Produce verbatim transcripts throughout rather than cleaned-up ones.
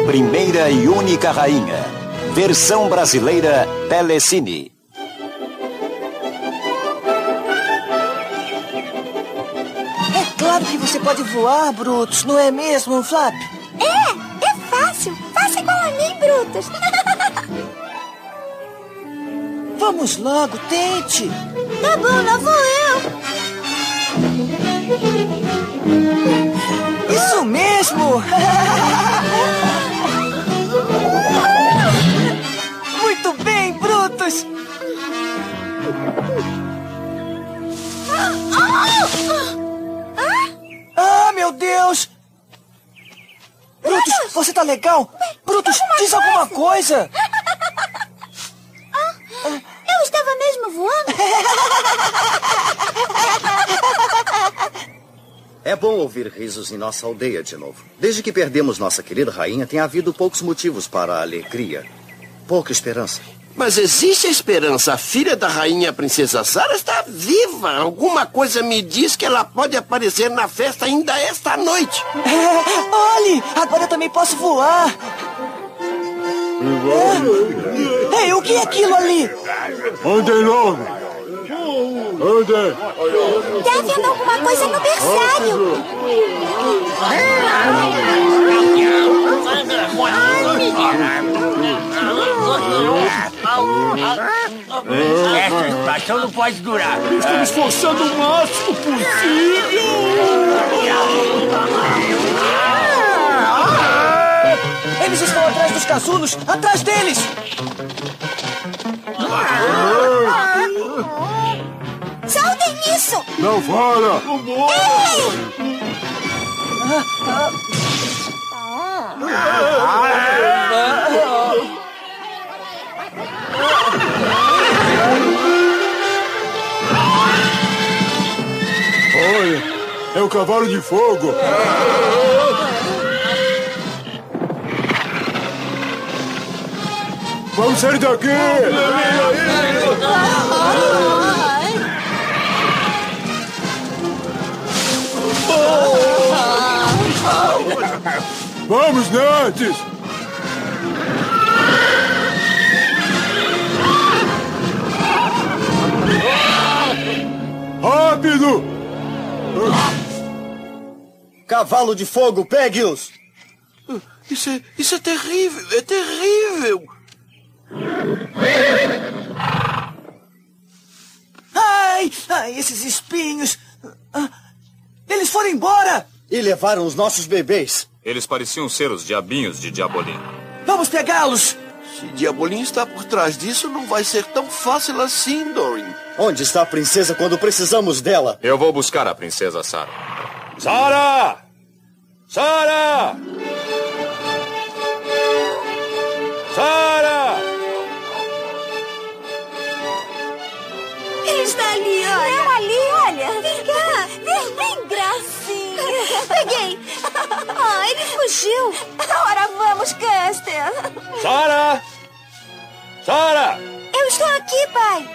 Primeira e única rainha. Versão brasileira Telecine. É claro que você pode voar, Brutus, não é mesmo, Flap? É, é fácil. Faça igual a mim, Brutus. Vamos logo, tente. Tá bom, lá vou eu. Isso mesmo! Muito bem, Brutus! Ah, meu Deus! Brutus, você tá legal? Brutus, diz alguma coisa! Eu estava mesmo voando? É bom ouvir risos em nossa aldeia de novo. Desde que perdemos nossa querida rainha, tem havido poucos motivos para a alegria. Pouca esperança. Mas existe a esperança. A filha da rainha, a princesa Sarah, está viva. Alguma coisa me diz que ela pode aparecer na festa ainda esta noite. É, olhe, agora eu também posso voar. É. Ei, o que é aquilo ali? Andem logo. Andem. Deve haver alguma coisa no berçário. Essa situação não pode durar. Estamos forçando o máximo possível. Eles estão atrás dos casulos! Atrás deles! Saltem nisso! Não fala! Ei! Olha, é o cavalo de fogo! Vamos sair daqui! Vamos, nerds! Rápido! Cavalo de fogo, pegue-os! Isso é, isso é terrível, é terrível! Ai, ai, esses espinhos! Ah, eles foram embora! E levaram os nossos bebês. Eles pareciam ser os diabinhos de Diabolim. Vamos pegá-los! Se Diabolim está por trás disso, não vai ser tão fácil assim, Dorin. Onde está a princesa quando precisamos dela? Eu vou buscar a princesa Sarah. Sarah! Sarah! Sarah! Ele está ali, olha. Não, ali, olha. Vem cá. Vem, vem, gracinha. Peguei. Oh, ele fugiu. Ora, vamos, Custer. Sarah! Sarah! Eu estou aqui, pai.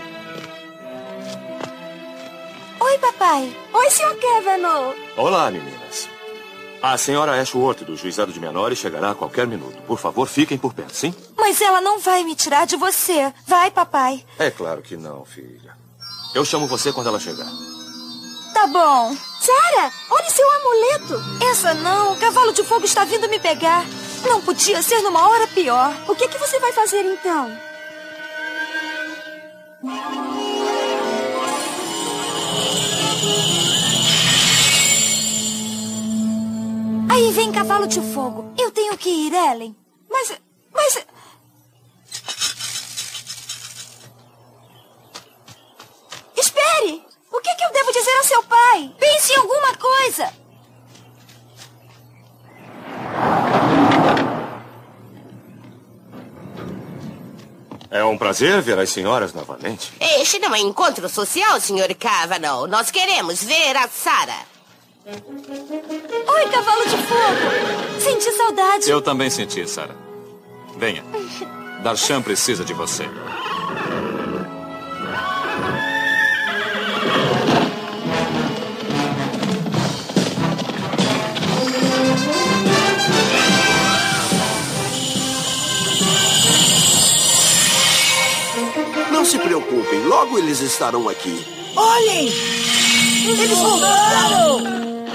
Oi, papai. Oi, senhor Kavanaugh. Olá, meninas. A senhora Ashworth do Juizado de Menores chegará a qualquer minuto. Por favor, fiquem por perto, sim? Mas ela não vai me tirar de você. Vai, papai. É claro que não, filha. Eu chamo você quando ela chegar. Tá bom. Sarah, olhe seu amuleto. Essa não. O cavalo de fogo está vindo me pegar. Não podia ser numa hora pior. O que, que você vai fazer, então? Aí vem cavalo de fogo. Eu tenho que ir, Ellen. Mas... mas... Espere! O que, que eu devo dizer a seu pai? Pense em alguma coisa. É um prazer ver as senhoras novamente. Este não é encontro social, senhor Kavanaugh. Nós queremos ver a Sarah. Oi, cavalo de fogo. Senti saudade. Eu também senti, Sarah. Venha. Darshan precisa de você. se preocupem, logo eles estarão aqui. Olhem! Eles voltaram!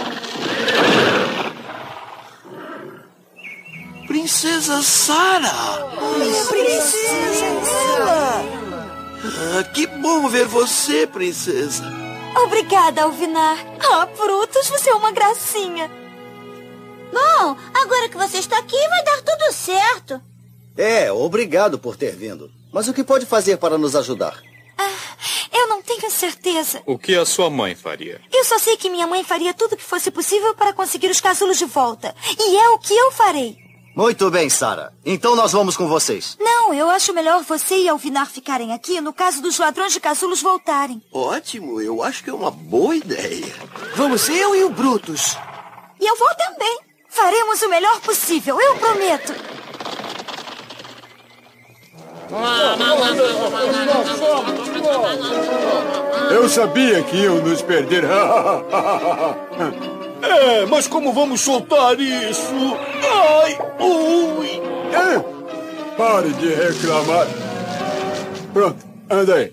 Princesa Sara! Princesa! Ah, que bom ver você, princesa. Obrigada, Alvinar. Ah, Brutus, você é uma gracinha. Bom, agora que você está aqui, vai dar tudo certo. É, obrigado por ter vindo. Mas o que pode fazer para nos ajudar? Ah, eu não tenho certeza. O que a sua mãe faria? Eu só sei que minha mãe faria tudo o que fosse possível para conseguir os casulos de volta. E é o que eu farei. Muito bem, Sara. Então nós vamos com vocês. Não, eu acho melhor você e Alvinar ficarem aqui no caso dos ladrões de casulos voltarem. Ótimo, eu acho que é uma boa ideia. Vamos eu e o Brutus. E eu vou também. Faremos o melhor possível, eu prometo. Eu sabia que iam nos perder. É, mas como vamos soltar isso? Ai, ui. É, pare de reclamar. Pronto, anda aí.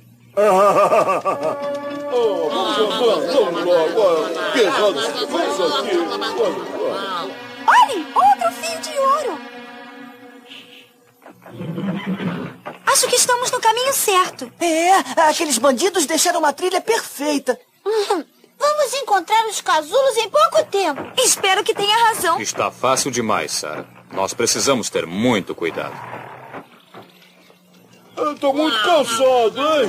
Oh, vamos andar, vamos logo. Pesados, vamos aqui. Olhem, outro fio de ouro. Acho que estamos no caminho certo. É, aqueles bandidos deixaram uma trilha perfeita. Hum, vamos encontrar os casulos em pouco tempo. Espero que tenha razão. Está fácil demais, Sara. Nós precisamos ter muito cuidado. Eu tô muito cansado, hein?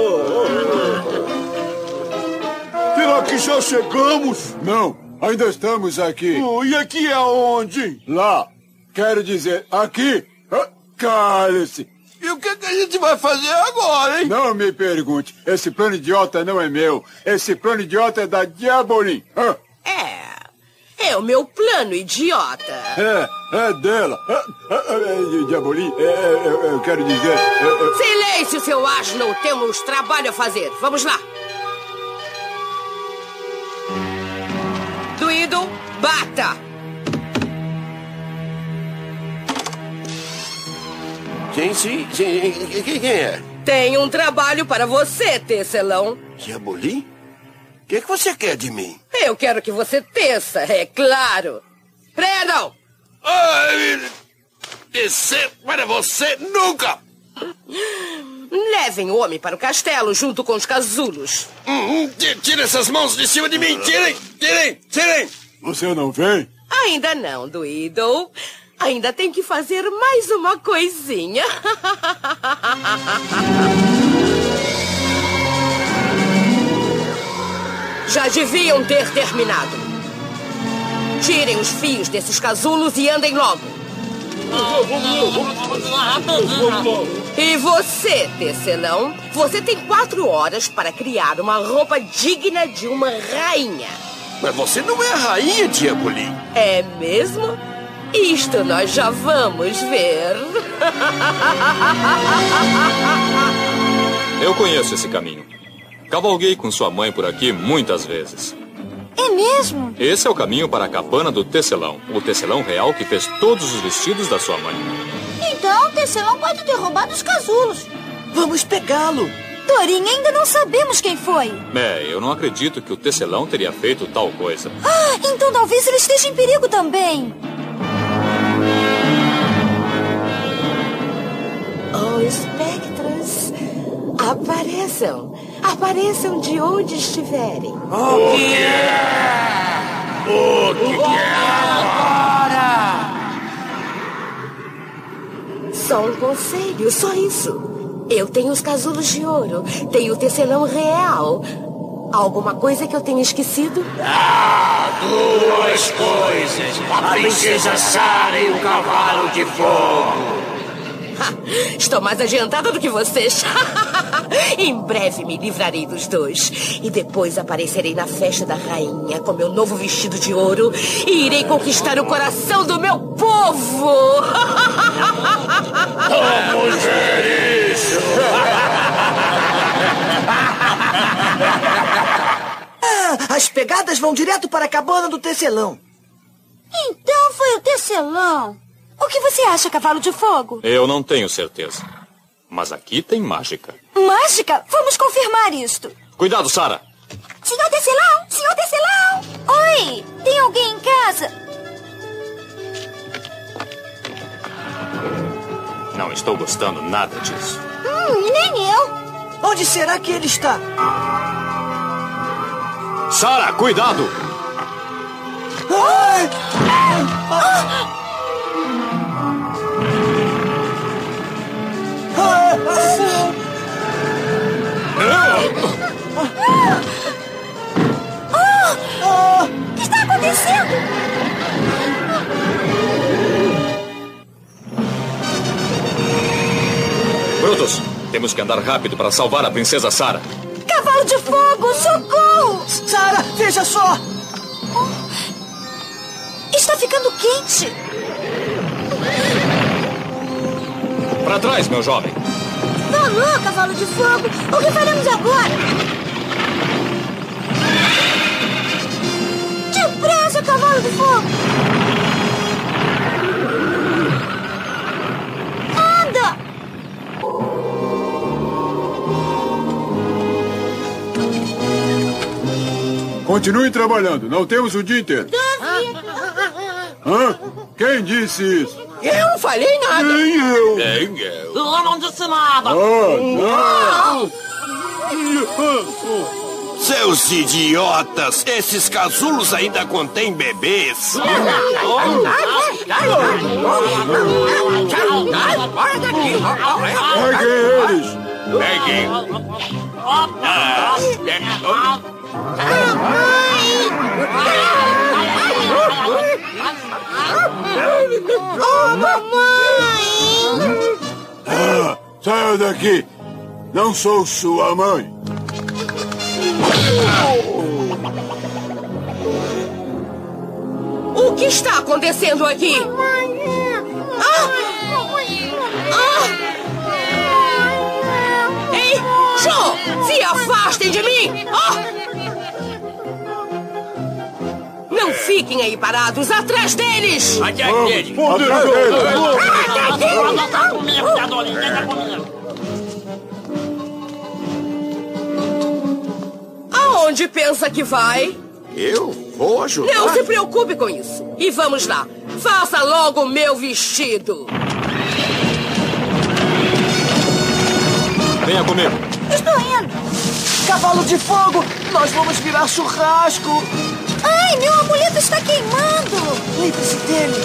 Será que já chegamos? Não, ainda estamos aqui. Oh, e aqui é onde? Lá. Quero dizer, aqui. Ah, cale-se. E o que, que a gente vai fazer agora, hein? Não me pergunte. Esse plano idiota não é meu. Esse plano idiota é da Diabolim. Ah. É. É o meu plano, idiota. É, é dela. É, é, é, Diabolim, é, é, eu quero dizer... É, é... Silêncio, seu asno. Temos trabalho a fazer. Vamos lá. Duído, bata. Sim, sim, sim. Quem é? Tem um trabalho para você, tecelão. Diabolim? O que, que você quer de mim? Eu quero que você teça, é claro. Prendam! Ai, descer para você nunca! Levem o homem para o castelo junto com os casulos. Hum, tire essas mãos de cima de mim! Tirem! Tirem! Tirem! Você não vem? Ainda não, Duído. Ainda tem que fazer mais uma coisinha. Já deviam ter terminado. Tirem os fios desses casulos e andem logo. E você, tecelão, você tem quatro horas para criar uma roupa digna de uma rainha. Mas você não é a rainha, Diabolim. É mesmo? Isto nós já vamos ver. Eu conheço esse caminho. Cavalguei com sua mãe por aqui muitas vezes. É mesmo? Esse é o caminho para a cabana do tecelão. O tecelão real que fez todos os vestidos da sua mãe. Então, o tecelão pode ter roubado os casulos. Vamos pegá-lo. Dorinha, ainda não sabemos quem foi. É, eu não acredito que o tecelão teria feito tal coisa. Ah, então talvez ele esteja em perigo também. Oh, espectros, apareçam. Apareçam de onde estiverem. O que é? O que é agora? Só um conselho, só isso. Eu tenho os casulos de ouro. Tenho o tecelão real. Alguma coisa que eu tenha esquecido? Ah, duas coisas. A princesa Sara e o cavalo de fogo. Estou mais adiantada do que vocês. Em breve me livrarei dos dois. E depois aparecerei na festa da rainha com meu novo vestido de ouro e irei conquistar o coração do meu povo. Vamos ver isso. Ah, as pegadas vão direto para a cabana do tecelão. Então foi o tecelão. O que você acha, cavalo de fogo? Eu não tenho certeza. Mas aqui tem mágica. Mágica? Vamos confirmar isto. Cuidado, Sara. Senhor Tecelão! Senhor Tecelão! Oi! Tem alguém em casa? Não estou gostando nada disso. Hum, nem eu. Onde será que ele está? Sara, cuidado! Ai! Ah! O que está acontecendo? Brutus, temos que andar rápido para salvar a princesa Sara. Cavalo de fogo, socorro! Sara, veja só! Está ficando quente. Para trás, meu jovem. Falou, cavalo de fogo. O que faremos agora? Depressa, cavalo de fogo. Anda! Continue trabalhando. Não temos o dia inteiro. Hã? Quem disse isso? Eu não falei nada. Nem eu. Nem eu. Eu não disse nada. Ah, não. Seus idiotas! Esses casulos ainda contêm bebês. Peguem eles. Peguem. Oh, mamãe! Ah, saia daqui. Não sou sua mãe. O que está acontecendo aqui? Ah! Ah! Ei, Joe, se afastem de mim! Ah! Não fiquem aí parados, atrás deles! Atrás deles! Atrás deles! Tá comigo, Teodolin, tá comigo. Aonde pensa que vai? Eu vou ajudar. Não se preocupe com isso. E vamos lá. Faça logo o meu vestido. Venha comigo. Estou indo. Cavalo de fogo! Nós vamos virar churrasco! Ai, meu amuleto está queimando. Livre-se dele!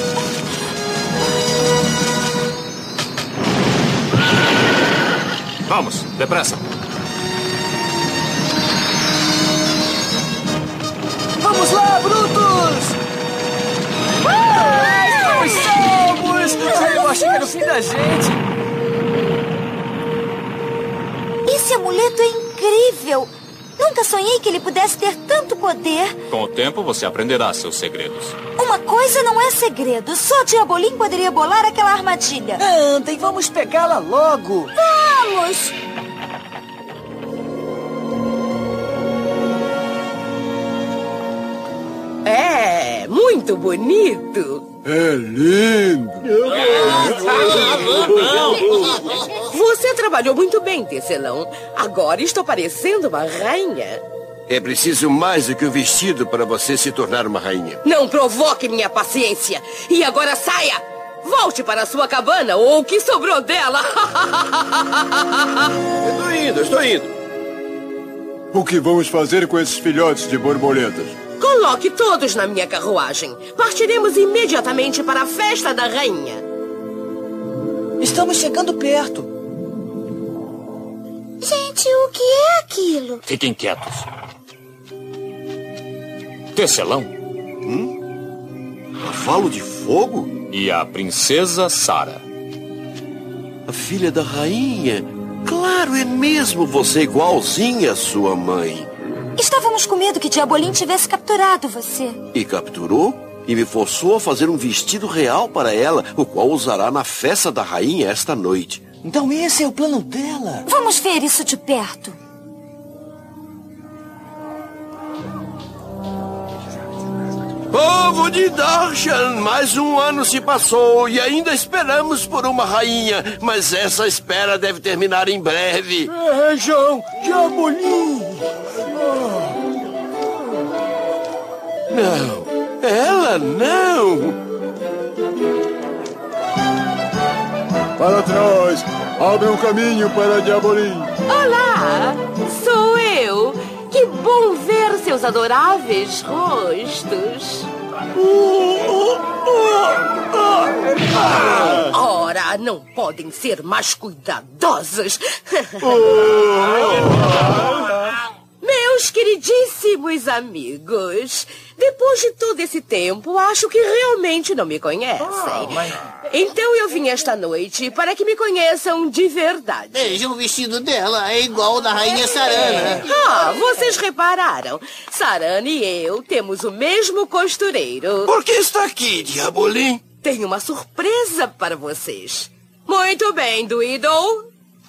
Vamos, depressa. Vamos lá, Brutus! Ah, nós somos! Eu achei que era o fim da gente! Esse amuleto é incrível. Nunca sonhei que ele pudesse ter tanto poder. Com o tempo, você aprenderá seus segredos. Uma coisa não é segredo. Só Diabolim poderia bolar aquela armadilha. Andem, vamos pegá-la logo! Vamos! É, muito bonito. É lindo. Você trabalhou muito bem, Tecelão. Agora estou parecendo uma rainha. É preciso mais do que um vestido para você se tornar uma rainha. Não provoque minha paciência. E agora saia! Volte para a sua cabana ou o que sobrou dela. Estou indo, estou indo. O que vamos fazer com esses filhotes de borboletas? Coloque todos na minha carruagem. Partiremos imediatamente para a festa da rainha. Estamos chegando perto. Gente, o que é aquilo? Fiquem quietos. Tecelão? Hum? Cavalo de fogo? E a princesa Sara. A filha da rainha? Claro, é mesmo você igualzinha à sua mãe. Estávamos com medo que Diabolim tivesse capturado você. E capturou? E me forçou a fazer um vestido real para ela, o qual usará na festa da rainha esta noite. Então esse é o plano dela. Vamos ver isso de perto. Povo de Darshan, mais um ano se passou e ainda esperamos por uma rainha, mas essa espera deve terminar em breve. É, João, Diabolim! Não, ela não! Para trás! Abre um caminho para Diabolim! Olá! Sou eu! Que bom ver seus adoráveis rostos! Ora, não podem ser mais cuidadosas! Meus queridíssimos amigos, depois de todo esse tempo, acho que realmente não me conhecem. Então eu vim esta noite para que me conheçam de verdade. Veja o vestido dela, é igual ao da rainha Sarana. Ah, vocês repararam. Sarana e eu temos o mesmo costureiro. Por que está aqui, Diabolim? Tenho uma surpresa para vocês. Muito bem, Dwiddle.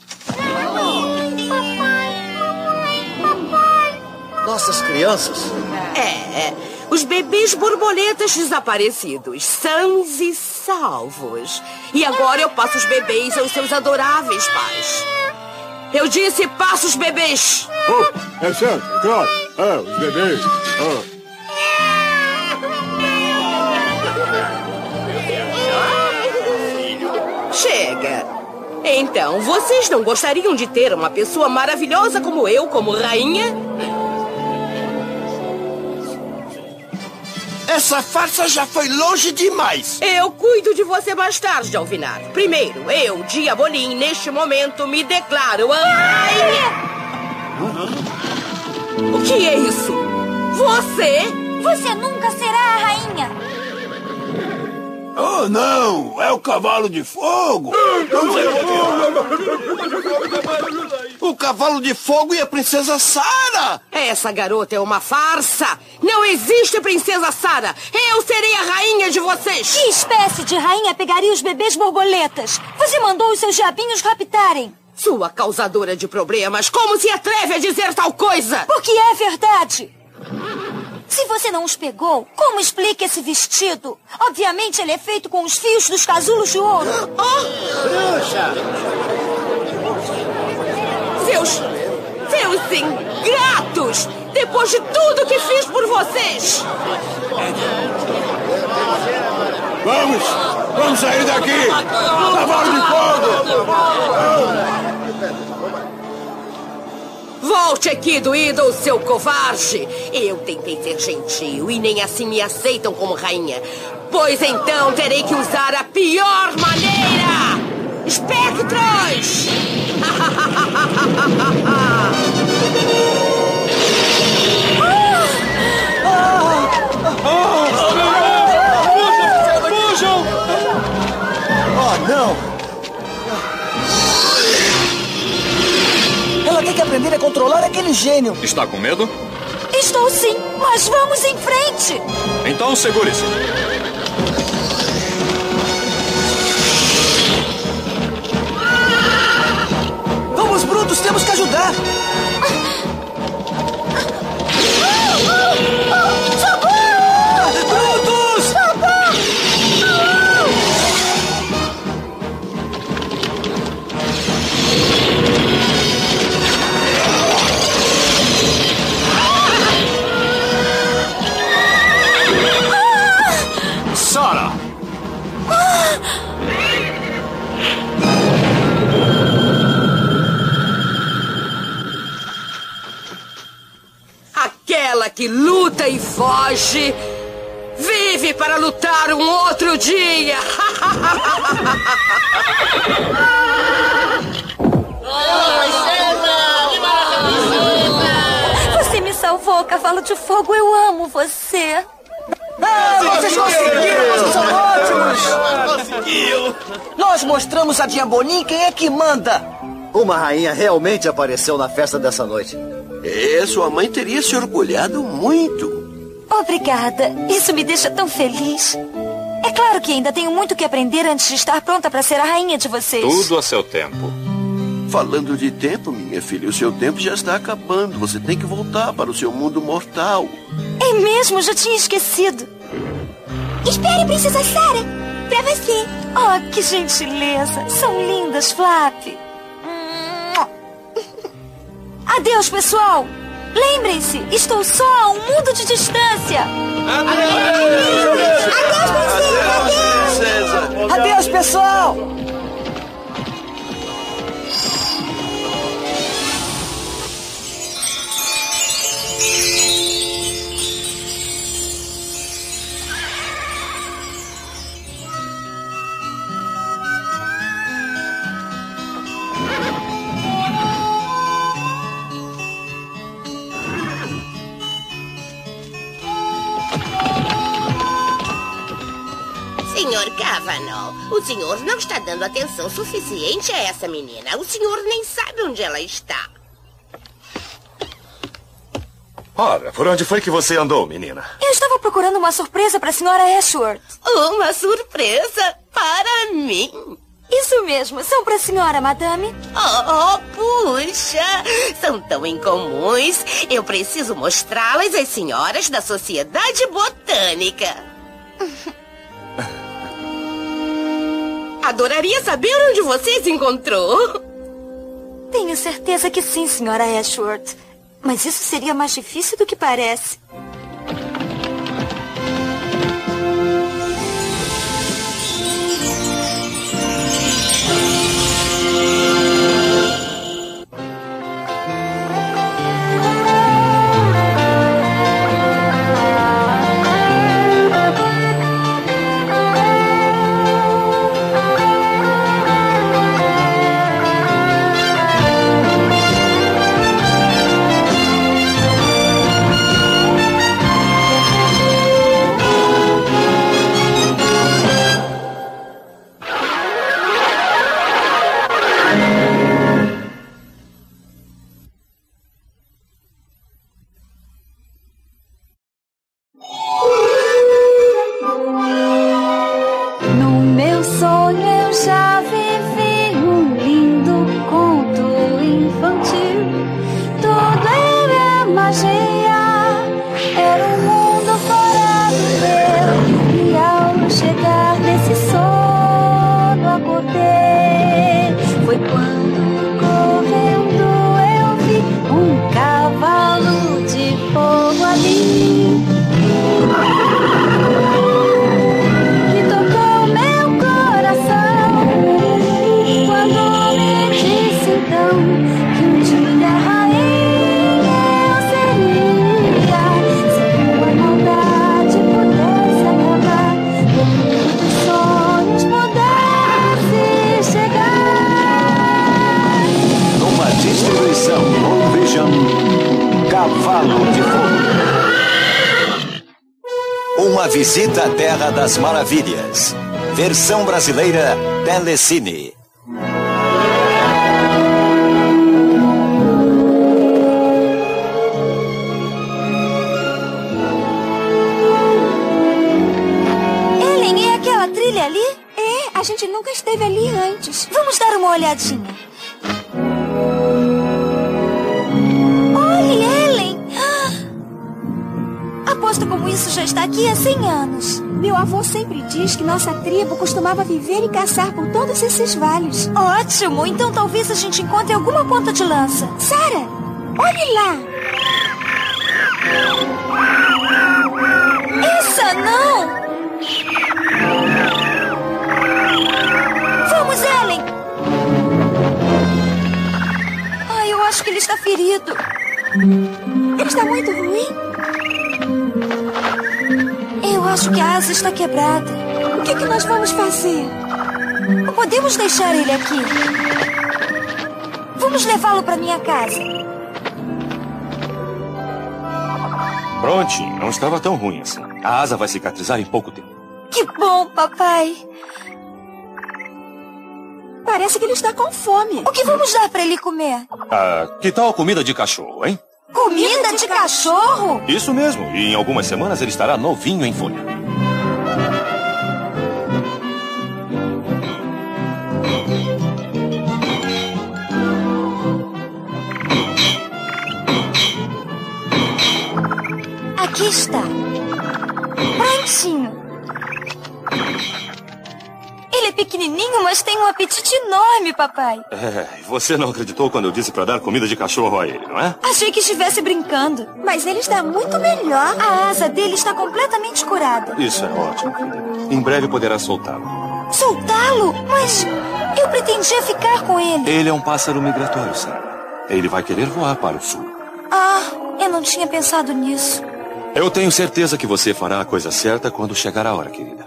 Nossas crianças? É, os bebês borboletas desaparecidos, sãos e salvos. E agora eu passo os bebês aos seus adoráveis pais. Eu disse, passo os bebês. Oh, é certo, claro. É, os bebês. Oh. Chega. Então, vocês não gostariam de ter uma pessoa maravilhosa como eu, como rainha? Essa farsa já foi longe demais. Eu cuido de você mais tarde, Alvinar. Primeiro, eu, Diabolim, neste momento me declaro a rainha. O que é isso? Você? Você nunca será a rainha. Oh, não! É o cavalo de fogo! O cavalo de fogo e a princesa Sara! Essa garota é uma farsa! Não existe princesa Sara! Eu serei a rainha de vocês! Que espécie de rainha pegaria os bebês borboletas? Você mandou os seus diabinhos raptarem! Sua causadora de problemas! Como se atreve a dizer tal coisa? Porque é verdade! Se você não os pegou, como explica esse vestido? Obviamente ele é feito com os fios dos casulos de ouro. Oh! Bruxa! Seus... seus ingratos! Depois de tudo que fiz por vocês! Vamos! Vamos sair daqui! Cavalo de fogo! Volte aqui, Dwiddle, seu covarde! Eu tentei ser gentil e nem assim me aceitam como rainha. Pois então terei que usar a pior maneira! Espectros! Fujam! Oh, não! Ela tem que aprender a controlar aquele gênio. Está com medo? Estou sim, mas vamos em frente. Então segure-se. Vamos, brutos, temos que ajudar. Brutos! Sara! Aquela que luta e foge, vive para lutar um outro dia. Você me salvou, cavalo de fogo. Eu amo você. Ah, vocês conseguiram! Vocês são ótimos! Conseguiu! Nós mostramos a Diabolim quem é que manda! Uma rainha realmente apareceu na festa dessa noite. É, sua mãe teria se orgulhado muito. Obrigada. Isso me deixa tão feliz. É claro que ainda tenho muito que aprender antes de estar pronta para ser a rainha de vocês. Tudo a seu tempo. Falando de tempo, minha filha, o seu tempo já está acabando. Você tem que voltar para o seu mundo mortal. É mesmo? Já tinha esquecido. Espere, Princesa Sarah. Pra você. Oh, que gentileza. São lindas, Flap. Adeus, pessoal. Lembrem-se, estou só a um mundo de distância. Adeus! Adeus, princesa! Adeus, Adeus pessoal! senhor Cavanaugh, o senhor não está dando atenção suficiente a essa menina. O senhor nem sabe onde ela está. Ora, por onde foi que você andou, menina? Eu estava procurando uma surpresa para a senhora Ashworth. Uma surpresa para mim? Isso mesmo. São para a senhora, madame. Oh, puxa! São tão incomuns. Eu preciso mostrá-las às senhoras da Sociedade Botânica. Adoraria saber onde você se encontrou. Tenho certeza que sim, senhora Ashworth. Mas isso seria mais difícil do que parece. Visita a Terra das Maravilhas. Versão brasileira Telecine. Ellen, é aquela trilha ali? É, a gente nunca esteve ali antes. Vamos dar uma olhadinha. Olhe, Ellen! Aposto como isso já está aqui há cem anos. Meu avô sempre diz que nossa tribo costumava viver e caçar por todos esses vales. Ótimo! Então talvez a gente encontre alguma ponta de lança. Sarah, olhe lá! Essa não! Vamos, Ellen! Ai, eu acho que ele está ferido. Ele está muito ruim? Eu acho que a asa está quebrada. O que, que nós vamos fazer? Não podemos deixar ele aqui. Vamos levá-lo para minha casa. Prontinho, não estava tão ruim assim. A asa vai cicatrizar em pouco tempo. Que bom, papai. Parece que ele está com fome. O que vamos dar para ele comer? Ah, que tal comida de cachorro, hein? Comida de cachorro? Isso mesmo. E em algumas semanas ele estará novinho em folha. Aqui está. Prontinho. é pequenininho, mas tem um apetite enorme, papai. É, você não acreditou quando eu disse pra dar comida de cachorro a ele, não é? Achei que estivesse brincando. Mas ele está muito melhor. A asa dele está completamente curada. Isso é ótimo. Em breve poderá soltá-lo. Soltá-lo? Mas eu pretendia ficar com ele. Ele é um pássaro migratório, Sarah. Ele vai querer voar para o sul. Ah, eu não tinha pensado nisso. Eu tenho certeza que você fará a coisa certa quando chegar a hora, querida.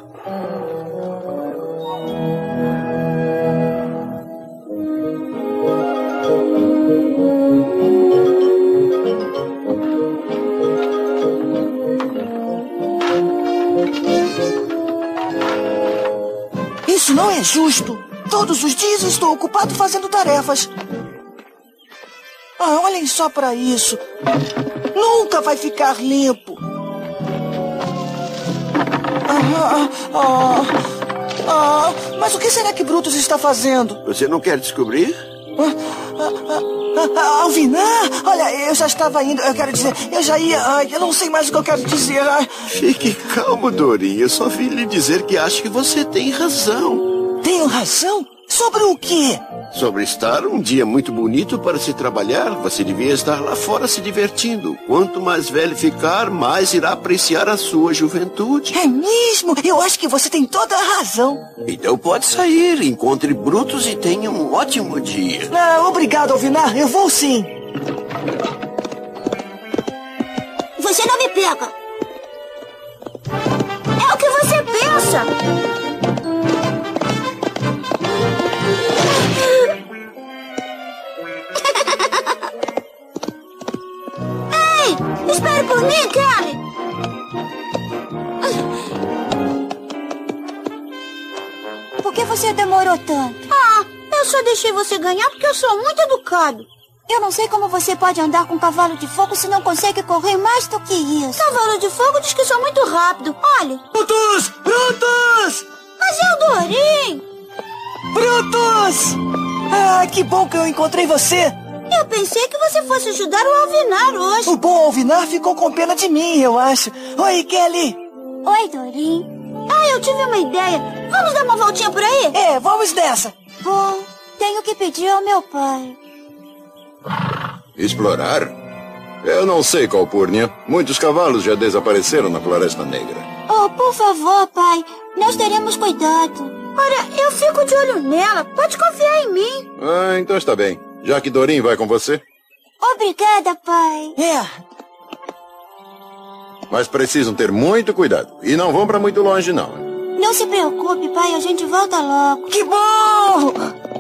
Isso não é justo. Todos os dias estou ocupado fazendo tarefas. Ah, olhem só para isso. Nunca vai ficar limpo. Ah, ah, ah, mas o que será que Brutus está fazendo? Você não quer descobrir? Ah, ah, ah, Alvinar, olha, eu já estava indo. Eu quero dizer, eu já ia. Ai, eu não sei mais o que eu quero dizer. Ai. Fique calmo, Dorinha. Eu só vim lhe dizer que acho que você tem razão. Tenho razão? Sobre o quê? Sobre estar um dia muito bonito para se trabalhar. Você devia estar lá fora se divertindo. Quanto mais velho ficar, mais irá apreciar a sua juventude. É mesmo? Eu acho que você tem toda a razão. Então pode sair, encontre Brutus e tenha um ótimo dia. Ah, obrigado, Alvinar. Eu vou sim. Você não me pega. É o que você pensa. Ei, espere por mim, Kelly. Por que você demorou tanto? Ah, eu só deixei você ganhar porque eu sou muito educado. Eu não sei como você pode andar com um cavalo de fogo se não consegue correr mais do que isso. Cavalo de fogo diz que sou muito rápido. Olha. Brutus! Brutus! Mas é o Dorim! Brutus! Ah, que bom que eu encontrei você. Eu pensei que você fosse ajudar o Alvinar hoje. O bom Alvinar ficou com pena de mim, eu acho. Oi, Kelly. Oi, Dorim. Ah, eu tive uma ideia. Vamos dar uma voltinha por aí? É, vamos nessa. Bom, tenho que pedir ao meu pai. Explorar? Eu não sei, Calpurnia. Muitos cavalos já desapareceram na Floresta Negra. Oh, por favor, pai. Nós teremos cuidado. Olha, eu fico de olho nela. Pode confiar em mim. Ah, então está bem. Já que Dorim vai com você. Obrigada, pai. É. Mas precisam ter muito cuidado. E não vão para muito longe, não. Não se preocupe, pai. A gente volta logo. Que bom!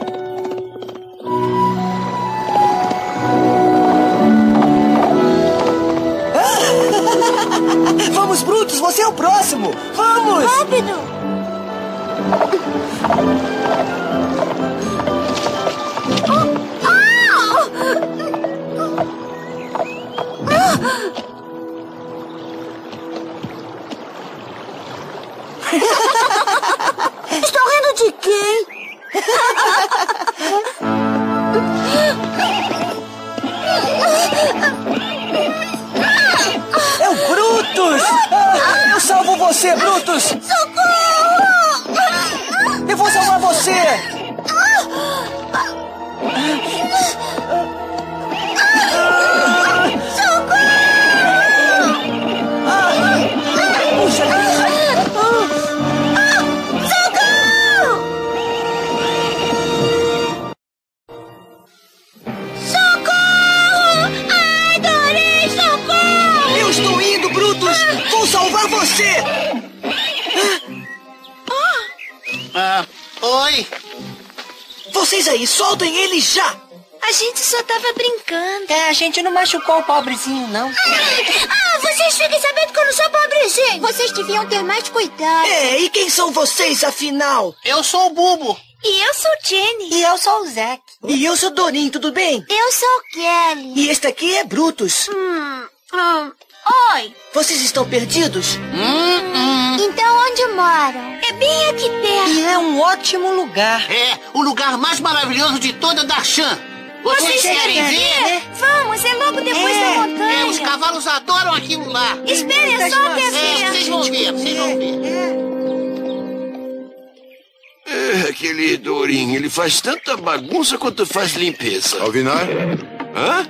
Vamos, Brutus, você é o próximo! Vamos! Rápido! Oh! Ah! Estou rindo de quem? É o Brutus! Ah, eu salvo você, Brutus! Socorro! Eu vou salvar você! Socorro! Puxa! Socorro! Socorro! Ai, Dorim, socorro! Eu estou indo, Brutus! Vou salvar você! Ah, oi! Vocês aí, soltem ele já! A gente só tava brincando. É, a gente não machucou o pobrezinho, não. Ah, vocês fiquem sabendo que eu não sou pobrezinho. Vocês deviam ter mais cuidado. É, e quem são vocês, afinal? Eu sou o Bubo. E eu sou Jenny. E eu sou o Zack. E eu sou Dorim, tudo bem? Eu sou Kelly. E este aqui é Brutus. Hum, hum. Oi. Vocês estão perdidos? Hum, hum. Então onde moram? É bem aqui perto. E é um ótimo lugar. É, o lugar mais maravilhoso de toda Darshan. Vocês, Vocês querem ver? ver? Vamos, é logo depois É, da montanha. É, os cavalos adoram aquilo lá. Espere Muitas só maçãs. até É, ver. vocês vão ver, vocês vão ver. É. aquele Dorim. Ele faz tanta bagunça quanto faz limpeza. Alvinar? Hã?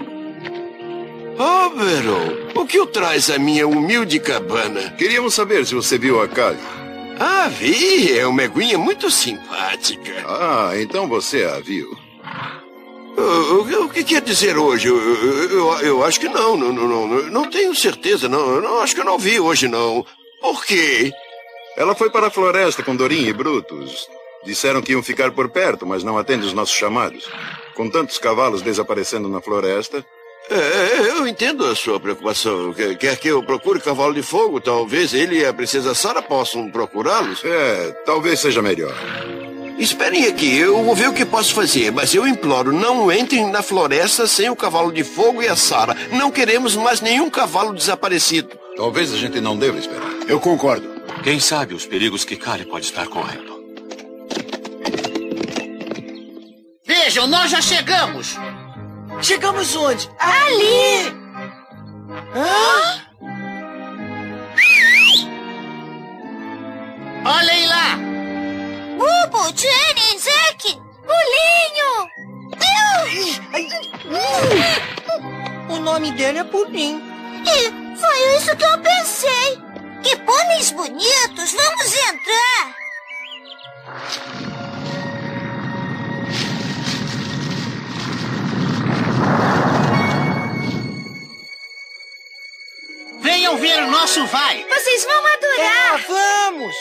Oberon, o que o traz à minha humilde cabana? Queríamos saber se você viu a Kali. Ah, vi. É uma eguinha muito simpática. Ah, então você a viu. O, o, o que quer dizer hoje? Eu, eu, eu, eu acho que não. Não, não, não. Não tenho certeza. Não, não. Acho que eu não vi hoje, não. Por quê? Ela foi para a floresta com Dorim e Brutus. Disseram que iam ficar por perto, mas não atende os nossos chamados. Com tantos cavalos desaparecendo na floresta... É, eu entendo a sua preocupação. Quer, quer que eu procure cavalo de fogo? Talvez ele e a princesa Sara possam procurá-los? É, talvez seja melhor. Esperem aqui, eu vou ver o que posso fazer, mas eu imploro, não entrem na floresta sem o cavalo de fogo e a Sara. Não queremos mais nenhum cavalo desaparecido. Talvez a gente não deva esperar. Eu concordo. Quem sabe os perigos que Kali pode estar correndo. Vejam, nós já chegamos. Chegamos onde? Ali! Hã? Olhem lá! Bubo, Jenny, Zack! Pulinho! O nome dele é Pulim. E foi isso que eu pensei. Que pôneis bonitos! Vamos entrar! Venham ver o nosso vale. Vocês vão adorar. É, vamos.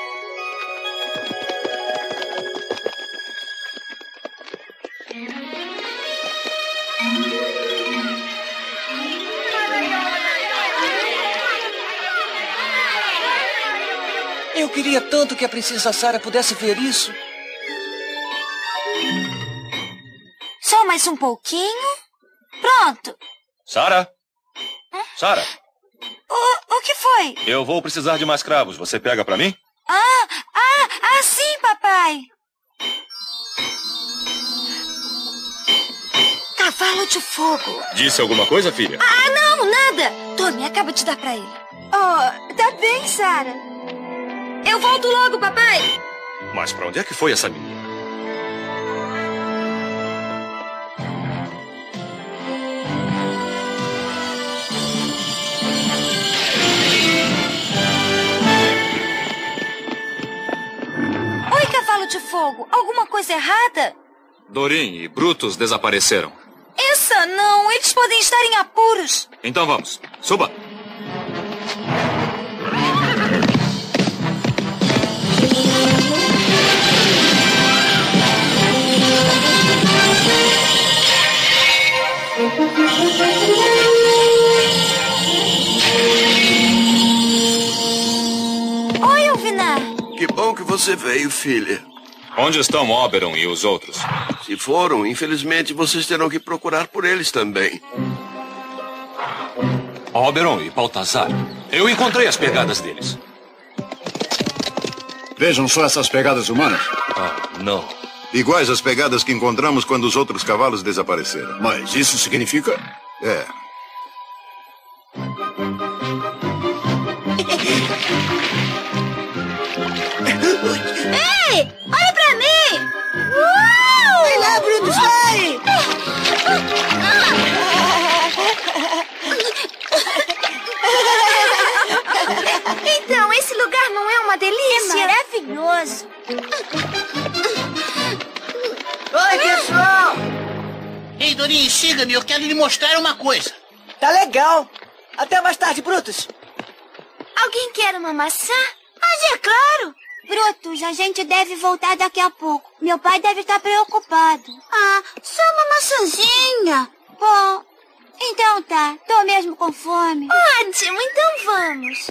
Eu queria tanto que a princesa Sara pudesse ver isso. Só mais um pouquinho. Pronto. Sara? Sara? O, o que foi? Eu vou precisar de mais cravos. Você pega pra mim? Ah, ah, ah, sim, papai. Cavalo de fogo. Disse alguma coisa, filha? Ah, não, nada. Tome, acaba de dar pra ele. Oh, tá bem, Sara. Eu volto logo, papai. Mas pra onde é que foi essa menina? Oi, cavalo de fogo. Alguma coisa errada? Dorim e Brutus desapareceram. Essa não. Eles podem estar em apuros. Então vamos. Suba. Oi, Alvinar. Que bom que você veio, filha. Onde estão Oberon e os outros? Se foram, infelizmente, vocês terão que procurar por eles também. Oberon e Baltazar. Eu encontrei as pegadas deles. Vejam só essas pegadas humanas. Ah, não. Iguais às pegadas que encontramos quando os outros cavalos desapareceram. Mas isso significa? É. Ei, olha pra mim! Uh! Vai lá, Brutus, vai! Então, esse lugar não é uma delícia? É maravilhoso. Oi, pessoal! Ei, Dorim, siga-me, eu quero lhe mostrar uma coisa. Tá legal. Até mais tarde, Brutus. Alguém quer uma maçã? Mas é claro. Brutus, a gente deve voltar daqui a pouco. Meu pai deve estar preocupado. Ah, só uma maçãzinha. Bom, então tá. Tô mesmo com fome. Ótimo, então vamos.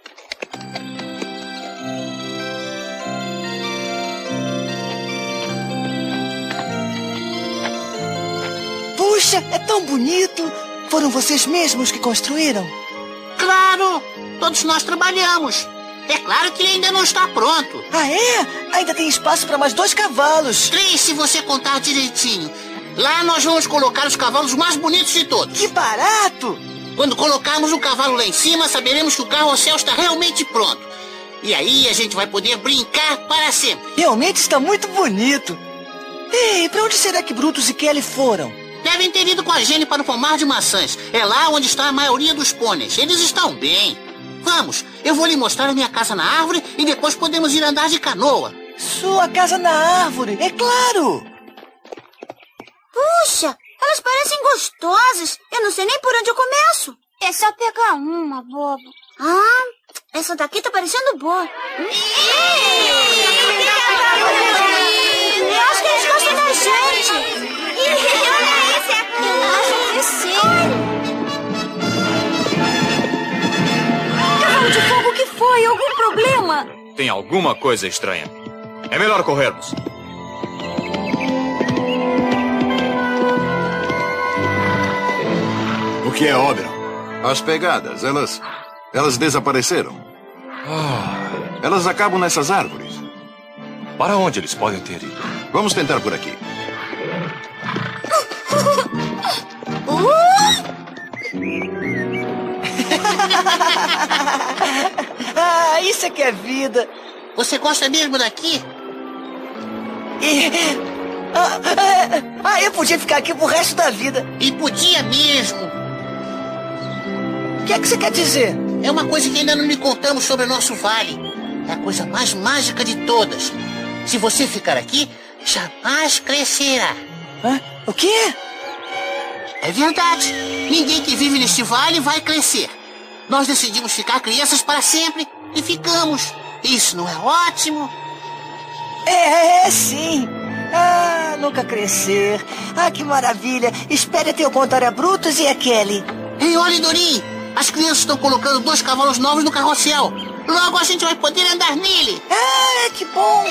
Puxa, é tão bonito. Foram vocês mesmos que construíram? Claro, todos nós trabalhamos. É claro que ele ainda não está pronto. Ah, é? Ainda tem espaço para mais dois cavalos. Três, se você contar direitinho. Lá nós vamos colocar os cavalos mais bonitos de todos. Que barato! Quando colocarmos o cavalo lá em cima, saberemos que o carrossel está realmente pronto. E aí a gente vai poder brincar para sempre. Realmente está muito bonito. Ei, pra onde será que Brutus e Kelly foram? Devem ter ido com a Jenny para o pomar de maçãs. É lá onde está a maioria dos pôneis. Eles estão bem. Vamos, eu vou lhe mostrar a minha casa na árvore e depois podemos ir andar de canoa. Sua casa na árvore, é claro. Puxa, elas parecem gostosas. Eu não sei nem por onde eu começo. É só pegar uma, bobo. Ah, essa daqui tá parecendo boa. Hum? Eu acho que eles gostam da gente. Olha esse aqui. Eu acho que sim. Cavalo de fogo, o que foi? Algum problema? Tem alguma coisa estranha. É melhor corrermos. O que é, Oberon? As pegadas, elas... Elas desapareceram. Ah, elas acabam nessas árvores. Para onde eles podem ter ido? Vamos tentar por aqui. Ah, isso é que é vida. Você gosta mesmo daqui? Ah, ah, ah, eu podia ficar aqui pro resto da vida. E podia mesmo. O que é que você quer dizer? É uma coisa que ainda não lhe contamos sobre o nosso vale. É a coisa mais mágica de todas. Se você ficar aqui, jamais crescerá. Hã? O quê? É verdade. Ninguém que vive neste vale vai crescer. Nós decidimos ficar crianças para sempre e ficamos. Isso não é ótimo? É, é sim. Ah, nunca crescer. Ah, que maravilha. Espere até eu contar a Brutus e a Kelly. Ei, olha, Dorim. As crianças estão colocando dois cavalos novos no carrossel. Logo a gente vai poder andar nele. Ah, que bom.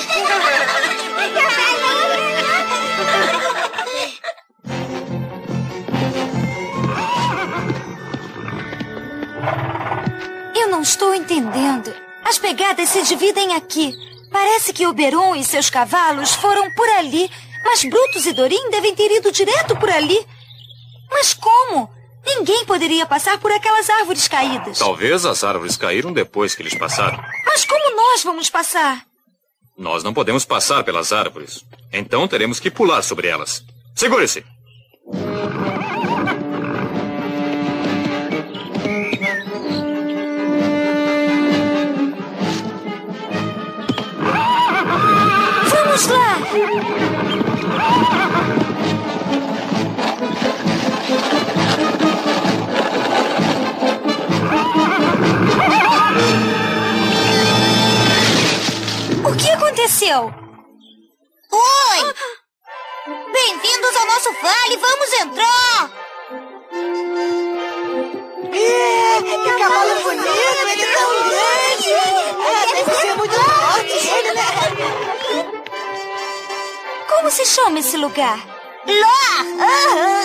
Eu não estou entendendo. As pegadas se dividem aqui. Parece que Oberon e seus cavalos foram por ali, mas Brutus e Dorim devem ter ido direto por ali. Mas como? Ninguém poderia passar por aquelas árvores caídas. Talvez as árvores caíram depois que eles passaram. Mas como nós vamos passar? Nós não podemos passar pelas árvores. Então teremos que pular sobre elas. Segure-se! Vamos lá! O que aconteceu? Oi! Bem-vindos ao nosso vale, vamos entrar! É, que cavalo bonito, ele é tão grande! É, deve ser muito forte ele, né? Como se chama esse lugar? Lá!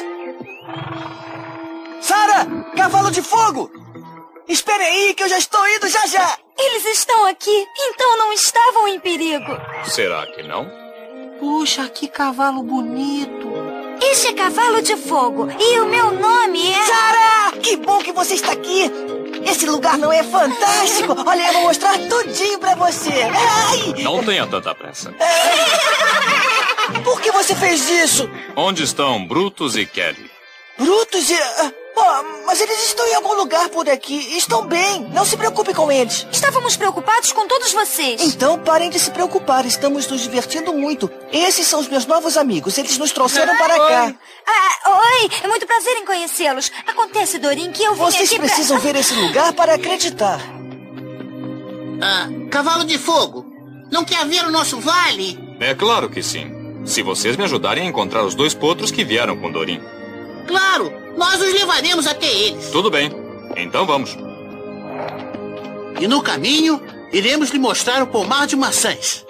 Sara, cavalo de fogo! Espere aí que eu já estou indo já já! Eles estão aqui, então não estavam em perigo. Será que não? Puxa, que cavalo bonito. Este é Cavalo de Fogo e o meu nome é... Sara! Que bom que você está aqui! Esse lugar não é fantástico? Olha, eu vou mostrar tudinho pra você. Ai! Não tenha tanta pressa. Por que você fez isso? Onde estão Brutus e Kelly? Brutus e... Oh, mas eles estão em algum lugar por aqui. Estão bem. Não se preocupe com eles. Estávamos preocupados com todos vocês. Então parem de se preocupar. Estamos nos divertindo muito. Esses são os meus novos amigos. Eles nos trouxeram para cá. Ah, oi. É muito prazer em conhecê-los. Acontece, Dorim, que eu vim Vocês aqui precisam pra... ver esse lugar para acreditar. Ah, Cavalo de Fogo. Não quer ver o nosso vale? É claro que sim. Se vocês me ajudarem a encontrar os dois potros que vieram com Dorim. Claro, nós os levaremos até eles. Tudo bem, então vamos. E no caminho, iremos lhe mostrar o pomar de maçãs.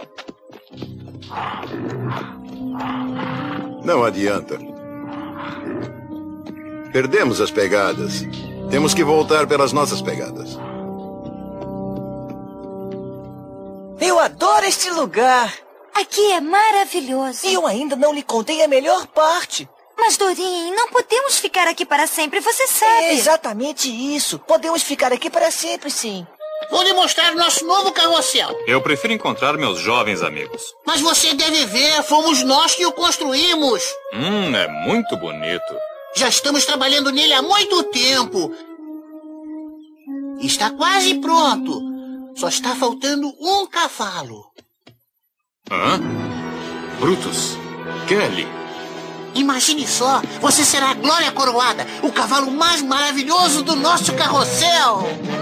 Não adianta. Perdemos as pegadas. Temos que voltar pelas nossas pegadas. Eu adoro este lugar. Aqui é maravilhoso. E eu ainda não lhe contei a melhor parte. Mas, Dorim, não podemos ficar aqui para sempre, você sabe. É exatamente isso. Podemos ficar aqui para sempre, sim. Vou lhe mostrar o nosso novo carrossel. Eu prefiro encontrar meus jovens amigos. Mas você deve ver, fomos nós que o construímos. Hum, é muito bonito. Já estamos trabalhando nele há muito tempo. Está quase pronto. Só está faltando um cavalo. Hã? Brutus, Kelly. Imagine só, você será a Glória Coroada, o cavalo mais maravilhoso do nosso carrossel.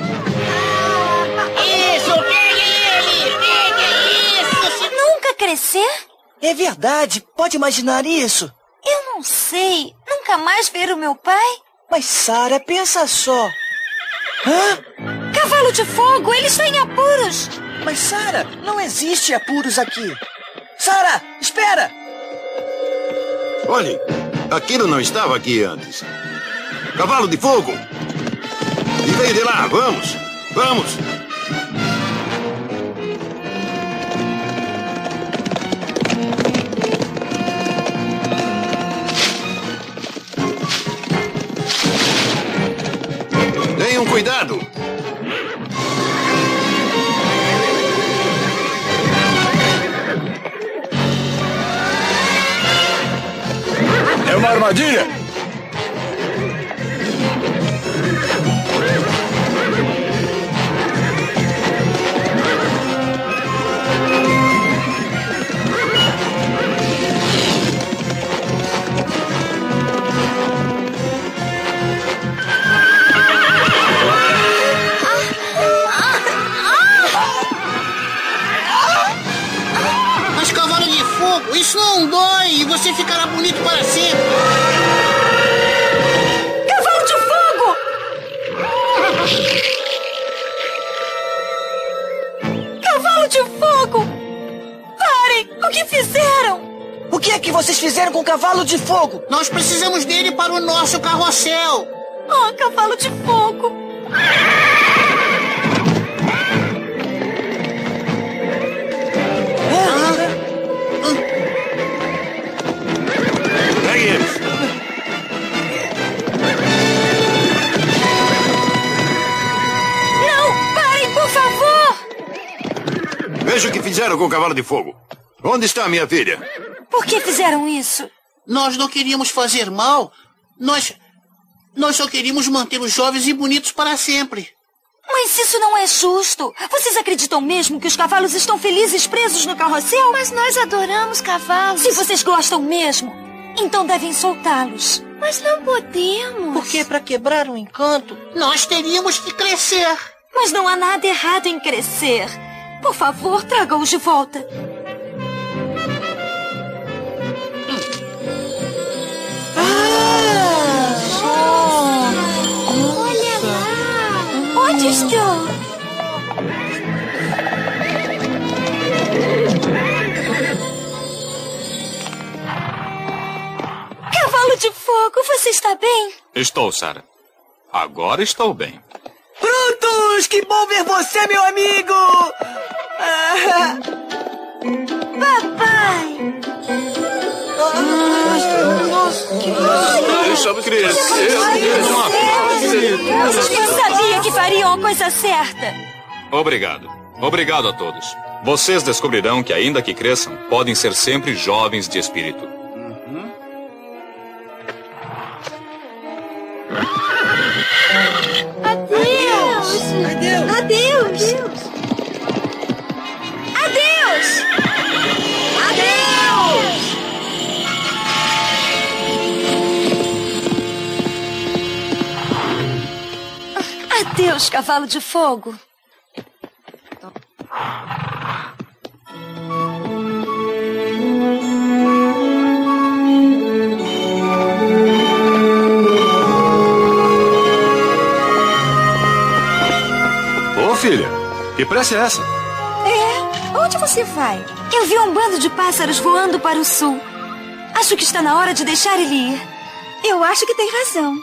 Isso, pegue ele! Pegue isso! Nunca crescer? É verdade, pode imaginar isso? Eu não sei. Nunca mais ver o meu pai? Mas, Sarah, pensa só. Hã? Cavalo de fogo, ele está em apuros. Mas, Sarah, não existe apuros aqui. Sarah, espera! Olhe, aquilo não estava aqui antes. Cavalo de fogo! E veio de lá, vamos! Vamos! Tenham cuidado! É uma armadilha! Mas cavalo de fogo, isso não dói e você ficará bonito para sempre. Cavalo de fogo! Cavalo de fogo! Parem! O que fizeram? O que é que vocês fizeram com o cavalo de fogo? Nós precisamos dele para o nosso carrossel. Oh, cavalo de fogo! Pegue eles! Não! Parem, por favor! Veja o que fizeram com o cavalo de fogo. Onde está minha filha? Por que fizeram isso? Nós não queríamos fazer mal. Nós... Nós só queríamos mantê-los jovens e bonitos para sempre. Mas isso não é justo. Vocês acreditam mesmo que os cavalos estão felizes presos no carrossel? Mas nós adoramos cavalos. Se vocês gostam mesmo, então devem soltá-los. Mas não podemos. Porque para quebrar o encanto, nós teríamos que crescer. Mas não há nada errado em crescer. Por favor, tragam-os de volta. Onde estão? Cavalo de fogo, você está bem? Estou, Sarah. Agora estou bem. Brutus, que bom ver você, meu amigo! Ah. Papai! Deixa crescer. Eu sabia que fariam a coisa certa. Obrigado. Obrigado a todos. Vocês descobrirão que, ainda que cresçam, podem ser sempre jovens de espírito. Adeus! Adeus! Adeus! Adeus! Adeus! Adeus, cavalo de fogo. Ô, filha, que pressa é essa? É? Onde você vai? Eu vi um bando de pássaros voando para o sul. Acho que está na hora de deixar ele ir. Eu acho que tem razão.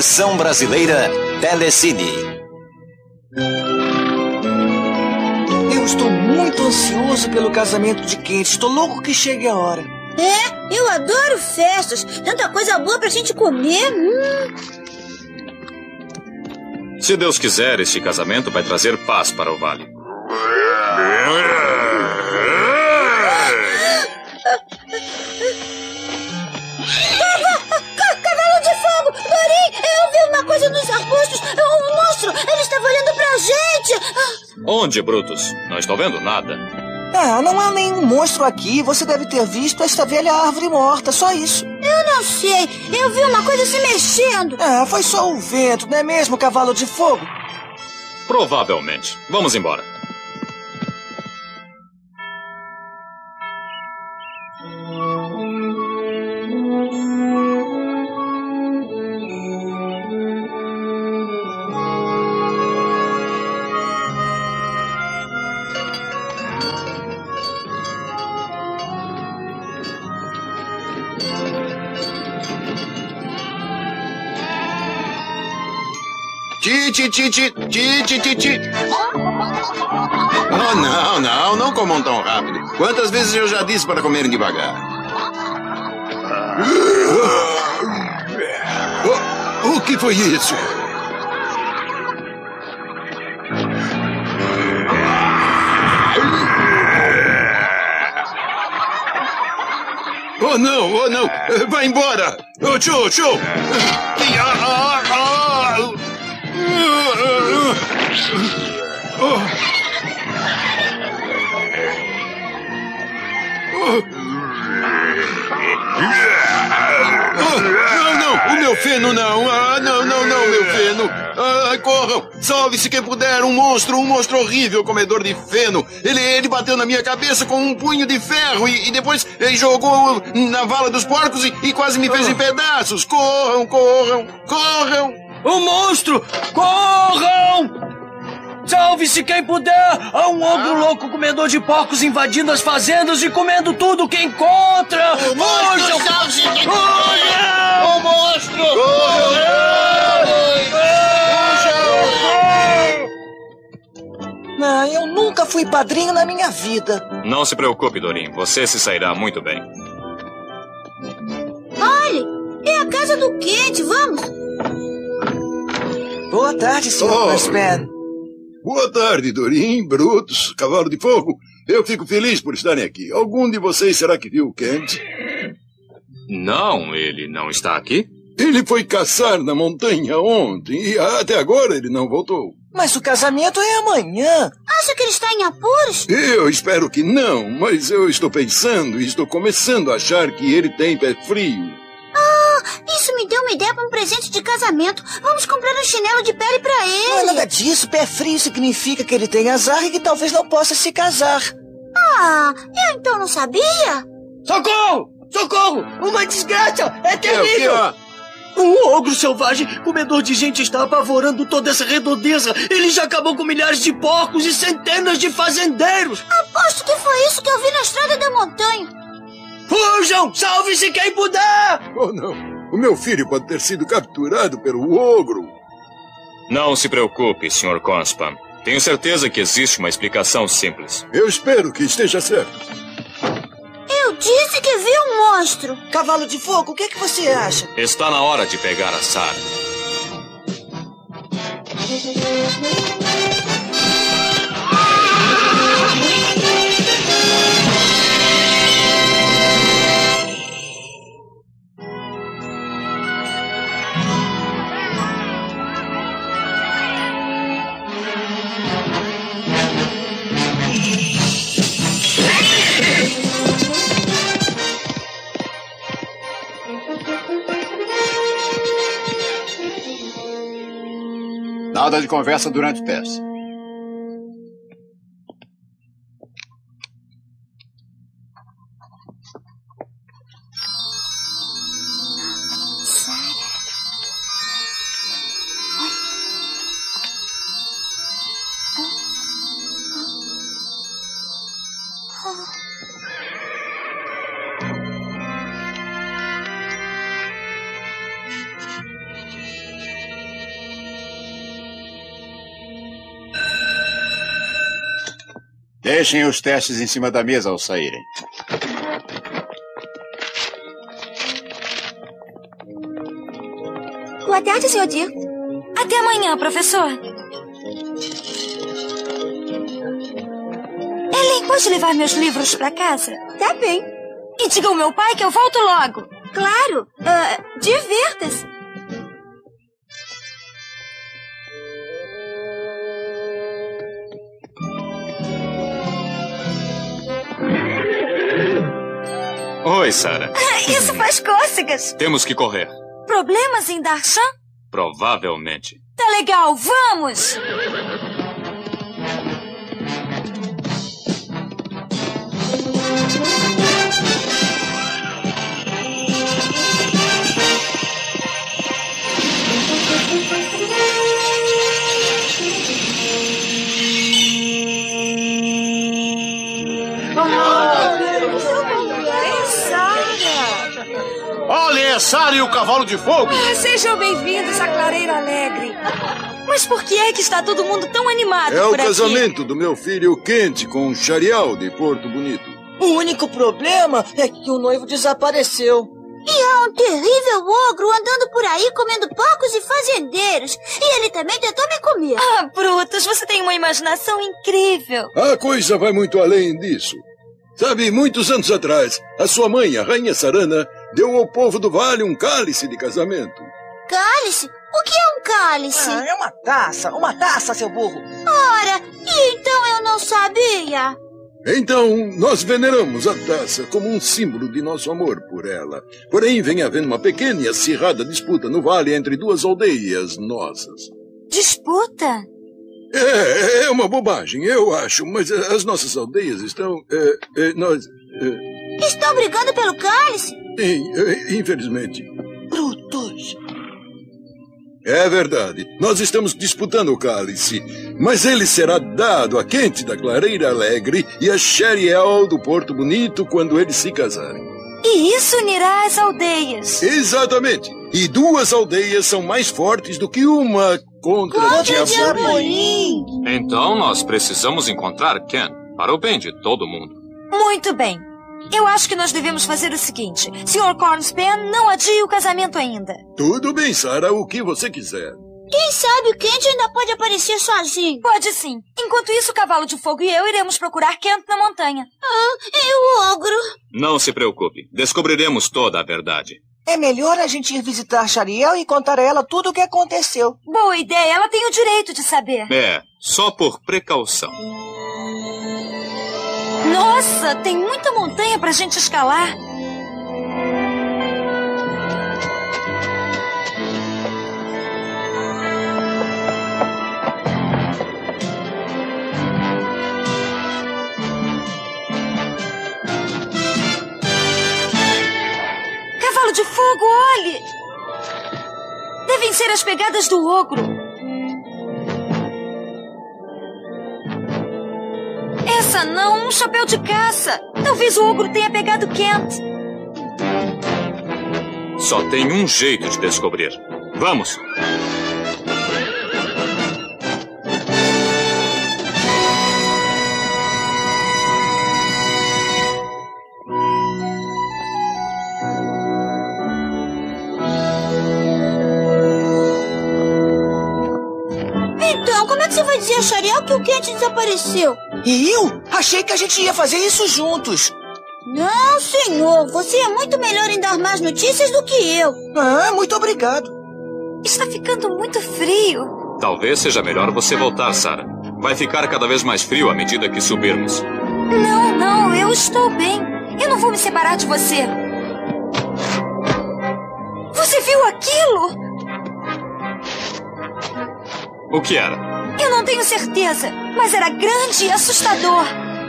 Versão brasileira Telecine. Eu estou muito ansioso pelo casamento de Kate. Estou louco que chegue a hora. É, eu adoro festas. Tanta coisa boa pra gente comer. Hum. Se Deus quiser, este casamento vai trazer paz para o vale. Cavalo de fogo! Dorim, eu vi uma coisa nos arbustos. Um monstro! Ele estava olhando pra gente! Onde, Brutus? Não estou vendo nada. Ah, não há nenhum monstro aqui. Você deve ter visto esta velha árvore morta, só isso. Eu não sei. Eu vi uma coisa se mexendo. Ah, foi só o vento, não é mesmo, cavalo de fogo? Provavelmente. Vamos embora. Ti, ti, ti, ti, ti, ti, ti. Oh, não, não, não comam tão rápido. Quantas vezes eu já disse para comerem devagar? Oh, o que foi isso? Oh, não, oh, não. Vai embora. Oh, show, show. Ah, ah, ah. Oh. Oh. Oh, não, não, o meu feno não. Ah, não, não, não, meu feno. Ah, corram, salve-se quem puder. Um monstro, um monstro horrível, comedor de feno. Ele, ele bateu na minha cabeça com um punho de ferro e, e depois ele jogou na vala dos porcos e, e quase me fez em pedaços. Corram, corram, corram. O monstro! Corram! Salve-se quem puder! Há um ogro louco comedor de porcos invadindo as fazendas e comendo tudo que encontra! O monstro! Salve-se quem puder! O monstro! Não, eu nunca fui padrinho na minha vida. Não se preocupe, Dorim. Você se sairá muito bem. Olhe! É a casa do Kent, vamos! Boa tarde, senhor Raspan. Boa tarde, Dorim, Brutus, Cavalo de Fogo. Eu fico feliz por estarem aqui. Algum de vocês será que viu o Kent? Não, ele não está aqui. Ele foi caçar na montanha ontem e até agora ele não voltou. Mas o casamento é amanhã. Acha que ele está em apuros? Eu espero que não, mas eu estou pensando e estou começando a achar que ele tem pé frio. Isso me deu uma ideia para um presente de casamento. Vamos comprar um chinelo de pele para ele. Não é nada disso. Pé frio significa que ele tem azar e que talvez não possa se casar. Ah, eu então não sabia. Socorro! Socorro! Uma desgraça! É terrível! É, um ogro selvagem, comedor de gente, está apavorando toda essa redondeza. Ele já acabou com milhares de porcos e centenas de fazendeiros. Aposto que foi isso que eu vi na estrada da montanha. Fujam! Salve-se quem puder! Oh, não. O meu filho pode ter sido capturado pelo ogro. Não se preocupe, senhor Conspan. Tenho certeza que existe uma explicação simples. Eu espero que esteja certo. Eu disse que vi um monstro. Cavalo de Fogo, o que é que você acha? Está na hora de pegar a Sarah. Nada de conversa durante o teste. Deixem os testes em cima da mesa ao saírem. Boa tarde, senhor Dir. Até amanhã, professor. Ellen, pode levar meus livros para casa? Tá bem. E diga ao meu pai que eu volto logo. Claro. Uh, divirta-se. Oi, Sarah. Isso faz cócegas. Temos que correr. Problemas em Darshan? Provavelmente. Tá legal, vamos! Olha, é Sarah e o Cavalo de Fogo! Ah, sejam bem-vindos à Clareira Alegre. Mas por que é que está todo mundo tão animado É por o aqui? casamento do meu filho Kent com o Sharial de Porto Bonito. O único problema é que o noivo desapareceu. E há um terrível ogro andando por aí comendo porcos e fazendeiros. E ele também tentou me comer. Ah, Brutus, você tem uma imaginação incrível. A coisa vai muito além disso. Sabe, muitos anos atrás, a sua mãe, a Rainha Sarana, deu ao povo do vale um cálice de casamento. Cálice? O que é um cálice? Ah, é uma taça, uma taça, seu burro. Ora, e então eu não sabia. Então, nós veneramos a taça como um símbolo de nosso amor por ela. Porém, vem havendo uma pequena e acirrada disputa no vale entre duas aldeias nossas. Disputa? É, é uma bobagem, eu acho, mas as nossas aldeias estão... É, é, nós... É, estão brigando pelo cálice? Sim, é, infelizmente. Brutus! É verdade, nós estamos disputando o cálice, mas ele será dado a Kent da Clareira Alegre e a Shariel do Porto Bonito quando eles se casarem. E isso unirá as aldeias. Exatamente. E duas aldeias são mais fortes do que uma contra, contra Diabolim. Então nós precisamos encontrar Ken, para o bem de todo mundo. Muito bem. Eu acho que nós devemos fazer o seguinte. senhor Cornspan, não adie o casamento ainda. Tudo bem, Sarah, o que você quiser. Quem sabe o Kent ainda pode aparecer sozinho. Pode sim. Enquanto isso, o Cavalo de Fogo e eu iremos procurar Kent na montanha. Ah, e o ogro? Não se preocupe. Descobriremos toda a verdade. É melhor a gente ir visitar Shariel e contar a ela tudo o que aconteceu. Boa ideia. Ela tem o direito de saber. É, só por precaução. Nossa, tem muita montanha pra gente escalar. Cavalo de Fogo, olhe! Devem ser as pegadas do ogro. Essa não, um chapéu de caça. Talvez o ogro tenha pegado Kent. Só tem um jeito de descobrir. Vamos! Então, como é que você vai dizer a Shariel que o Kent desapareceu? E eu? Achei que a gente ia fazer isso juntos. Não, senhor. Você é muito melhor em dar más notícias do que eu. Ah, muito obrigado. Está ficando muito frio. Talvez seja melhor você voltar, Sarah. Vai ficar cada vez mais frio à medida que subirmos. Não, não. Eu estou bem. Eu não vou me separar de você. Você viu aquilo? O que era? Eu não tenho certeza, mas era grande e assustador.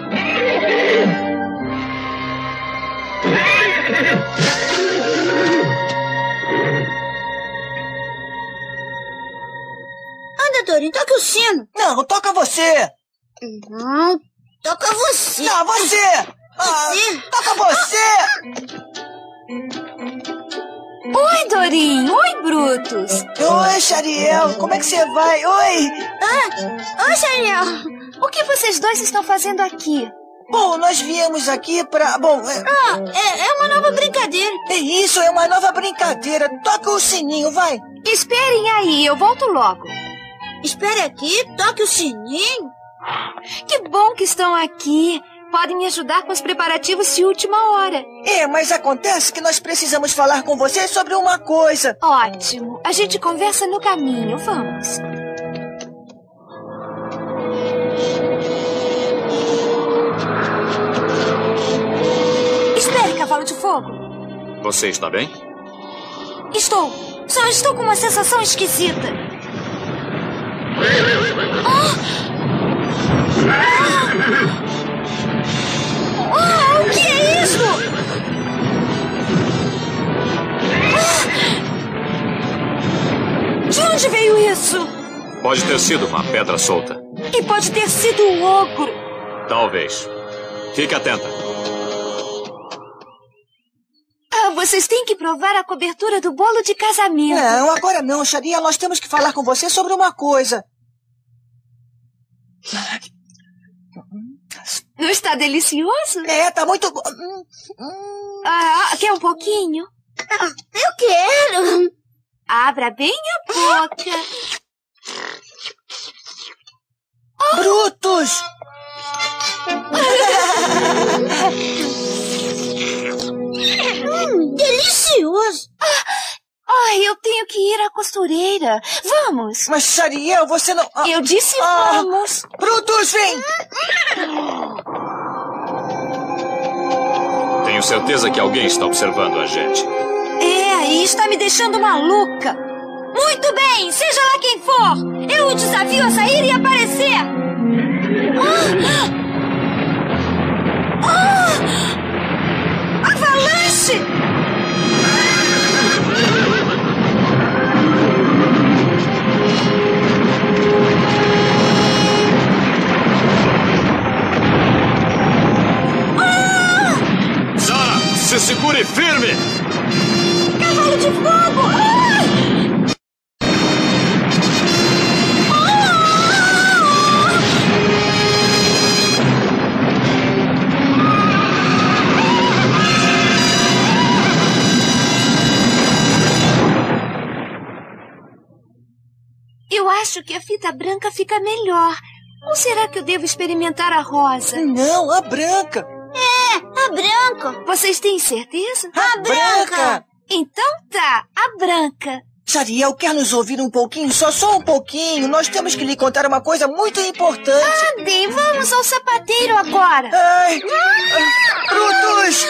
Anda, Dorinho, toca o sino. Não, toca você. Não, toca você. Não, você. Ah, toca você. Oi, Dorinho. Oi, Brutus. Oi, Shariel. Como é que você vai? Oi. Ah, oi, Shariel. O que vocês dois estão fazendo aqui? Bom, nós viemos aqui pra... Bom, é... Ah, é, é uma nova brincadeira. É isso, é uma nova brincadeira. Toca o sininho, vai. Esperem aí, eu volto logo. Espere aqui, toque o sininho. Que bom que estão aqui. Podem me ajudar com os preparativos de última hora. É, mas acontece que nós precisamos falar com você sobre uma coisa. Ótimo. A gente conversa no caminho. Vamos. Espere, cavalo de fogo. Você está bem? Estou. Só estou com uma sensação esquisita. Ah! Ah, o que é isso? Ah! De onde veio isso? Pode ter sido uma pedra solta. E pode ter sido o ogro. Talvez. Fique atenta. Ah, vocês têm que provar a cobertura do bolo de casamento. Não, agora não, Sharia. Nós temos que falar com você sobre uma coisa. Não está delicioso? É, tá muito bom. Ah, quer um pouquinho? Eu quero. Abra bem a boca. Oh. Brutos! hum, delicioso. Ai, eu tenho que ir à costureira. Vamos. Mas, Shariel, você não... Ah, eu disse ah, vamos. Brutus, vem! Tenho certeza que alguém está observando a gente. É, e está me deixando maluca. Muito bem, seja lá quem for. Eu o desafio a sair e aparecer. Ah! Ah! Avalanche! Se segure firme! Cavalo de fogo! Ah! Eu acho que a fita branca fica melhor. Ou será que eu devo experimentar a rosa? Não, a branca. É, a branca. Vocês têm certeza? A, a branca. branca. Então tá, a branca. Shariel, quer nos ouvir um pouquinho? Só, só um pouquinho. Nós temos que lhe contar uma coisa muito importante. Ande, vamos ao sapateiro agora. Ai, ah! Brutus!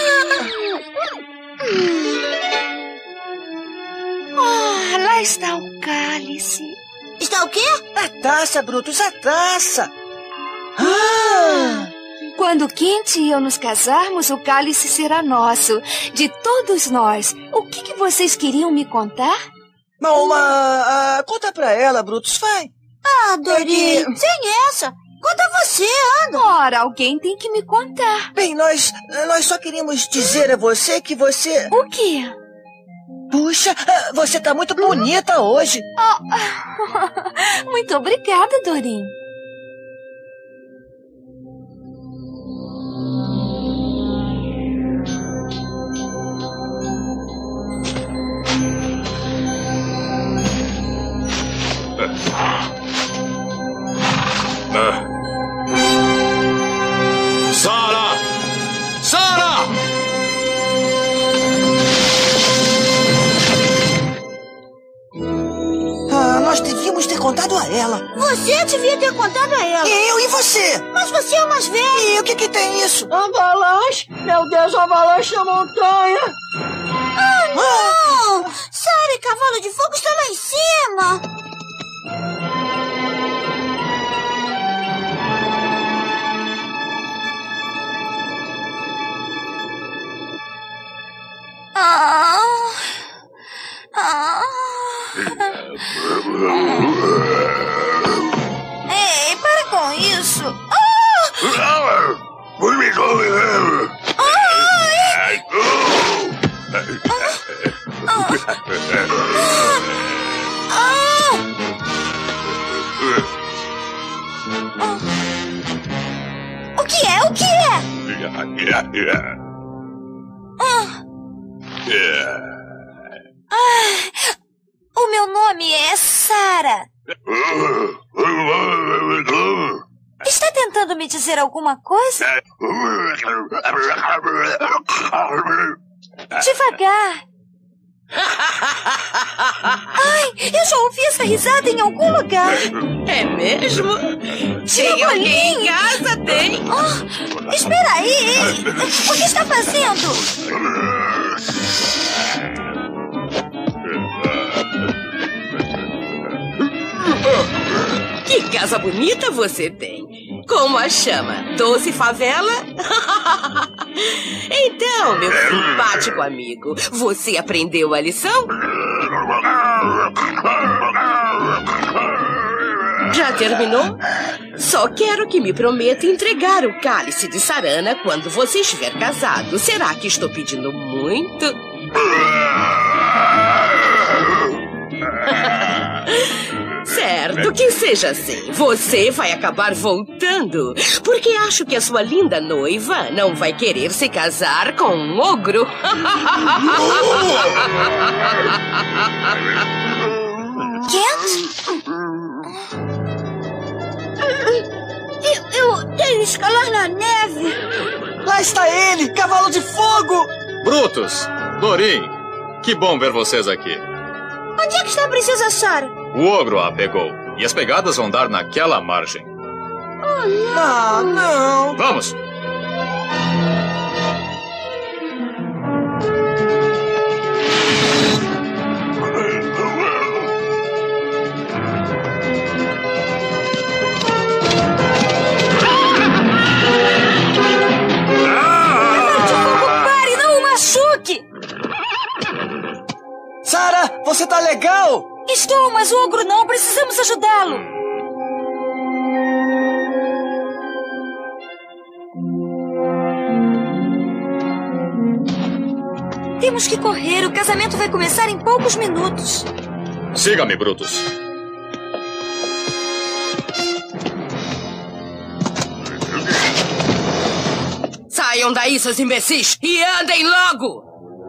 Ah, lá está o cálice. Está o quê? A taça, Brutus, a taça. Ah! Quando Kent e eu nos casarmos, o cálice será nosso, de todos nós. O que, que vocês queriam me contar? Uma, uma, uh, conta pra ela, Brutus, vai. Ah, Dorinha, é que... sem essa. Conta você, anda. Ora, alguém tem que me contar. Bem, nós, nós só queríamos dizer a você que você... O quê? Puxa, você tá muito bonita hoje. Oh, muito obrigada, Dorin. Sara! Sara! Ah, nós devíamos ter contado a ela. Você devia ter contado a ela. Eu e você. Mas você é o mais velho. E o que que tem isso? Avalanche! Meu Deus, avalanche da montanha! Ah, não! Ah. Sara e Cavalo de Fogo estão lá em cima. Ah, ah. Ei, para com isso. Ah! Ah. Ah, o meu nome é Sara. Está tentando me dizer alguma coisa? Devagar. Ai, eu já ouvi essa risada em algum lugar. É mesmo? Tem alguém em casa, tem? Oh, espera aí. O que está fazendo? Que casa bonita você tem. Como a chama? Doce Favela? Então, meu simpático amigo, você aprendeu a lição? Já terminou? Só quero que me prometa entregar o cálice de Sarana quando você estiver casado. Será que estou pedindo muito? Certo, que seja assim. Você vai acabar voltando, porque acho que a sua linda noiva não vai querer se casar com um ogro. Kent? Eu, eu tenho escalar na neve. Lá está ele, cavalo de fogo! Brutus, Dorim, que bom ver vocês aqui. Onde é que está a princesa Sara? O ogro a pegou, e as pegadas vão dar naquela margem. Oh, não. Ah, não! Vamos! Pare, não o machuque! Sara, você tá legal? Estou, mas o ogro não. Precisamos ajudá-lo. Temos que correr. O casamento vai começar em poucos minutos. Siga-me, Brutus. Saiam daí, seus imbecis, e andem logo!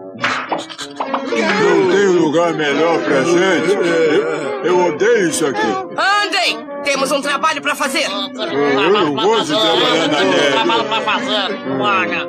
Não tem lugar melhor pra gente. Eu, eu odeio isso aqui. Andem! Temos um trabalho pra fazer. Eu não gosto de trabalhar na neve. Trabalho pra fazer. Paga.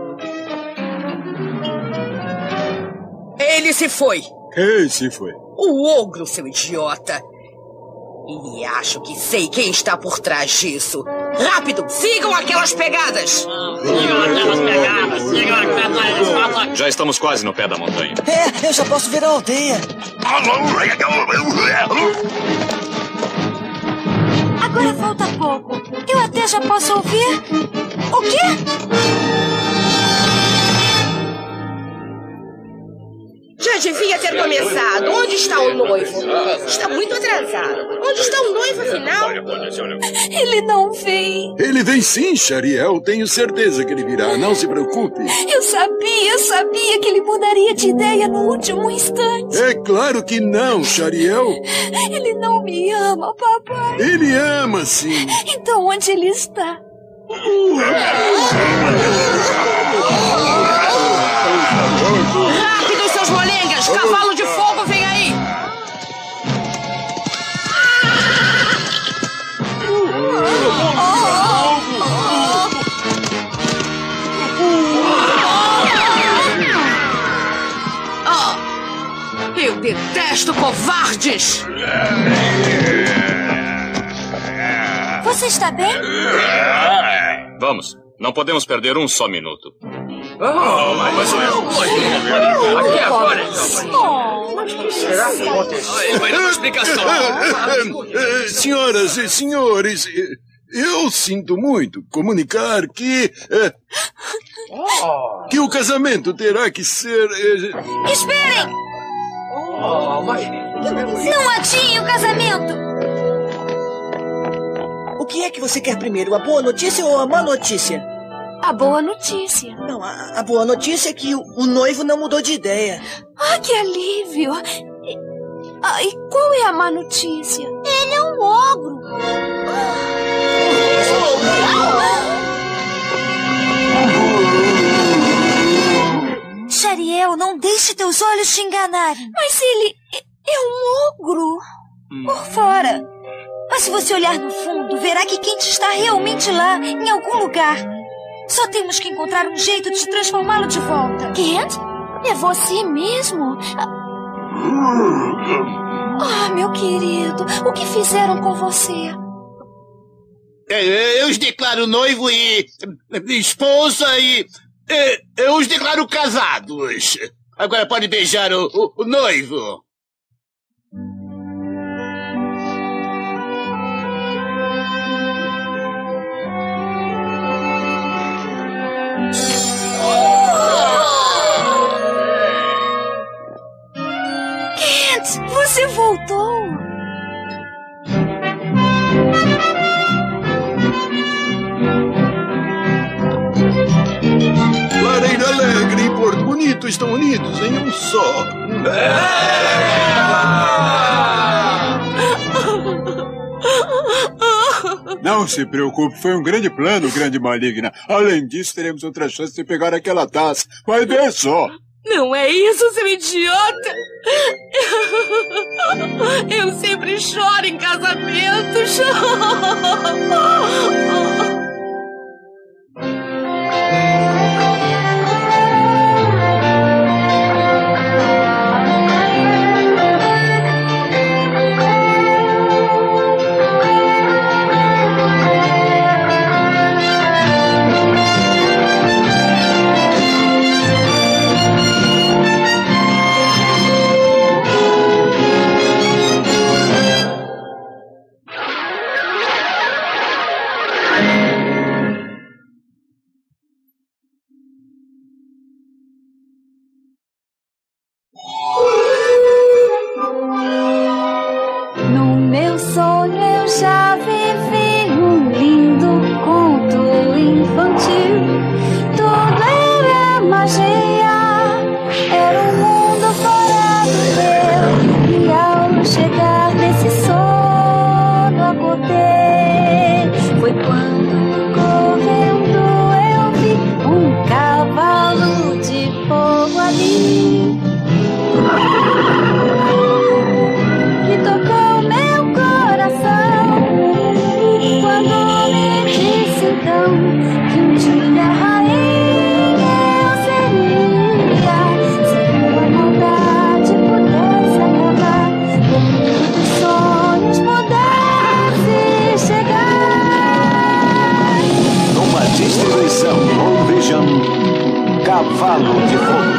Ele se foi. Quem se foi? O ogro, seu idiota. E acho que sei quem está por trás disso. Rápido, sigam aquelas pegadas. Sigam aquelas pegadas. Sigam aquelas pegadas. Já estamos quase no pé da montanha. É, eu já posso ver a aldeia. Agora falta pouco. Eu até já posso ouvir. O quê? Já devia ter começado. Onde está o noivo? Está muito atrasado. Onde está o noivo, afinal? Ele não vem. Ele vem sim, Shariel. Tenho certeza que ele virá. Não se preocupe. Eu sabia, eu sabia que ele mudaria de ideia no último instante. É claro que não, Shariel. Ele não me ama, papai. Ele ama, sim. Então onde ele está? Rápido, seus molengas! Cavalo de fogo, vem aí! Oh, eu detesto covardes! Você está bem? Vamos, não podemos perder um só minuto. Oh, mas aqui agora, então. Será que aconteceu? Vai dar uma explicação. Senhoras e senhores, eu sinto muito comunicar que... É, que o casamento terá que ser... É... Esperem! Oh, mas... Não adiem o casamento! O que é que você quer primeiro, a boa notícia ou a má notícia? A boa notícia. Não, a, a boa notícia é que o, o noivo não mudou de ideia. Ah, que alívio! E, ah, e qual é a má notícia? Ele é um ogro. Ah. Deixe teus olhos te enganarem. Mas ele é um ogro. Por fora. Mas se você olhar no fundo, verá que Kent está realmente lá, em algum lugar. Só temos que encontrar um jeito de transformá-lo de volta. Kent? É você mesmo? Ah, meu querido, o que fizeram com você? Eu os declaro noivo e esposa e eu os declaro casados. Agora pode beijar o, o, o noivo. Kent, você voltou. Clareira Alegre e Porto Bonito estão unidos em um só. Não se preocupe, foi um grande plano, grande maligna. Além disso, teremos outra chance de pegar aquela taça. Vai ver só. Não é isso, seu idiota! Eu sempre choro em casamentos. Cavalo de Fogo.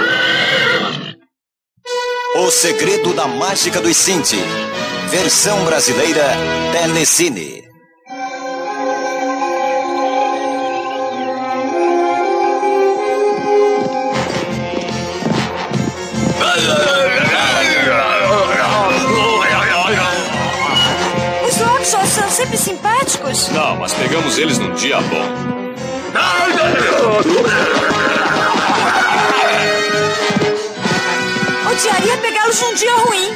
O Segredo da Mágica dos Cinti. Versão brasileira Telecine. Os lobos só são sempre simpáticos? Não, mas pegamos eles num dia bom. Odiaria pegá-los num dia ruim.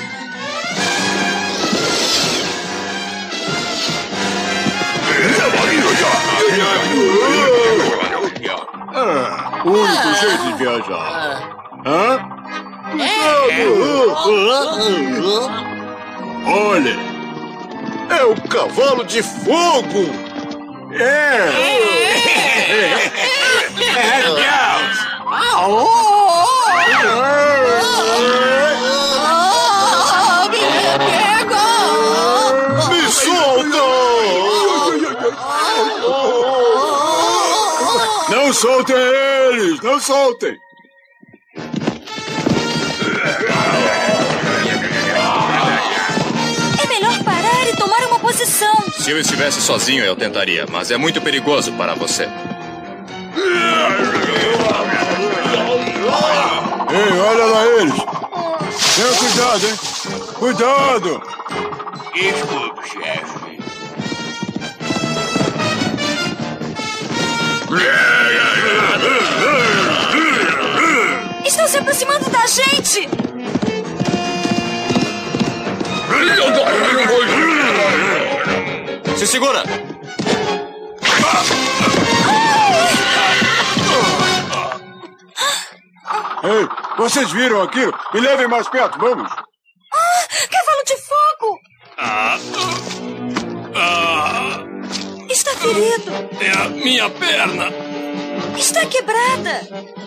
Ah, único jeito de viajar. Hã? Olha, é o cavalo de fogo. É. Me solta! Não soltem eles! Não soltem! É melhor parar e tomar uma posição. Se eu estivesse sozinho, eu tentaria, mas é muito perigoso para você. Ei, olha lá eles! Tenha cuidado, hein? Cuidado! Desculpe, chefe. Estão se aproximando da gente! Se segura! Ei, Vocês viram aquilo? Me levem mais perto, vamos. Ah, cavalo de fogo! Ah, ah, Está ferido. é a minha perna. Está quebrada.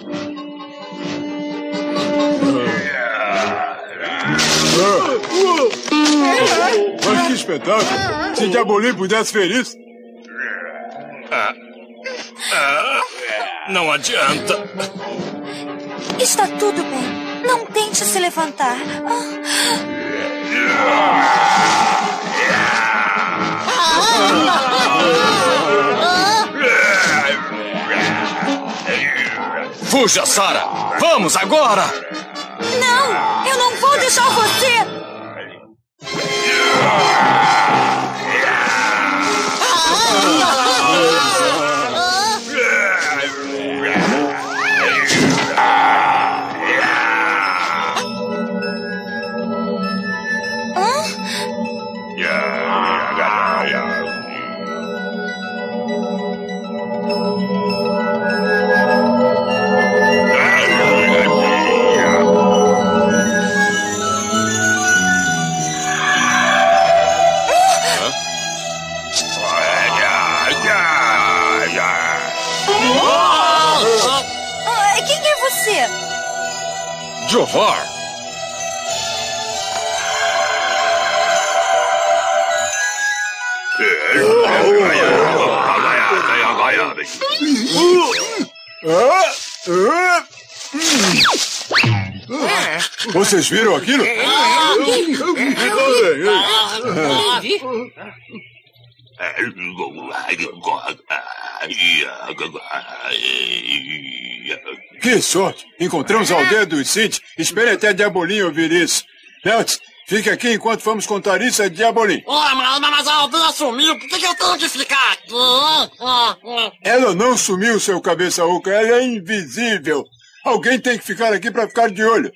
Mas que espetáculo! Se Diabolim pudesse ver isso. Ah, ah, não adianta. Está tudo bem. Não tente se levantar. Fuja, Sarah! Vamos agora! Não! Eu não vou deixar você! Jovar! Vocês viram aquilo? Que sorte! Encontramos a aldeia dos Cinti. Espere até Diabolim ouvir isso. Neltz, fique aqui enquanto vamos contar isso a Diabolim. Oh, mas, mas a aldeia sumiu. Por que, que eu tenho que ficar aqui? Ela não sumiu, seu cabeça oca. Ela é invisível. Alguém tem que ficar aqui para ficar de olho.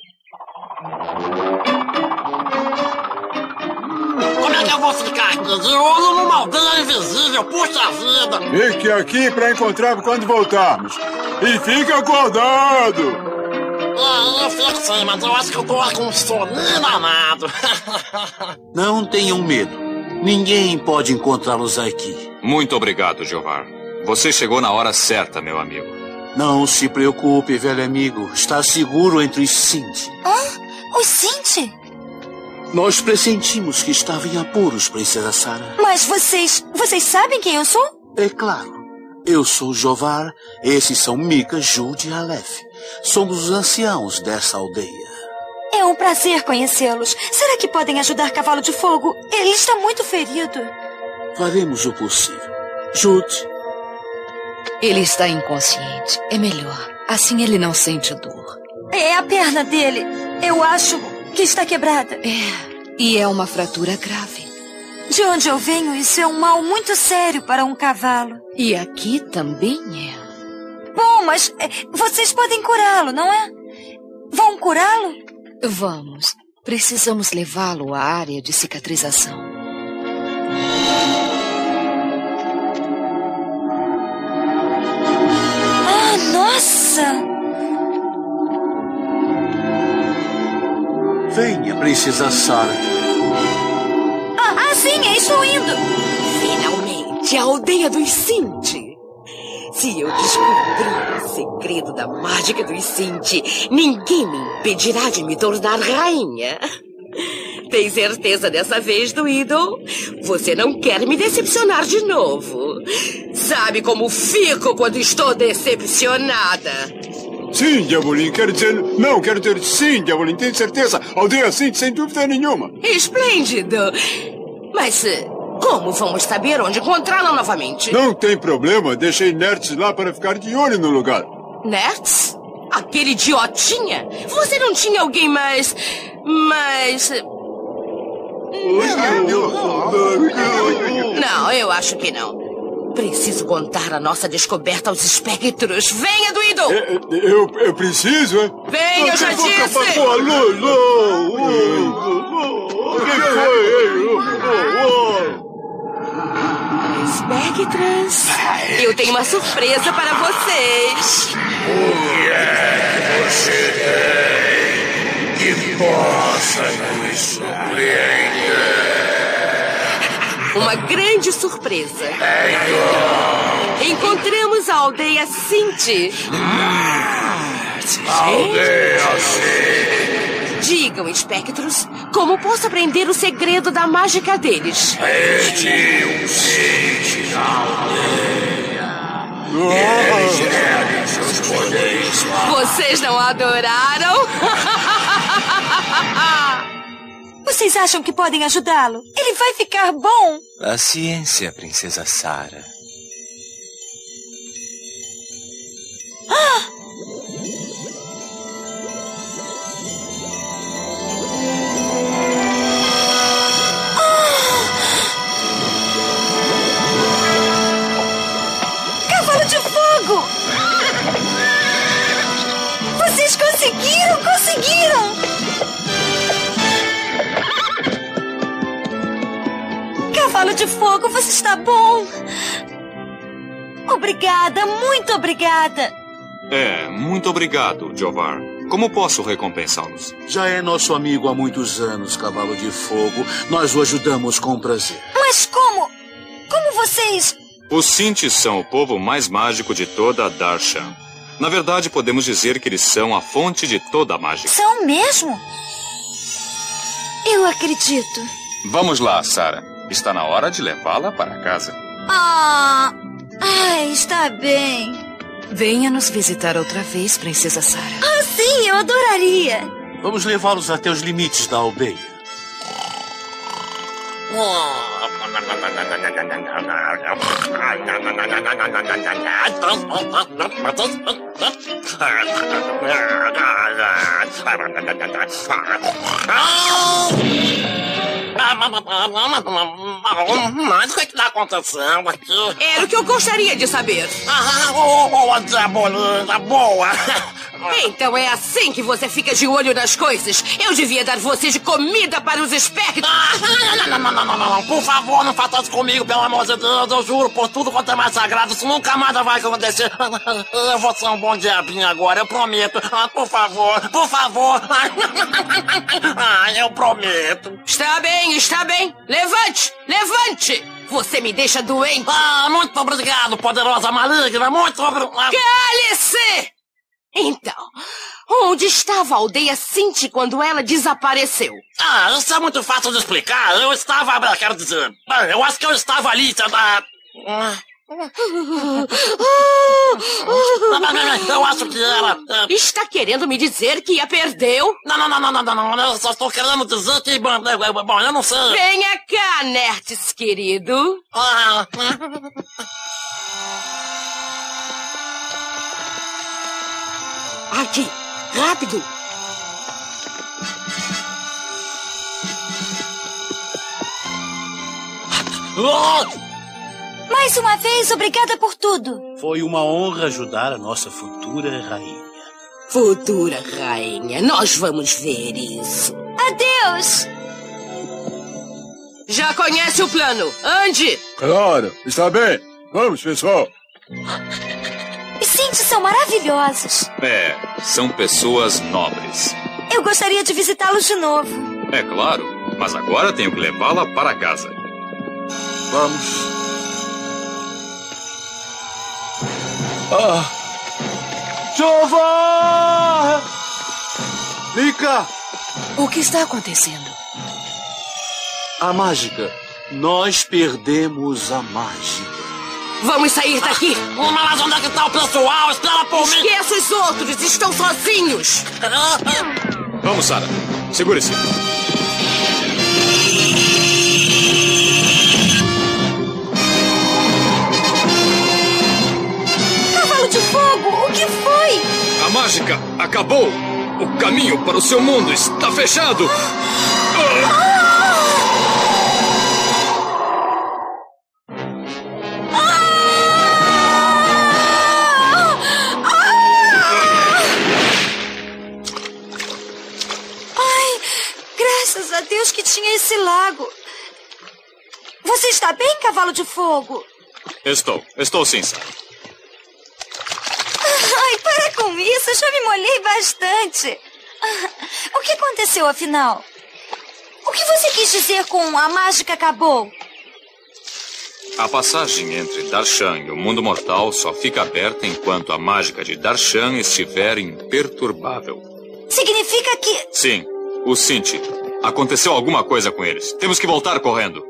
Como é que eu vou ficar aqui de olho numa aldeia invisível? Puxa vida! Fique aqui para encontrar quando voltarmos. E fique acordado! É, eu fico sim, mas eu acho que eu tô com um soninho danado. Não tenham medo. Ninguém pode encontrá-los aqui. Muito obrigado, Jovar. Você chegou na hora certa, meu amigo. Não se preocupe, velho amigo. Está seguro entre os Cinti. Hã? Os Cinti? Nós pressentimos que estava em apuros, princesa Sarah. Mas vocês... Vocês sabem quem eu sou? É claro. Eu sou Jovar. Esses são Mika, Jude e Aleph. Somos os anciãos dessa aldeia. É um prazer conhecê-los. Será que podem ajudar Cavalo de Fogo? Ele está muito ferido. Faremos o possível. Jude. Ele está inconsciente. É melhor. Assim ele não sente dor. É a perna dele. Eu acho que está quebrada. É. E é uma fratura grave. De onde eu venho, isso é um mal muito sério para um cavalo. E aqui também é. Bom, mas é, vocês podem curá-lo, não é? Vão curá-lo? Vamos. Precisamos levá-lo à área de cicatrização. Ah, nossa! Venha, princesa Sarah. Ah, ah, sim, estou indo. Finalmente, a aldeia dos Cinti. Se eu descobrir o segredo da mágica dos Cinti, ninguém me impedirá de me tornar rainha. Tem certeza dessa vez, Duido? Você não quer me decepcionar de novo. Sabe como fico quando estou decepcionada? Sim, Diabolim, quero dizer... Não, quero dizer sim, Diabolim, tenho certeza. Aldeia Cinti, sem dúvida nenhuma. Esplêndido. Mas como vamos saber onde encontrá-la novamente? Não tem problema, deixei Nertz lá para ficar de olho no lugar. Nertz? Aquele idiotinha? Você não tinha alguém mais... mais... Não. Não, eu acho que não. Preciso contar a nossa descoberta aos espectros. Venha, Duido! Eu, eu, eu preciso, é? Venha, eu já disse! Espectros, eu tenho uma surpresa para vocês. O que é que você tem? que possa nos surpreender. Uma grande surpresa. Encontramos a aldeia Sinti. Aldeia Sinti. Digam, espectros, como posso aprender o segredo da mágica deles? Pede um Sinti na aldeia. E eles devem seus poderes. Vocês não adoraram? Vocês acham que podem ajudá-lo? Ele vai ficar bom. Paciência, Princesa Sara. Ah! Cavalo de fogo! Vocês conseguiram! Conseguiram! Cavalo de fogo, você está bom? Obrigada, muito obrigada. É, muito obrigado, Jovar. Como posso recompensá-los? Já é nosso amigo há muitos anos, Cavalo de Fogo. Nós o ajudamos com prazer. Mas como? Como vocês... Os Sintis são o povo mais mágico de toda a Darshan. Na verdade, podemos dizer que eles são a fonte de toda a mágica. São mesmo? Eu acredito. Vamos lá, Sara. Está na hora de levá-la para casa. Ah, ai, está bem. Venha nos visitar outra vez, Princesa Sara. Ah, sim, eu adoraria. Vamos levá-los até os limites da aldeia. Mas o que é que está acontecendo aqui? Era o que eu gostaria de saber. Ah, oh, oh, diabolina, boa. Então é assim que você fica de olho nas coisas. Eu devia dar você de comida para os espectros. Ah, não, não, não, não, não, não. Por favor, não faça isso comigo, pelo amor de Deus. Eu juro por tudo quanto é mais sagrado. Isso nunca mais vai acontecer. Eu vou ser um bom diabinho agora, eu prometo. Ah, por favor, por favor. Ah, eu prometo. Está bem, está bem. Levante, levante. Você me deixa doente. Ah, muito obrigado, poderosa maligna. Muito obrigado. Cale-se! Então, onde estava a aldeia Sinti quando ela desapareceu? Ah, isso é muito fácil de explicar. Eu estava, quero dizer, eu acho que eu estava ali. Ah, eu acho que era... Está querendo me dizer que a perdeu? Não, não, não, não, não, não. Eu só estou querendo dizer que... Bom, eu não sei. Venha cá, Nertes, querido. Ah... Aqui, rápido. Mais uma vez, obrigada por tudo. Foi uma honra ajudar a nossa futura rainha. Futura rainha, nós vamos ver isso. Adeus! Já conhece o plano? Ande! Claro, está bem. Vamos, pessoal. Os Sinti são maravilhosos. É, são pessoas nobres. Eu gostaria de visitá-los de novo. É claro, mas agora tenho que levá-la para casa. Vamos. Ah! Jovar! Mika! O que está acontecendo? A mágica. Nós perdemos a mágica. Vamos sair daqui. Ah, mas onde é que está o pessoal? Espera por mim. Esqueça os outros, estão sozinhos. Vamos, Sara. Segure-se. Cavalo de fogo, o que foi? A mágica acabou. O caminho para o seu mundo está fechado. Ah! Graças a Deus que tinha esse lago. Você está bem, Cavalo de Fogo? Estou, estou sim, Sara. Ai, para com isso, eu já me molhei bastante. O que aconteceu, afinal? O que você quis dizer com a mágica acabou? A passagem entre Darshan e o mundo mortal só fica aberta enquanto a mágica de Darshan estiver imperturbável. Significa que... Sim, o Sinti. Aconteceu alguma coisa com eles. Temos que voltar correndo.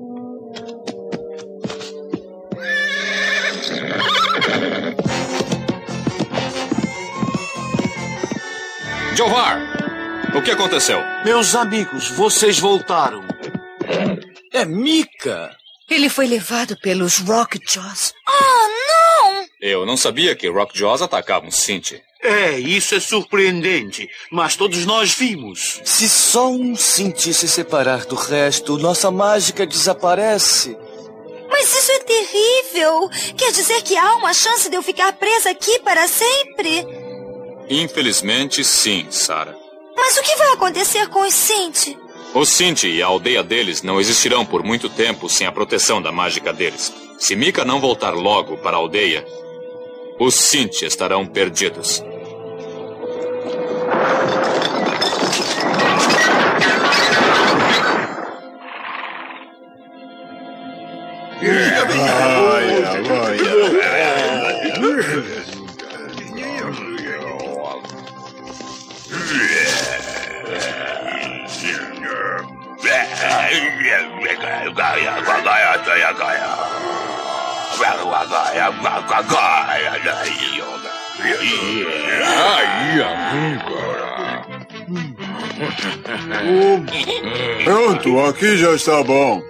Jovar! O que aconteceu? Meus amigos, vocês voltaram. É Mika! Ele foi levado pelos Rockjaws. Ah, não! Eu não sabia que Rockjaws atacavam Sinti. É, isso é surpreendente, mas todos nós vimos. Se só um Sinti se separar do resto, nossa mágica desaparece. Mas isso é terrível! Quer dizer que há uma chance de eu ficar presa aqui para sempre? Infelizmente, sim, Sarah. Mas o que vai acontecer com os Sinti? Os Sinti e a aldeia deles não existirão por muito tempo sem a proteção da mágica deles. Se Mika não voltar logo para a aldeia, os Sinti estarão perdidos. Pronto, aqui já está bom.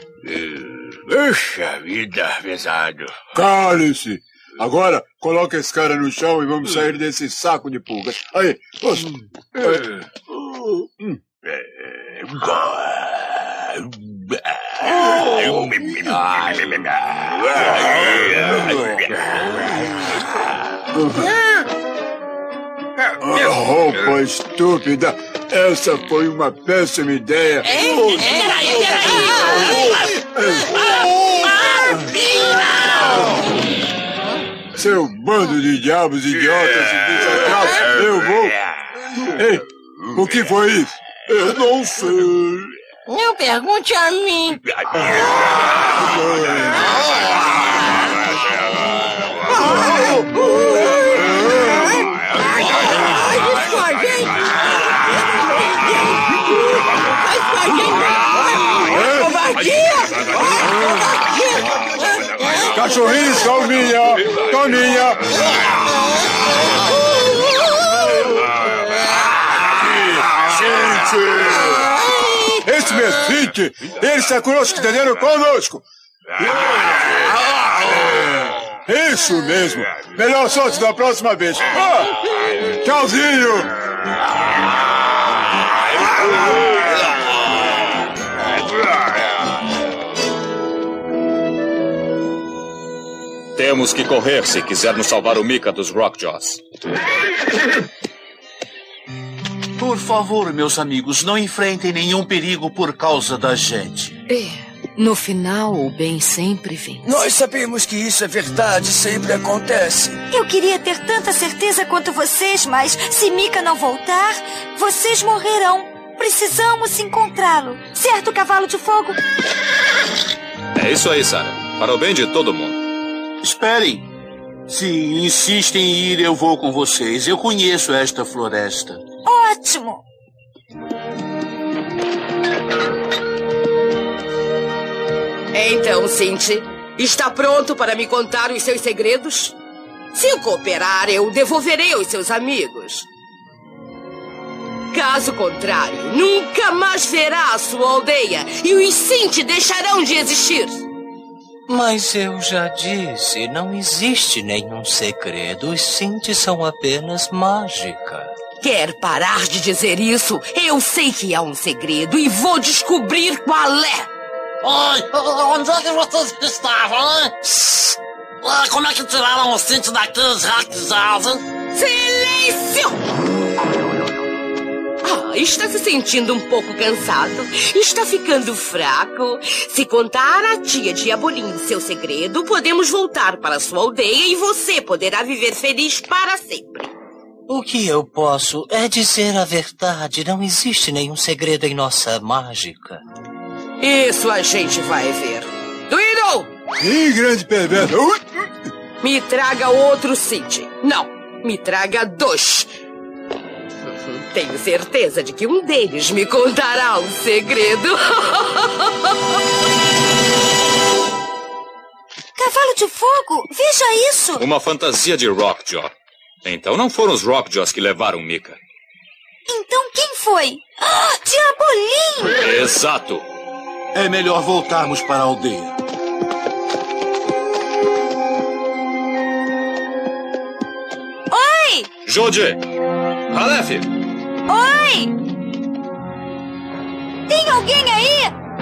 Puxa vida, pesado. Cale-se. Agora, coloca esse cara no chão e vamos sair desse saco de pulgas. Aí, moço. Oh, roupa estúpida. Essa foi uma péssima ideia. Peraí, peraí. Seu bando de diabos idiotas e desatrasos, eu vou... Ei, o que foi isso? Eu não sei. Não pergunte a mim. Cachorrinhos, calminha, calminha. Esse mesmo, ele está conosco, entendendo? Conosco. Isso mesmo. Melhor sorte da próxima vez. Ah, tchauzinho. Temos que correr se quisermos salvar o Mika dos Rockjaws. Por favor, meus amigos, não enfrentem nenhum perigo por causa da gente. É, no final, o bem sempre vence. Nós sabemos que isso é verdade, sempre acontece. Eu queria ter tanta certeza quanto vocês, mas se Mika não voltar, vocês morrerão. Precisamos encontrá-lo. Certo, cavalo de fogo? É isso aí, Sarah. Para o bem de todo mundo. Esperem. Se insistem em ir, eu vou com vocês. Eu conheço esta floresta. Ótimo! Então, Sinti, está pronto para me contar os seus segredos? Se cooperar, eu devolverei aos seus amigos. Caso contrário, nunca mais verá a sua aldeia e os Sinti deixarão de existir. Mas eu já disse, não existe nenhum segredo. Os Sinti são apenas mágica. Quer parar de dizer isso? Eu sei que há um segredo e vou descobrir qual é. Oi, onde é que vocês estavam, hein? Como é que tiraram o Sinti daqueles Rockjaws, hein? Silêncio! Ah, está se sentindo um pouco cansado? Está ficando fraco? Se contar à tia Diabolim seu segredo, podemos voltar para sua aldeia e você poderá viver feliz para sempre. O que eu posso é dizer a verdade. Não existe nenhum segredo em nossa mágica. Isso a gente vai ver. Tweedle! Sim, grande perverso. Me traga outro Cinti. Não, me traga dois. Tenho certeza de que um deles me contará um segredo. Cavalo de fogo, veja isso. Uma fantasia de Rockjaw. Então não foram os Rockjaws que levaram Mika. Então quem foi? Ah, Diabolim! Exato. É melhor voltarmos para a aldeia. Oi! Jude! Aleph! Oi! Tem alguém aí?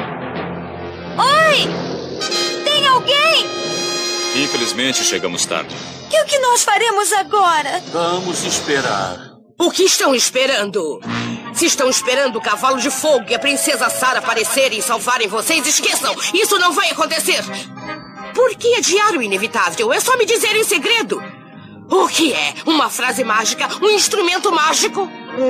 Oi! Tem alguém? Infelizmente chegamos tarde. E o que nós faremos agora? Vamos esperar. O que estão esperando? Se estão esperando o cavalo de fogo e a princesa Sarah aparecerem e salvarem vocês, esqueçam! Isso não vai acontecer! Porque adiar o inevitável? É só me dizer em segredo. O que é? Uma frase mágica? Um instrumento mágico?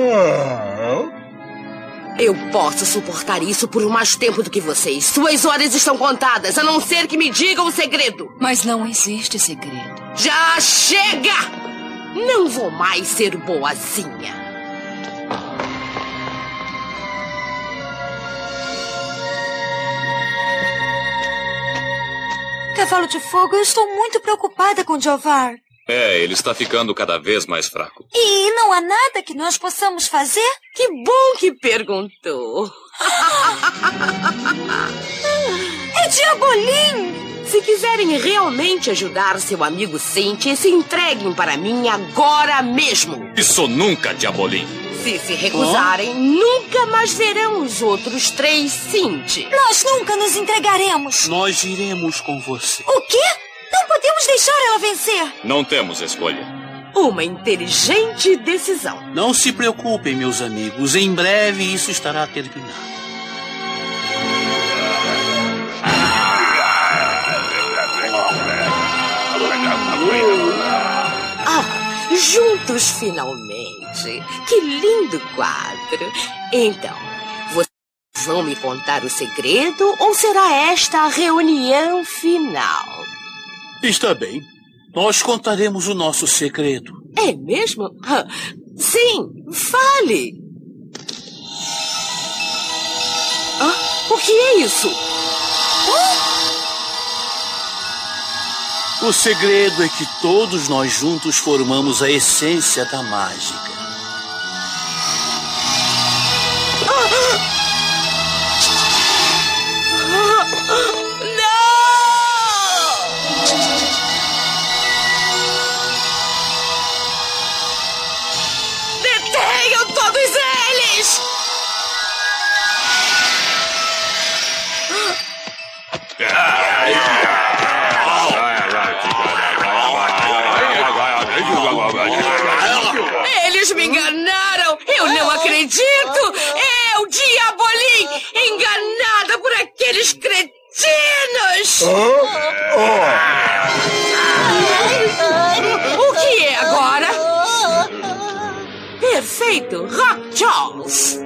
Eu posso suportar isso por mais tempo do que vocês. Suas horas estão contadas, a não ser que me digam o segredo. Mas não existe segredo. Já chega! Não vou mais ser boazinha. Cavalo de fogo, eu estou muito preocupada com Jovar. É, ele está ficando cada vez mais fraco. E não há nada que nós possamos fazer? Que bom que perguntou. É Diabolim! Se quiserem realmente ajudar seu amigo Cinti, se entreguem para mim agora mesmo. Isso nunca, Diabolim. Se se recusarem, oh? nunca mais verão os outros três Cinti. Nós nunca nos entregaremos. Nós iremos com você. O quê? Não podemos deixar ela vencer. Não temos escolha. Uma inteligente decisão. Não se preocupem, meus amigos. Em breve isso estará terminado. Ah, juntos finalmente. Que lindo quadro. Então, vocês vão me contar o segredo ou será esta a reunião final? Está bem. Nós contaremos o nosso segredo. É mesmo? Sim, fale. Ah, o que é isso? O segredo é que todos nós juntos formamos a essência da mágica. Detenham todos eles! Eles me enganaram! Eu não acredito! Eu, Diabolim, enganada por aqueles cretinos! O que é agora? Perfeito! Rockjaws!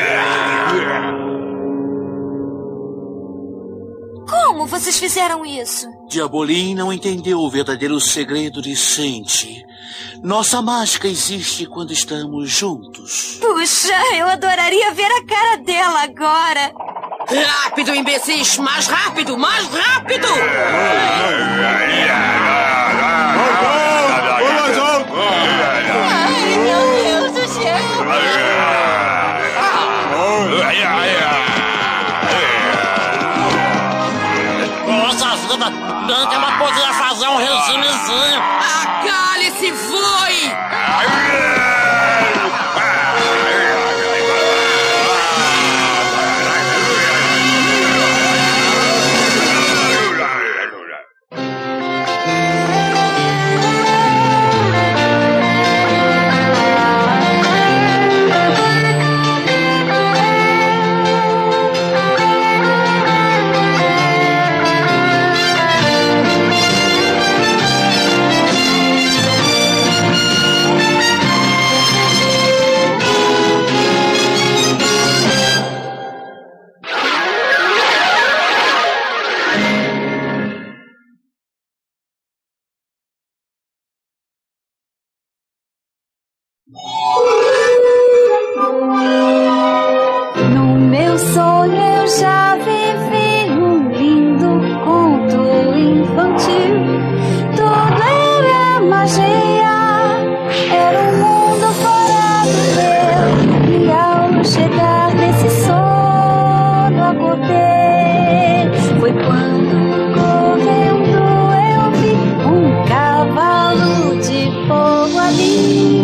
Como vocês fizeram isso? Diabolim não entendeu o verdadeiro segredo de Cinti. Nossa mágica existe quando estamos juntos. Puxa, eu adoraria ver a cara dela agora. Rápido, imbecis! Mais rápido! Mais rápido! Ai, meu Deus do céu! Nossa vida, bem que ela poderia fazer um regimezinho. A cálice foi! No meu sonho eu já vivi um lindo conto infantil. Tudo era magia, era um mundo fora do meu. E ao chegar nesse sono acordei. Foi quando correndo eu vi um cavalo de fogo ali.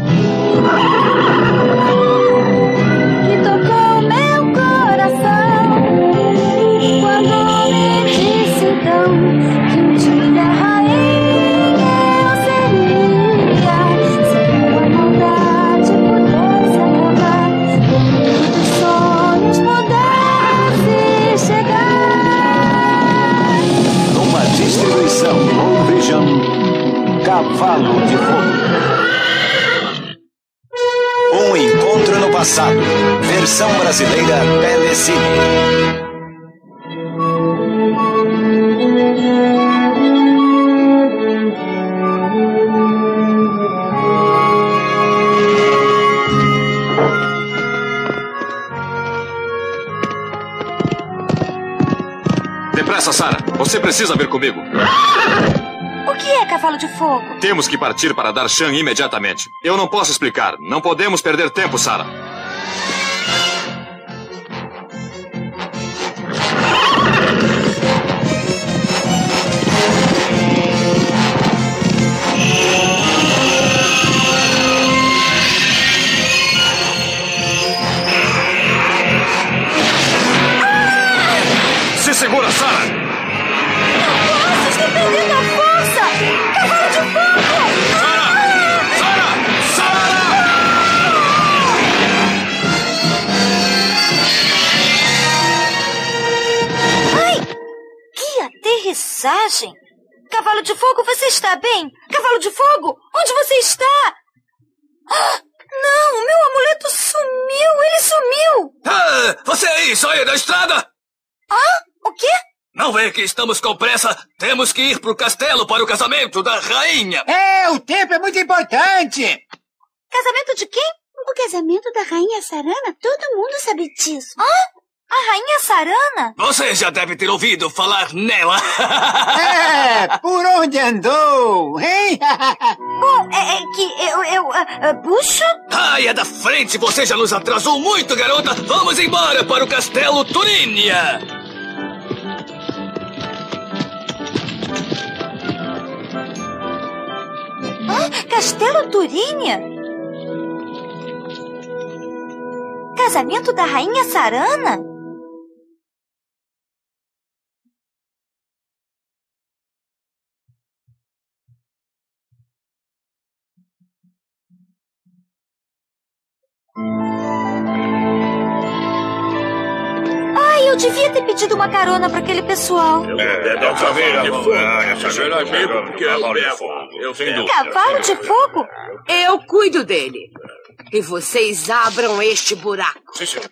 Que tocou meu coração quando me disse então que um dia rainha eu seria. Se tua maldade pudesse acabar, o mundo dos sonhos pudesse chegar. Numa distribuição World Vision, Cavalo de Fogo. Um encontro no passado. Versão brasileira Telecine. Depressa, Sarah. Você precisa vir comigo. O que é cavalo de fogo? Temos que partir para Darshan imediatamente. Eu não posso explicar. Não podemos perder tempo, Sarah. Se segura, Sarah! Nossa, estou perdendo a força! Cavalo de fogo! Sarah! Sarah! Sarah! Ai! Que aterrissagem! Cavalo de fogo, você está bem? Cavalo de fogo, onde você está? Ah, não, meu amuleto sumiu! Ele sumiu! Ah, você aí, saia da estrada! Ah? O quê? Não vê que estamos com pressa? Temos que ir pro castelo para o casamento da rainha. É, o tempo é muito importante. Casamento de quem? O casamento da rainha Sarana, todo mundo sabe disso. Ah? A rainha Sarana? Você já deve ter ouvido falar nela. É, por onde andou, hein? Bom, é, é que eu... eu uh, uh, puxo? Saia da frente, você já nos atrasou muito, garota. Vamos embora para o castelo Turínia. Ah, Castelo Turínia? Casamento da rainha Sarana? Ai, eu devia ter pedido uma carona para aquele pessoal. Dessa vez, essa será amigo, porque é fogo. Eu sem dúvida. Cavalo de fogo? Eu cuido dele. E vocês abram este buraco. Sim, sim.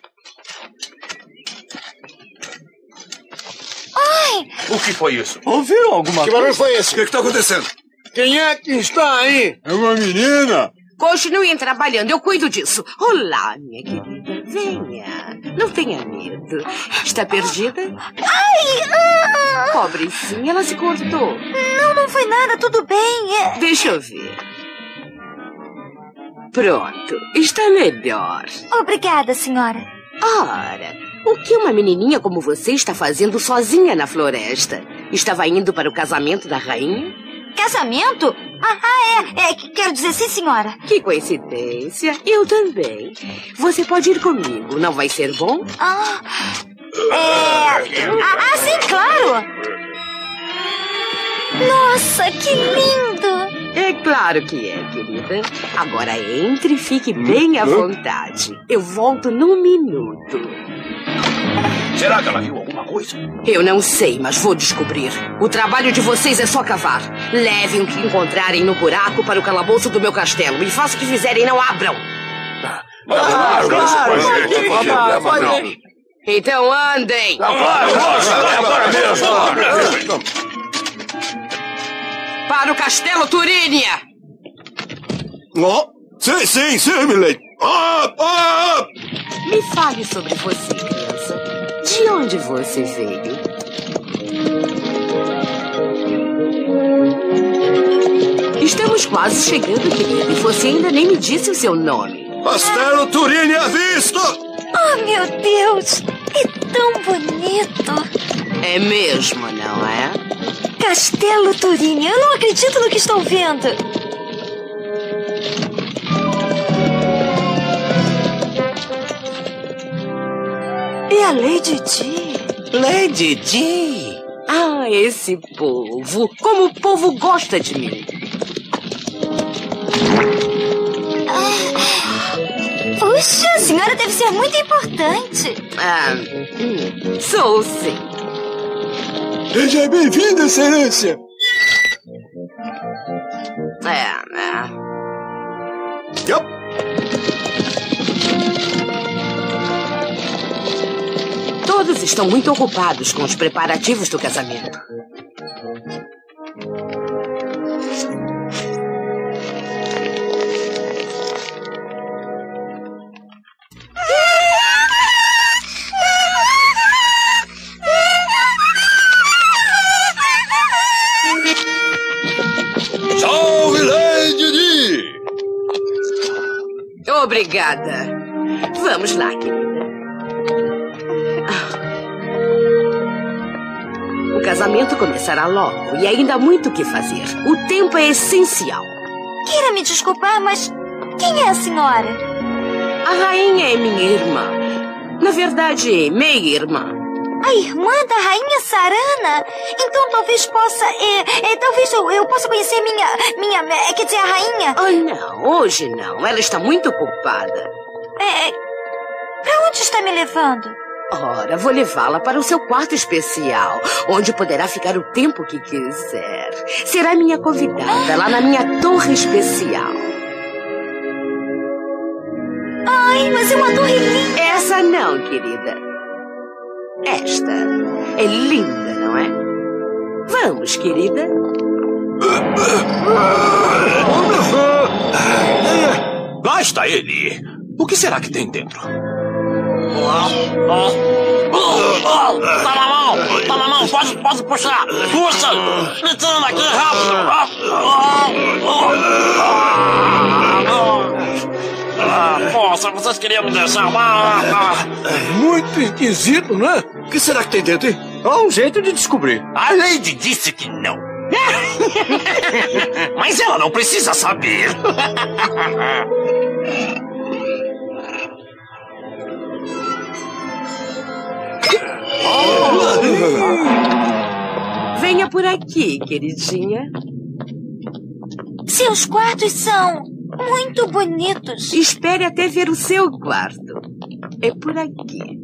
Ai! O que foi isso? Ouviram alguma que coisa? Que barulho foi esse? O que está acontecendo? Quem é que está aí? É uma menina. Continuem trabalhando, eu cuido disso. Olá, minha querida, venha. Não tenha medo. Está perdida? Ai! Ah! Pobrecinha, ela se cortou. Não, não foi nada, tudo bem. É... Deixa eu ver. Pronto, está melhor. Obrigada, senhora. Ora, o que uma menininha como você está fazendo sozinha na floresta? Estava indo para o casamento da rainha? Casamento? Ah, ah, é. é. Quero dizer sim, senhora. Que coincidência. Eu também. Você pode ir comigo, não vai ser bom? Ah, é... Ah, ah sim, claro. Nossa, que lindo. É claro que é, querida. Agora entre e fique bem à vontade. Eu volto num minuto. Será que ela viu alguma coisa? Eu não sei, mas vou descobrir. O trabalho de vocês é só cavar. Levem o que encontrarem no buraco para o calabouço do meu castelo. E façam o que fizerem, não abram. Ah, claro, claro, claro. Então andem. Agora mesmo. Para o castelo Turínia. Oh, Sim, sim, sim, milady. Ah, ah! Me fale sobre você, criança. De onde você veio? Estamos quase chegando, querido, e você ainda nem me disse o seu nome. Castelo Turini à vista! Oh, meu Deus! É tão bonito! É mesmo, não é? Castelo Turini, eu não acredito no que estou vendo! E a Lady Di? Lady Di? Ah, esse povo! Como o povo gosta de mim! Puxa, a senhora deve ser muito importante. Ah, hum, sou sim. Seja bem-vinda, excelência. É, é. Yep. Todos estão muito ocupados com os preparativos do casamento. Salve, Lady Di! Obrigada. Vamos lá, querida. O casamento começará logo e ainda há muito o que fazer. O tempo é essencial. Queira me desculpar, mas quem é a senhora? A rainha é minha irmã. Na verdade, meia-irmã. A irmã da rainha Sarana? Então talvez possa... É, é, talvez eu, eu possa conhecer minha... minha é, quer dizer, a rainha? Oh, não. Hoje não. Ela está muito ocupada. É... Pra onde está me levando? Ora, vou levá-la para o seu quarto especial, onde poderá ficar o tempo que quiser. Será minha convidada lá na minha torre especial. Ai, mas é uma torre linda. Essa não, querida. Esta é linda, não é? Vamos, querida. Lá está ele. O que será que tem dentro? Tá na mão! Tá na mão! Pode, pode puxar! Puxa! Me tira aqui rápido! Ah, poxa, vocês queriam me deixar lá? Muito esquisito, não é? O que será que tem dentro, hein? Há um jeito de descobrir. A Lady disse que não. Mas ela não precisa saber. Venha por aqui, queridinha. Seus quartos são muito bonitos. Espere até ver o seu quarto. É por aqui.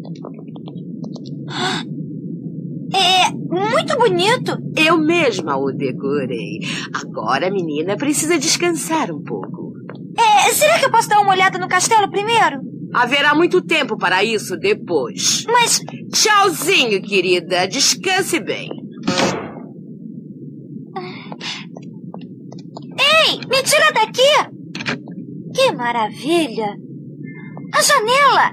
É muito bonito. Eu mesma o decorei. Agora a menina precisa descansar um pouco. É, será que eu posso dar uma olhada no castelo primeiro? Haverá muito tempo para isso depois. Mas... Tchauzinho, querida. Descanse bem. Ei, me tira daqui! Que maravilha! A janela!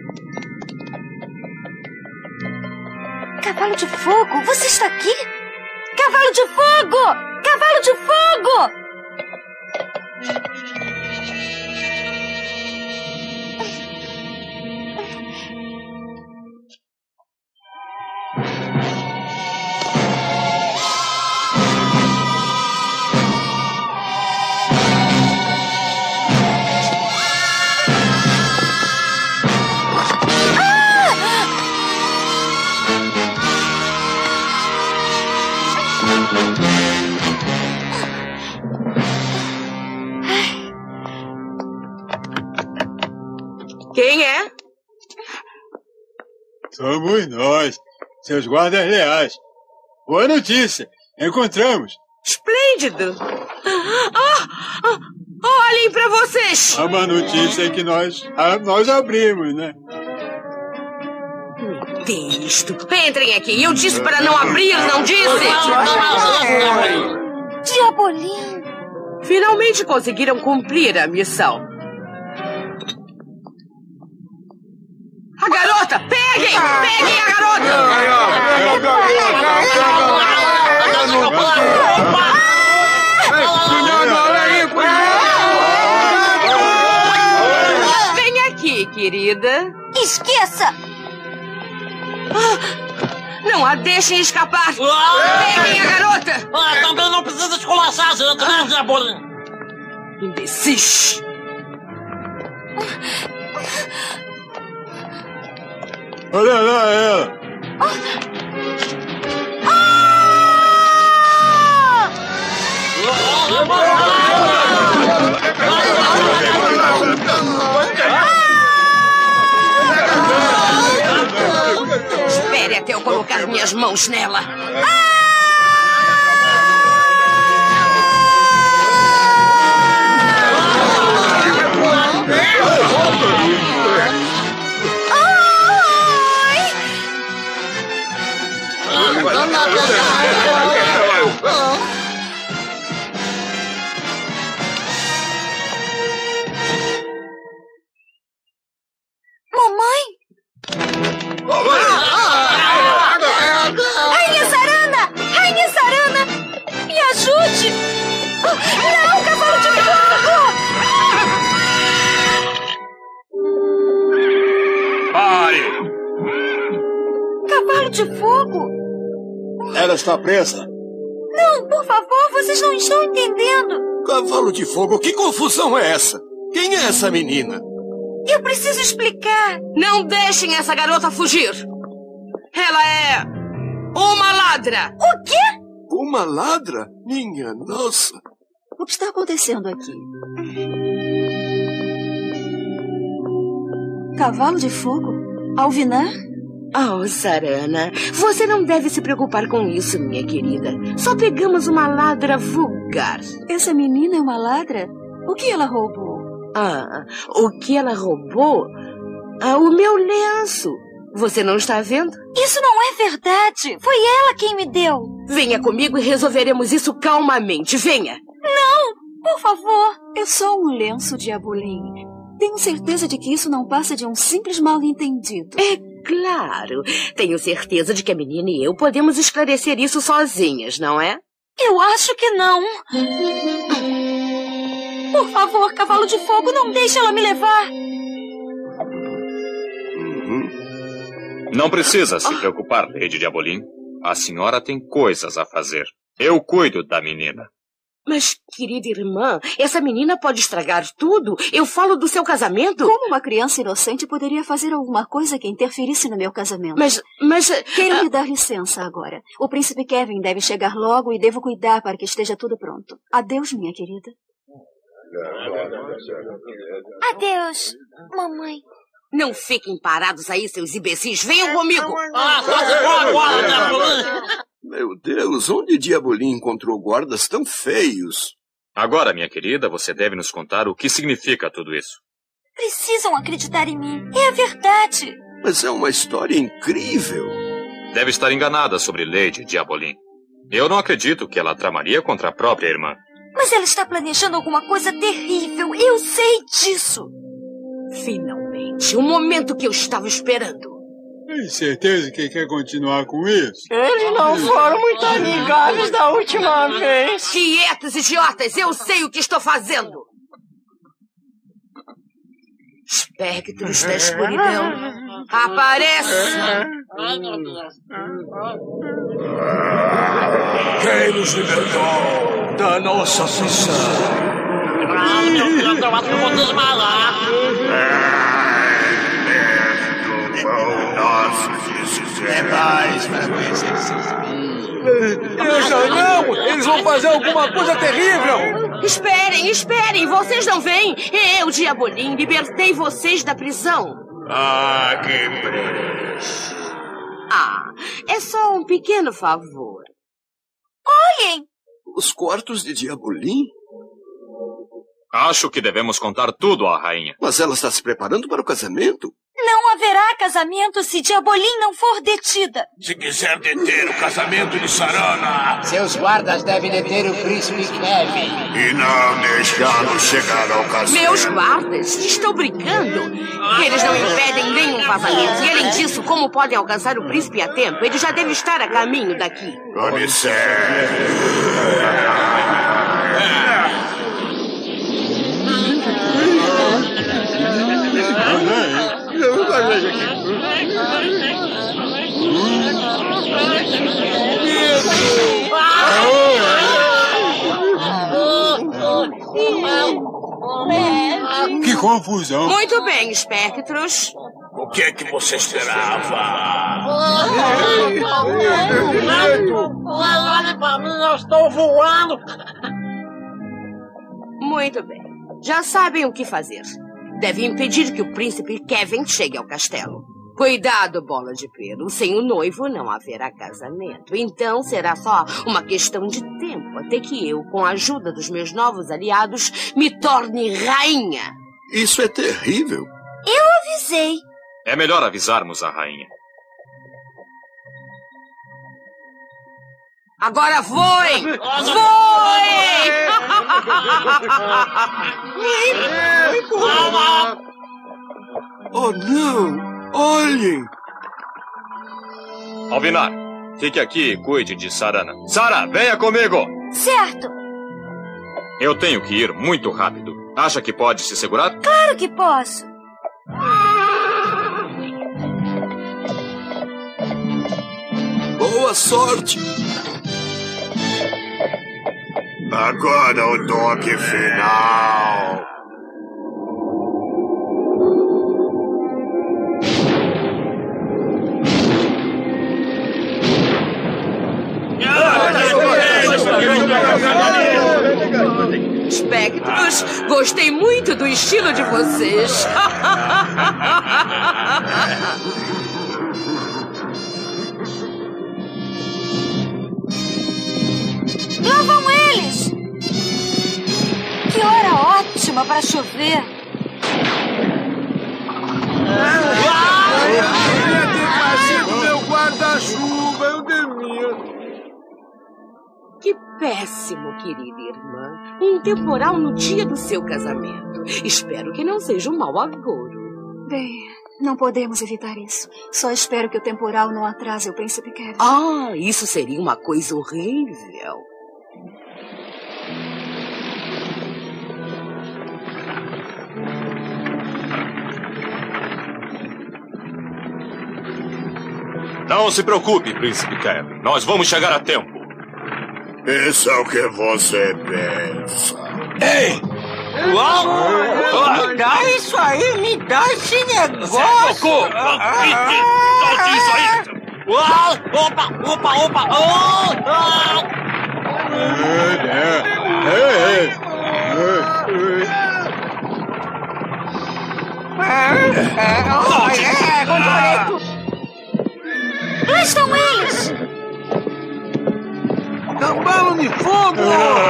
Cavalo de fogo, você está aqui? Cavalo de fogo! Cavalo de fogo! Quem é? Somos nós, seus guardas leais. Boa notícia, encontramos. Esplêndido! Ah, ah, olhem para vocês! A má notícia é que nós, a, nós abrimos, né? Texto. Entrem aqui. Eu disse para não abrir, não disse? Diabolinho! Finalmente conseguiram cumprir a missão. Peguem! Peguem a garota! Vem aqui, querida. Esqueça! Não a deixem escapar! Peguem a garota! Ah, também não precisa esculachar, gente, né, Diabolim? Imbecis! Olha lá ela! Espere até eu colocar minhas mãos nela. Mamãe? Rainha Sarana! Rainha Sarana! Me ajude! Não, cavalo de fogo! Pare! Cavalo de fogo? Ela está presa. Não, por favor, vocês não estão entendendo. Cavalo de fogo, que confusão é essa? Quem é essa menina? Eu preciso explicar. Não deixem essa garota fugir. Ela é uma ladra. O quê? Uma ladra? Minha nossa. O que está acontecendo aqui? Cavalo de fogo? Alvinar? Oh, Sarana, você não deve se preocupar com isso, minha querida. Só pegamos uma ladra vulgar. Essa menina é uma ladra? O que ela roubou? Ah, o que ela roubou? Ah, o meu lenço. Você não está vendo? Isso não é verdade. Foi ela quem me deu. Venha comigo e resolveremos isso calmamente. Venha. Não, por favor. É só um lenço de Diabolim. Tenho certeza de que isso não passa de um simples mal-entendido. É claro. Tenho certeza de que a menina e eu podemos esclarecer isso sozinhas, não é? Eu acho que não. Por favor, cavalo de fogo, não deixe ela me levar. Uhum. Não precisa se preocupar, Lady Diabolim. A senhora tem coisas a fazer. Eu cuido da menina. Mas, querida irmã, essa menina pode estragar tudo. Eu falo do seu casamento. Como uma criança inocente poderia fazer alguma coisa que interferisse no meu casamento? Mas, mas... Quero uh... me dar licença agora. O príncipe Kevin deve chegar logo e devo cuidar para que esteja tudo pronto. Adeus, minha querida. Adeus, mamãe. Não fiquem parados aí, seus imbecis. Venham comigo. Ah, agora, Diabolim. Meu Deus, onde Diabolim encontrou guardas tão feios? Agora, minha querida, você deve nos contar o que significa tudo isso. Precisam acreditar em mim. É a verdade. Mas é uma história incrível. Deve estar enganada sobre Lady Diabolim. Eu não acredito que ela tramaria contra a própria irmã. Mas ela está planejando alguma coisa terrível. Eu sei disso. Finalmente, o momento que eu estava esperando. Tem certeza que quer continuar com isso? Eles não foram muito amigáveis da última vez. Quietos, idiotas! Eu sei o que estou fazendo! Espectros da escuridão, aparece! Quem nos libertou da nossa aflição? Ah, meu Deus, eu acho que eu vou desmaiar. É mais frequências. Deixa não! Eles vão fazer alguma coisa terrível! Esperem, esperem! Vocês não vêm! Eu, Diabolim, libertei vocês da prisão. Ah, que preço! Ah, é só um pequeno favor. Olhem! Os quartos de Diabolim? Acho que devemos contar tudo à rainha. Mas ela está se preparando para o casamento? Não haverá casamento se Diabolim não for detida. Se quiser deter o casamento de Sarana... Seus guardas devem deter o príncipe Kevin. E não deixá-lo chegar ao castelo. Meus guardas? Estão brincando? Eles não impedem nenhum vazamento. E além disso, como podem alcançar o príncipe a tempo? Ele já deve estar a caminho daqui. Com licença. Que confusão. Muito bem, espectros. O que é que você esperava? Olha pra mim, eu estou voando. Muito bem. Já sabem o que fazer. Devem impedir que o príncipe Kevin chegue ao castelo. Cuidado, bola de pelo. Sem o noivo não haverá casamento. Então será só uma questão de tempo até que eu, com a ajuda dos meus novos aliados, me torne rainha. Isso é terrível. Eu avisei. É melhor avisarmos a rainha. Agora voe! Voe! Oh, não! Olhem! Alvinar, fique aqui e cuide de Sarana. Sara, venha comigo! Certo. Eu tenho que ir muito rápido. Acha que pode se segurar? Claro que posso. Boa sorte! Agora o toque final. Espectros, gostei muito do estilo de vocês. Lá vão eles! Que hora ótima para chover! Eu queria ter trazido meu guarda-chuva, eu devia. Que péssimo, querida irmã. Um temporal no dia do seu casamento. Espero que não seja um mau agouro. Bem, não podemos evitar isso. Só espero que o temporal não atrase o príncipe Kevin. Ah, isso seria uma coisa horrível. Não se preocupe, príncipe Kevin. Nós vamos chegar a tempo. Isso é o que você pensa. Ei! Uau! Me dá isso aí, me dá esse negócio! Cocô! Solte isso aí! Uau! Opa, opa, opa! Oh! É, controlei. Lá estão eles! Cambalo de fogo!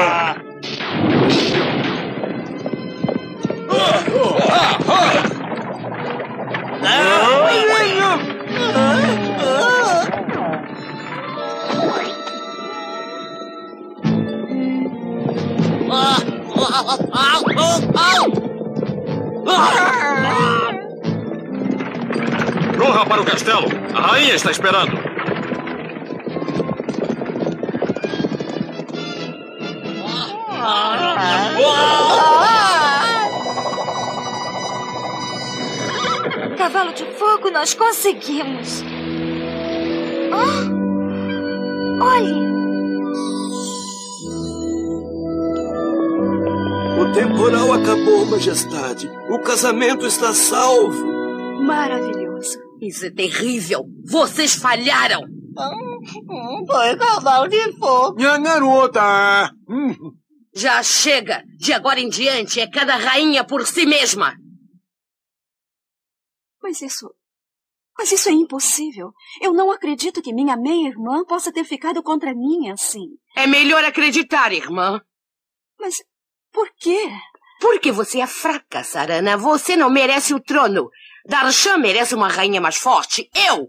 Corra para o castelo! A rainha está esperando! Cavalo de fogo, nós conseguimos! Oh, olhe! O temporal acabou, majestade. O casamento está salvo. Maravilhoso. Isso é terrível. Vocês falharam. Foi cavalo de fogo. Minha garota. Já chega. De agora em diante é cada rainha por si mesma. Mas isso... Mas isso é impossível. Eu não acredito que minha meia-irmã possa ter ficado contra mim assim. É melhor acreditar, irmã. Mas por quê? Porque você é fraca, Sarana. Você não merece o trono. Darshan merece uma rainha mais forte. Eu!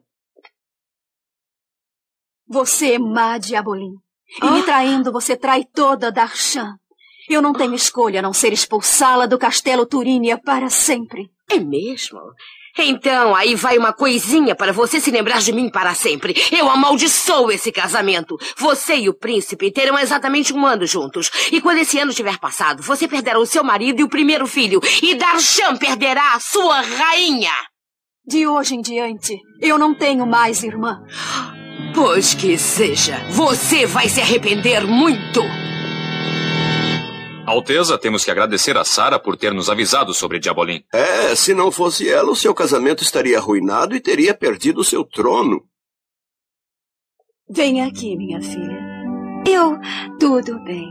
Você é má, Diabolim. E me traindo, você trai toda Darshan. Eu não tenho escolha a não ser expulsá-la do castelo Turínia para sempre. É mesmo? Então, aí vai uma coisinha para você se lembrar de mim para sempre. Eu amaldiçoo esse casamento. Você e o príncipe terão exatamente um ano juntos. E quando esse ano tiver passado, você perderá o seu marido e o primeiro filho. E Darshan perderá a sua rainha. De hoje em diante, eu não tenho mais irmã. Pois que seja. Você vai se arrepender muito. Alteza, temos que agradecer a Sara por ter nos avisado sobre Diabolim. É, se não fosse ela, o seu casamento estaria arruinado e teria perdido o seu trono. Venha aqui, minha filha. Eu... Tudo bem.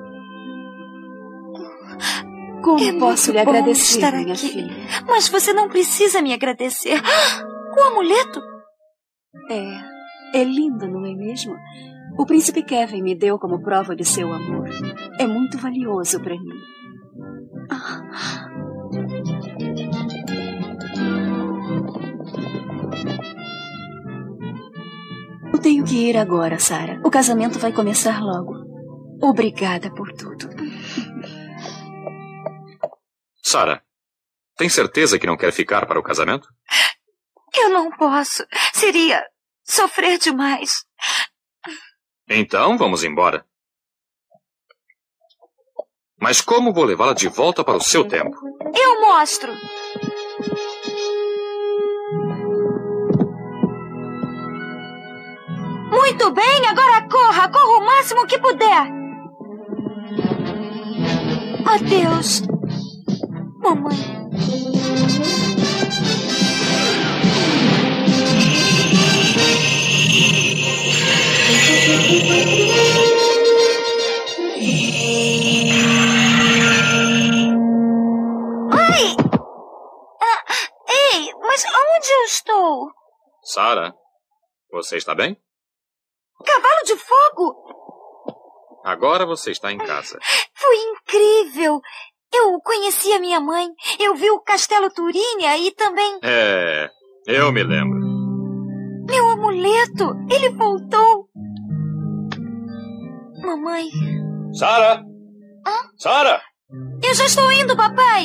Como é posso lhe agradecer, estar minha aqui. filha? Mas você não precisa me agradecer. O amuleto? É, é lindo, não é mesmo? O príncipe Kevin me deu como prova de seu amor. É muito valioso para mim. Ah. Eu tenho que ir agora, Sara. O casamento vai começar logo. Obrigada por tudo. Sara, tem certeza que não quer ficar para o casamento? Eu não posso. Seria sofrer demais. Então, vamos embora. Mas como vou levá-la de volta para o seu tempo? Eu mostro. Muito bem, agora corra. Corra o máximo que puder. Adeus, mamãe. Ai! Ah, ei, mas onde eu estou? Sara, você está bem? Cavalo de fogo! Agora você está em casa. Foi incrível! Eu conheci a minha mãe, eu vi o Castelo Turínia e também... É, eu me lembro. Meu amuleto, ele voltou! Mamãe... Sara! Hã? Sara! Eu já estou indo, papai!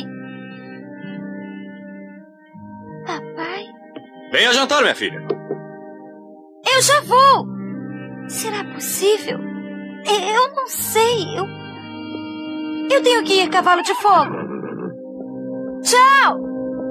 Papai? Venha jantar, minha filha. Eu já vou! Será possível? Eu não sei, eu... Eu tenho que ir, cavalo de fogo! Tchau!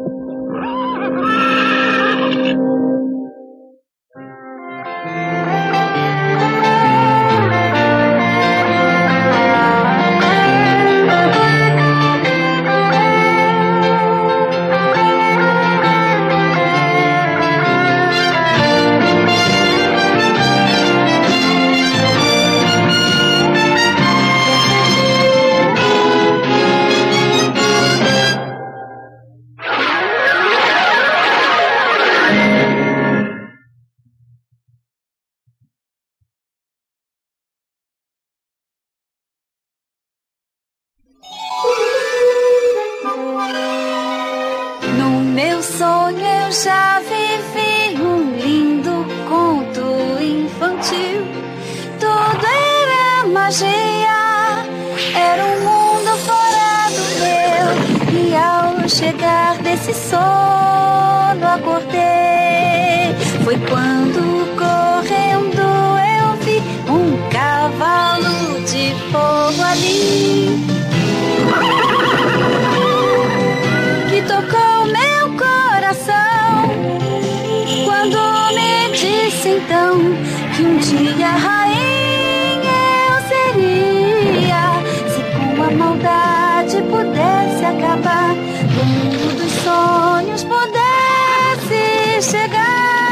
já vivi um lindo conto infantil. Tudo era magia, era um mundo fora do meu. E ao chegar desse sono acordei. Foi quando correndo eu vi um cavalo de fogo ali, que tocou meu coração quando me disse então que um dia rainha eu seria, se com a maldade pudesse acabar, o mundo dos sonhos pudesse chegar.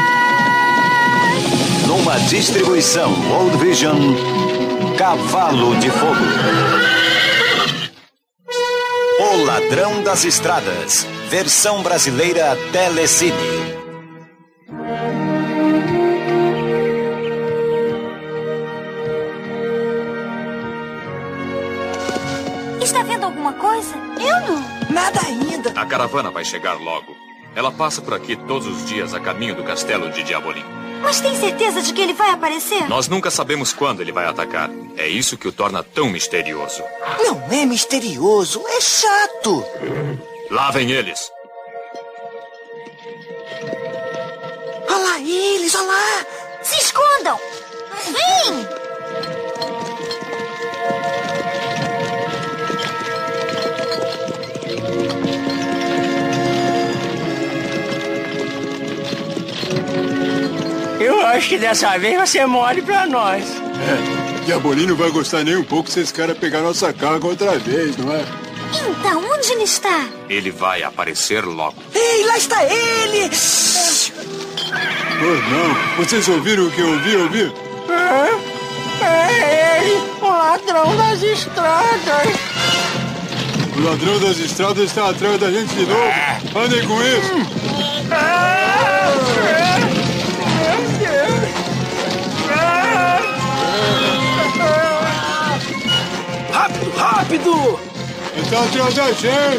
Numa distribuição World Vision, Cavalo de Fogo. O Ladrão das Estradas, versão brasileira Telecine. Está vendo alguma coisa? Eu não. Nada ainda. A caravana vai chegar logo. Ela passa por aqui todos os dias a caminho do castelo de Diabolim. Mas tem certeza de que ele vai aparecer? Nós nunca sabemos quando ele vai atacar. É isso que o torna tão misterioso. Não é misterioso, é chato. Lá vem eles. Olha lá eles, olha lá. Se escondam. Vem! Eu acho que dessa vez vai ser mole pra nós. É, Diabolim não vai gostar nem um pouco se esse cara pegar nossa carga outra vez, não é? Então, onde ele está? Ele vai aparecer logo. Ei, lá está ele! Oh, não. Vocês ouviram o que eu ouvi, ouvi? É, é ele, o ladrão das estradas. O ladrão das estradas está atrás da gente de novo. Andem com isso. Rápido, rápido! Está atrás da gente!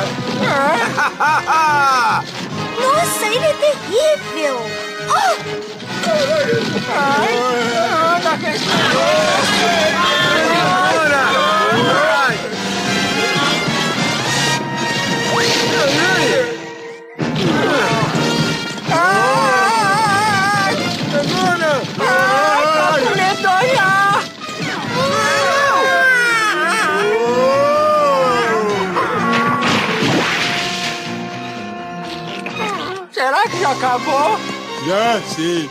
Nossa, ele é terrível! Oh! Ai, anda, que Será que já acabou? Já, sim.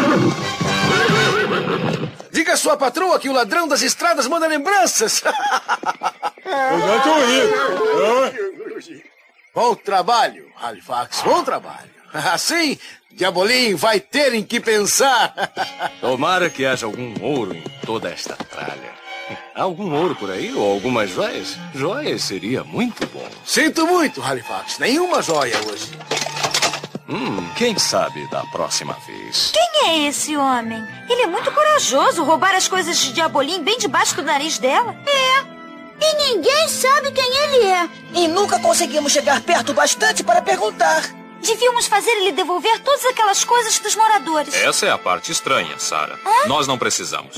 Diga à sua patroa que o ladrão das estradas manda lembranças. Eu já tô rindo. Bom trabalho, Halifax, bom trabalho. Assim, Diabolim vai ter em que pensar. Tomara que haja algum ouro em toda esta tralha. Há algum ouro por aí ou algumas joias? Joias seria muito bom. Sinto muito, Halifax. Nenhuma joia hoje. Hum, quem sabe da próxima vez. Quem é esse homem? Ele é muito corajoso. Roubar as coisas de Diabolim bem debaixo do nariz dela. É. E ninguém sabe quem ele é. E nunca conseguimos chegar perto bastante para perguntar. Devíamos fazer ele devolver todas aquelas coisas dos moradores. Essa é a parte estranha, Sarah. Hã? Nós não precisamos.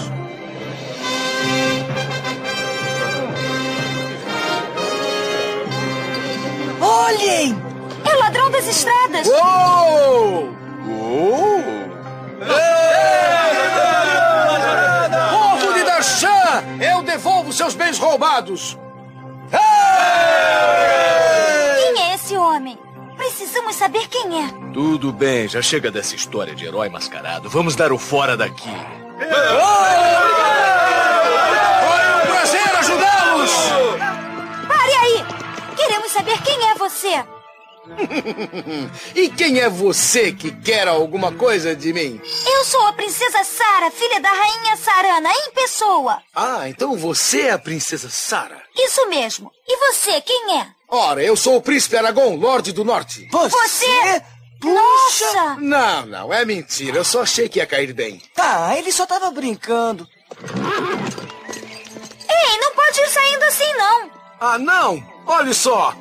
Olhem! É o ladrão das estradas. Uou! Uou! Povo de Darshan! Eu devolvo seus bens roubados! Quem é esse homem? Precisamos saber quem é. Tudo bem, já chega dessa história de herói mascarado. Vamos dar o fora daqui. Foi um prazer ajudá-los! Pare aí! Queremos saber quem é você. E quem é você que quer alguma coisa de mim? Eu sou a princesa Sara, filha da rainha Sarana, em pessoa. Ah, então você é a princesa Sara. Isso mesmo. E você, quem é? Ora, eu sou o príncipe Aragorn, Lorde do Norte. Você? Você? Puxa! Nossa! Não, não, é mentira. Eu só achei que ia cair bem. Tá, ele só tava brincando. Ei, não pode ir saindo assim, não. Ah, não? Olha só!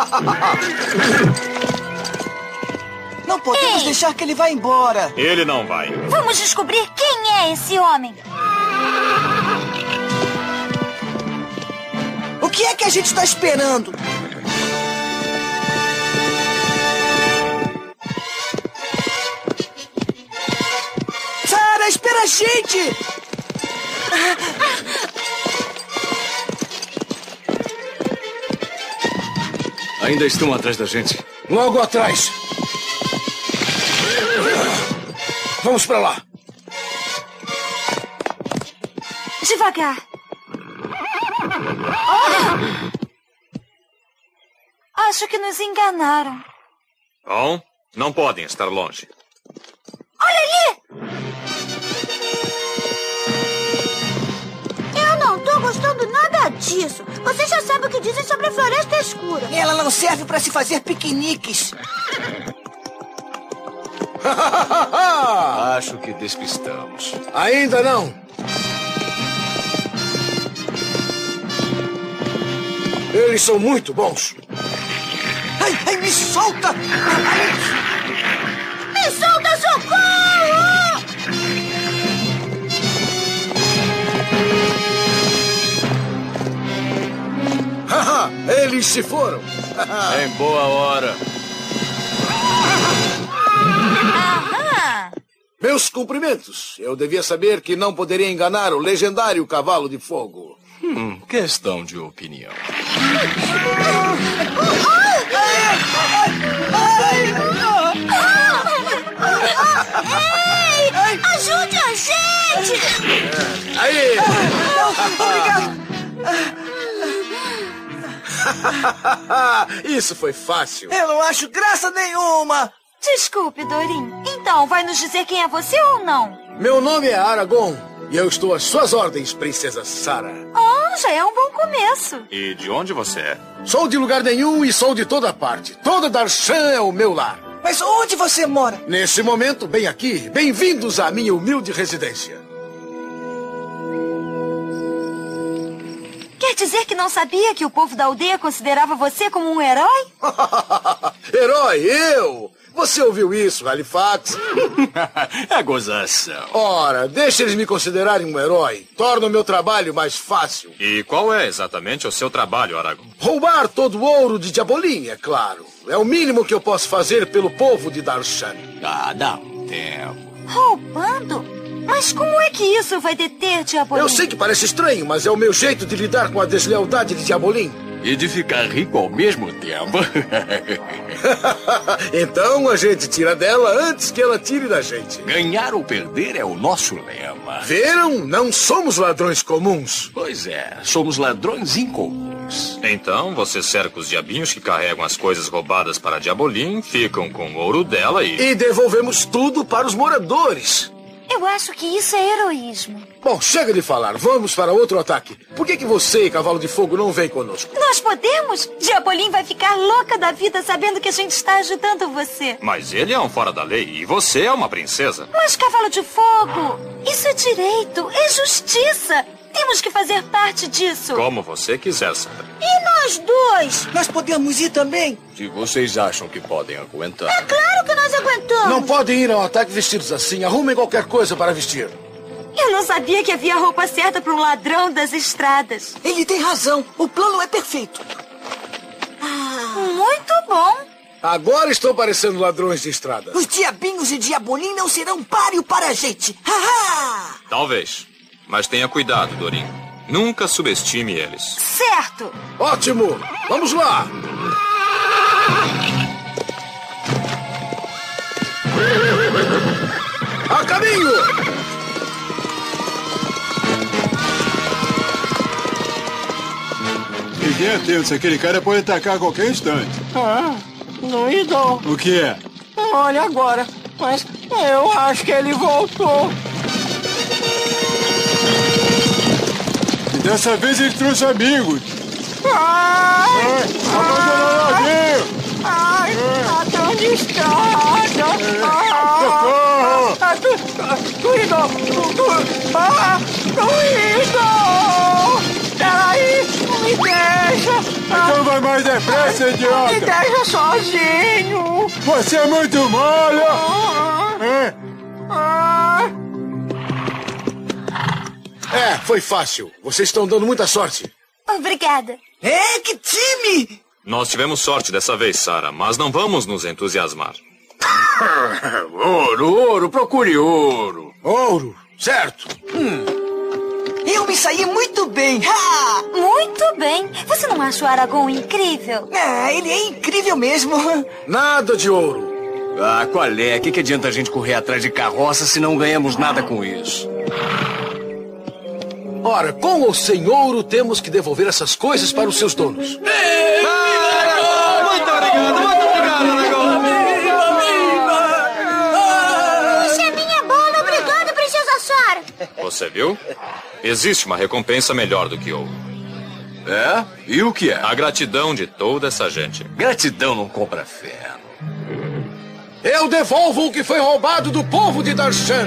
Não podemos Ei. deixar que ele vá embora. Ele não vai. Vamos descobrir quem é esse homem. O que é que a gente está esperando? Sara, espera a gente! Ainda estão atrás da gente. Logo atrás. Vamos pra lá. Devagar. Oh! Acho que nos enganaram. Bom, não podem estar longe. Olha ali! Eu não tô gostando nada disso. Você já sabe o que dizem sobre a floresta escura. Ela não serve para se fazer piqueniques. Acho que despistamos. Ainda não. Eles são muito bons. Ai, ai, me solta! Me solta, socorro! Haha, eles se foram. Em boa hora. Aham. Meus cumprimentos. Eu devia saber que não poderia enganar o legendário cavalo de fogo. Hum, questão de opinião. Ei, ajude a gente! Aí! Obrigado! Isso foi fácil. Eu não acho graça nenhuma! Desculpe, Dorim. Então, vai nos dizer quem é você ou não? Meu nome é Aragorn e eu estou às suas ordens, Princesa Sara. Ah, já é um bom começo. E de onde você é? Sou de lugar nenhum e sou de toda parte. Toda Darshan é o meu lar. Mas onde você mora? Nesse momento, bem aqui. Bem-vindos à minha humilde residência. Quer dizer que não sabia que o povo da aldeia considerava você como um herói? Herói, eu? Você ouviu isso, Halifax? É gozação. Ora, deixa eles me considerarem um herói. Torna o meu trabalho mais fácil. E qual é exatamente o seu trabalho, Aragorn? Roubar todo o ouro de Diabolim, é claro. É o mínimo que eu posso fazer pelo povo de Darshan. Ah, dá um tempo. Roubando? Mas como é que isso vai deter Diabolim? Eu sei que parece estranho, mas é o meu jeito de lidar com a deslealdade de Diabolim. E de ficar rico ao mesmo tempo. Então a gente tira dela antes que ela tire da gente. Ganhar ou perder é o nosso lema. Viram? Não somos ladrões comuns. Pois é, somos ladrões incomuns. Então, você cerca os diabinhos que carregam as coisas roubadas para Diabolim, ficam com o ouro dela e... E devolvemos tudo para os moradores. Eu acho que isso é heroísmo. Bom, chega de falar. Vamos para outro ataque. Por que que você e Cavalo de Fogo não vêm conosco? Nós podemos? Diabolim vai ficar louca da vida sabendo que a gente está ajudando você. Mas ele é um fora da lei e você é uma princesa. Mas, Cavalo de Fogo, isso é direito, é justiça. Temos que fazer parte disso. Como você quiser, Sara. E nós dois? Nós podemos ir também? Se vocês acham que podem aguentar. É claro que nós aguentamos. Não podem ir ao ataque vestidos assim. Arrumem qualquer coisa para vestir. Eu não sabia que havia a roupa certa para um ladrão das estradas. Ele tem razão. O plano é perfeito. Ah, muito bom. Agora estão parecendo ladrões de estrada. Os diabinhos e Diabolim não serão páreo para a gente. Ha-ha! Talvez. Mas tenha cuidado, Dorim. Nunca subestime eles. Certo. Ótimo. Vamos lá. A caminho! Fiquem atentos, aquele cara pode atacar a qualquer instante. Ah, doido. O que é? Olha agora, mas eu acho que ele voltou. E dessa vez ele trouxe amigos. Ai! Ai! Ai! Tá tão distrada! Socorro! Ah, doído! Ah, doído! Peraí! Não me deixa! Então vai mais depressa, idiota! Me deixa sozinho! Você é muito mole! É. Ah. É, foi fácil. Vocês estão dando muita sorte. Obrigada. É, que time! Nós tivemos sorte dessa vez, Sara, mas não vamos nos entusiasmar. Ouro, ouro, procure ouro. Ouro, certo. Hum. Eu me saí muito bem. Ha! Muito bem. Você não acha o Aragorn incrível? Ah, ele é incrível mesmo. Nada de ouro. Ah, qual é? O que, que adianta a gente correr atrás de carroça se não ganhamos nada com isso? Ora, com ou sem ouro, temos que devolver essas coisas para os seus donos. Muito obrigado, muito obrigado, Aragorn. Isso é minha bola. Obrigado, Princesa Sara. Você viu? Existe uma recompensa melhor do que ouro. É? E o que é? A gratidão de toda essa gente. Gratidão não compra fé. Eu devolvo o que foi roubado do povo de Darshan.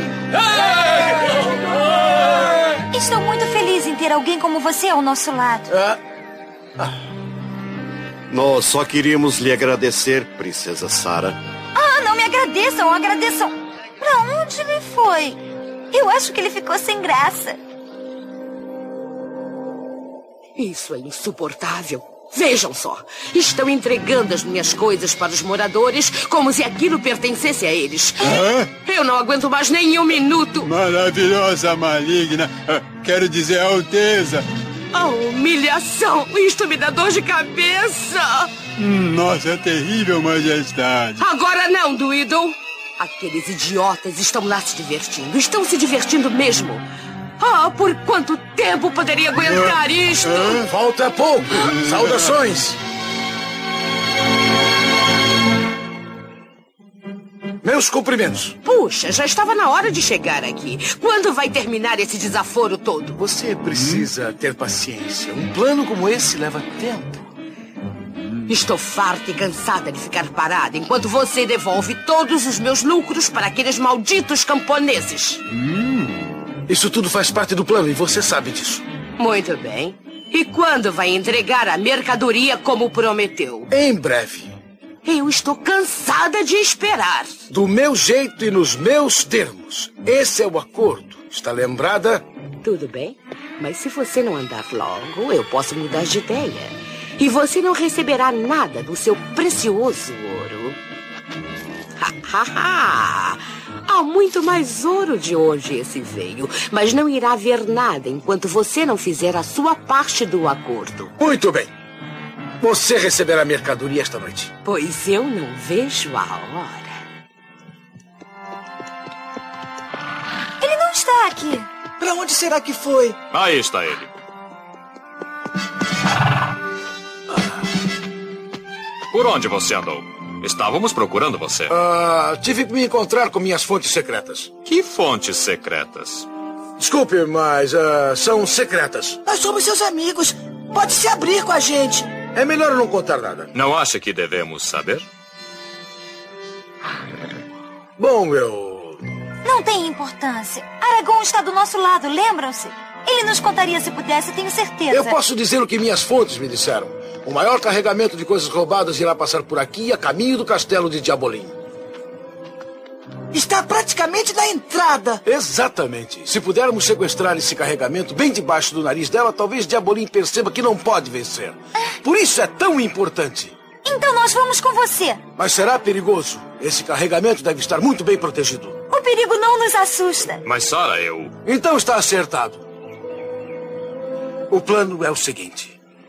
Estou muito feliz em ter alguém como você ao nosso lado. Ah. Ah. Nós só queríamos lhe agradecer, Princesa Sarah. Ah, não me agradeçam, agradeçam. Pra onde ele foi? Eu acho que ele ficou sem graça. Isso é insuportável. Vejam só, estão entregando as minhas coisas para os moradores como se aquilo pertencesse a eles. Hã? Eu não aguento mais nem um minuto. Maravilhosa maligna. Quero dizer, Alteza. A humilhação! Isto me dá dor de cabeça! Hum, nossa, terrível majestade. Agora não, Dwiddle. Aqueles idiotas estão lá se divertindo. Estão se divertindo mesmo. Ah, por quanto tempo poderia aguentar isto? Ah, falta pouco. Saudações. Meus cumprimentos. Puxa, já estava na hora de chegar aqui. Quando vai terminar esse desaforo todo? Você precisa hum? ter paciência. Um plano como esse leva tempo. Estou farta e cansada de ficar parada enquanto você devolve todos os meus lucros para aqueles malditos camponeses. Hum. Isso tudo faz parte do plano e você sabe disso. Muito bem. E quando vai entregar a mercadoria como prometeu? Em breve. Eu estou cansada de esperar. Do meu jeito e nos meus termos. Esse é o acordo. Está lembrada? Tudo bem. Mas se você não andar logo, eu posso mudar de ideia. E você não receberá nada do seu precioso ouro. Ha, ha, ha. Há muito mais ouro de onde esse veio, mas não irá haver nada enquanto você não fizer a sua parte do acordo. Muito bem. Você receberá a mercadoria esta noite. Pois eu não vejo a hora. Ele não está aqui. Pra onde será que foi? Aí está ele. Por onde você andou? Estávamos procurando você. Ah, tive que me encontrar com minhas fontes secretas. Que fontes secretas? Desculpe, mas uh, são secretas. Nós somos seus amigos. Pode se abrir com a gente. É melhor não contar nada. Não acha que devemos saber? Bom, eu... Não tem importância. Aragorn está do nosso lado, lembram-se? Ele nos contaria se pudesse, tenho certeza. Eu posso dizer o que minhas fontes me disseram. O maior carregamento de coisas roubadas irá passar por aqui a caminho do castelo de Diabolim. Está praticamente na entrada. Exatamente. Se pudermos sequestrar esse carregamento bem debaixo do nariz dela, talvez Diabolim perceba que não pode vencer. Por isso é tão importante. Então nós vamos com você. Mas será perigoso. Esse carregamento deve estar muito bem protegido. O perigo não nos assusta. Mas, Sarah, eu... Então está acertado. O plano é o seguinte.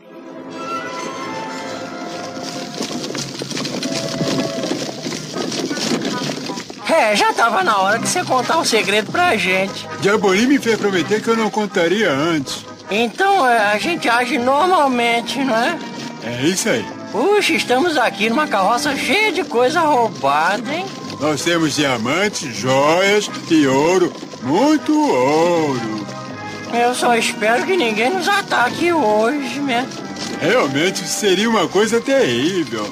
É, já estava na hora de você contar o segredo pra gente. Diabolim me fez prometer que eu não contaria antes. Então é, a gente age normalmente, não é? É isso aí. Puxa, estamos aqui numa carroça cheia de coisa roubada, hein? Nós temos diamantes, joias e ouro. Muito ouro. Eu só espero que ninguém nos ataque hoje, né? Realmente seria uma coisa terrível.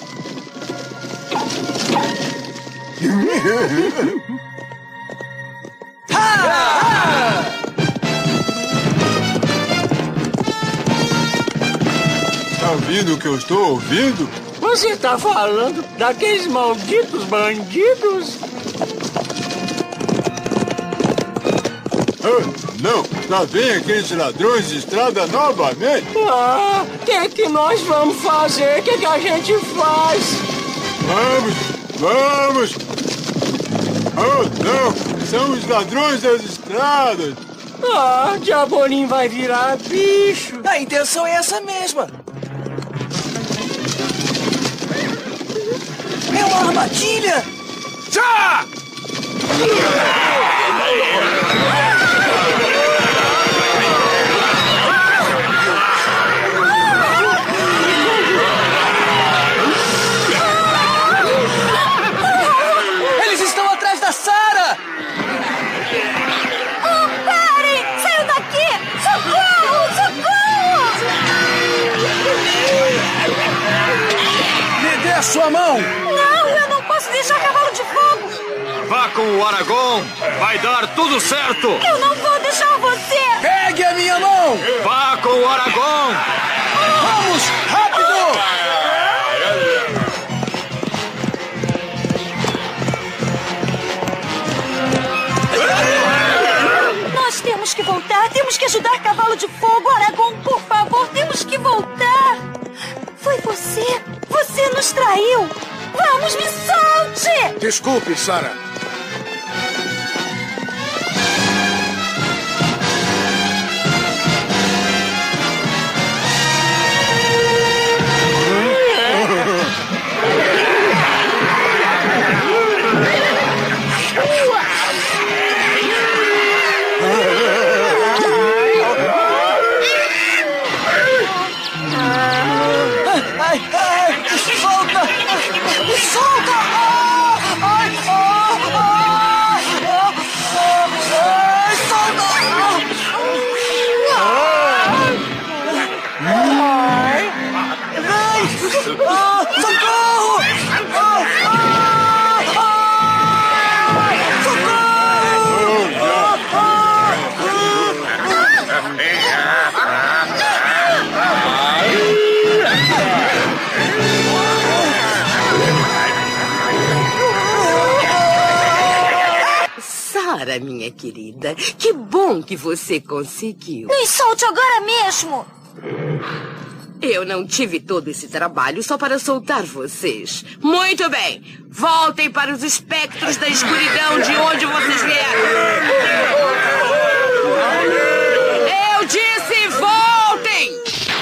Tá ouvindo o que eu estou ouvindo? Você tá falando daqueles malditos bandidos? Ah, não, lá vem aqueles ladrões de estrada novamente. Ah, o que é que nós vamos fazer? O que é que a gente faz? Vamos, vamos! Oh, não! São os ladrões das estradas! Ah, Diabolim vai virar bicho! A intenção é essa mesma! É uma armadilha! Já! Eles estão atrás da Sarah! Oh, parem! Saiam daqui! Socorro! Socorro! Me dê a sua mão! Não, eu não posso deixar cavalo de fogo! Vá com o Aragorn! Vai dar tudo certo! Eu não vou deixar você! Pegue a minha mão! Vá com o Aragorn! Vamos! Rápido! nos traiu! Vamos, me solte! Desculpe, Sarah. Ai, ai, solta! Me solta! Ah, ai, ah, ah, ah, ai, solta! Ai, ai, ah, socorro! Ah, ah, ah, socorro! Sarah, minha querida, que bom que você conseguiu. Me solte agora mesmo! Eu não tive todo esse trabalho só para soltar vocês. Muito bem, voltem para os espectros da escuridão de onde vocês vieram. Eu disse voltem!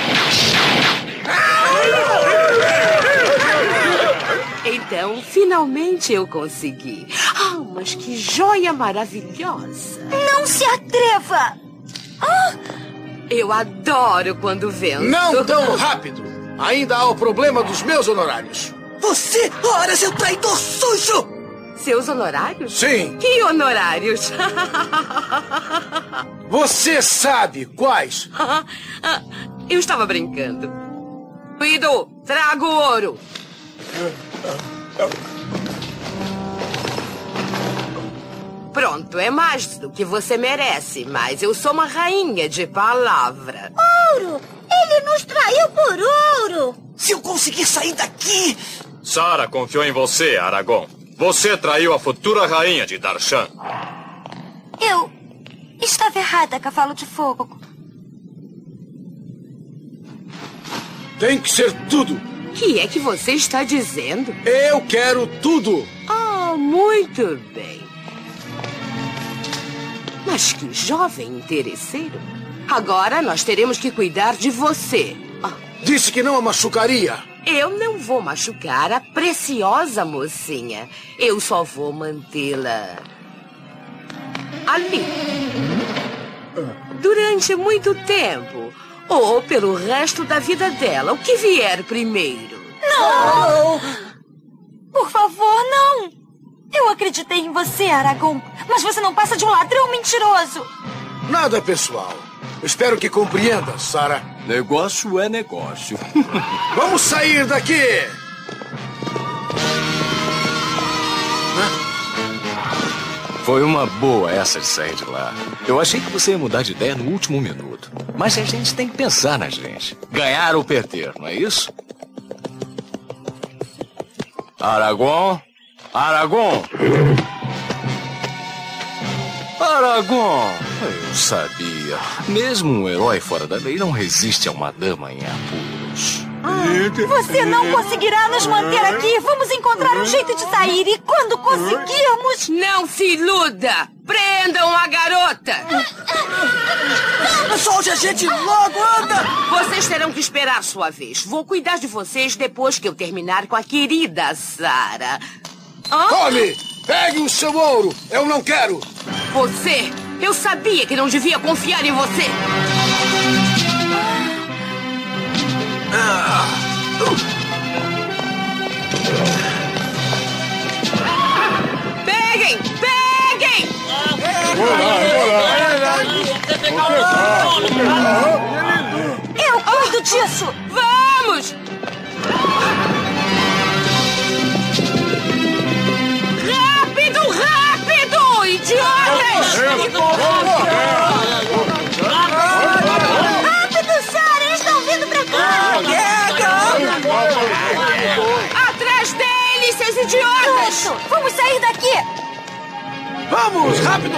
Então, finalmente eu consegui. Ah, mas que joia maravilhosa! Não se atreva! Ah, eu adoro quando venço. Não tão rápido! Ainda há o problema dos meus honorários. Você, ora, seu traidor sujo! Seus honorários? Sim. Que honorários? Você sabe quais? Eu estava brincando. Guido, traga o ouro. Pronto, é mais do que você merece, mas eu sou uma rainha de palavra. Ouro! Ele nos traiu por ouro! Se eu conseguir sair daqui... Sarah confiou em você, Aragorn. Você traiu a futura rainha de Darshan. Eu estava errada, Cavalo de Fogo. Tem que ser tudo. O que é que você está dizendo? Eu quero tudo. Ah, muito bem. Mas que jovem interesseiro. Agora nós teremos que cuidar de você. Ah. Disse que não a machucaria. Eu não vou machucar a preciosa mocinha. Eu só vou mantê-la ali. Durante muito tempo. Ou pelo resto da vida dela. O que vier primeiro. Não! Por favor, não! Eu acreditei em você, Aragorn. Mas você não passa de um ladrão mentiroso. Nada pessoal. Espero que compreenda, Sarah. Negócio é negócio. Vamos sair daqui! Foi uma boa essa de sair de lá. Eu achei que você ia mudar de ideia no último minuto. Mas a gente tem que pensar na gente. Ganhar ou perder, não é isso? Aragorn? Aragorn! Aragorn! Eu sabia. Mesmo um herói fora da lei não resiste a uma dama em apuros. Você não conseguirá nos manter aqui. Vamos encontrar um jeito de sair. E quando conseguirmos... Não se iluda! Prendam a garota! Solte a gente logo, anda! Vocês terão que esperar sua vez. Vou cuidar de vocês depois que eu terminar com a querida Sarah. Hã? Tome! Pegue o seu ouro! Eu não quero! Você! Eu sabia que não devia confiar em você! Ah. Peguem! Peguem! Eu cuido disso! Vamos! Rápido, rápido! Idiotas! Rápido, Sarah! Eles estão vindo pra cá! Atrás deles, seus idiotas! Pronto. Vamos sair daqui! Vamos, rápido!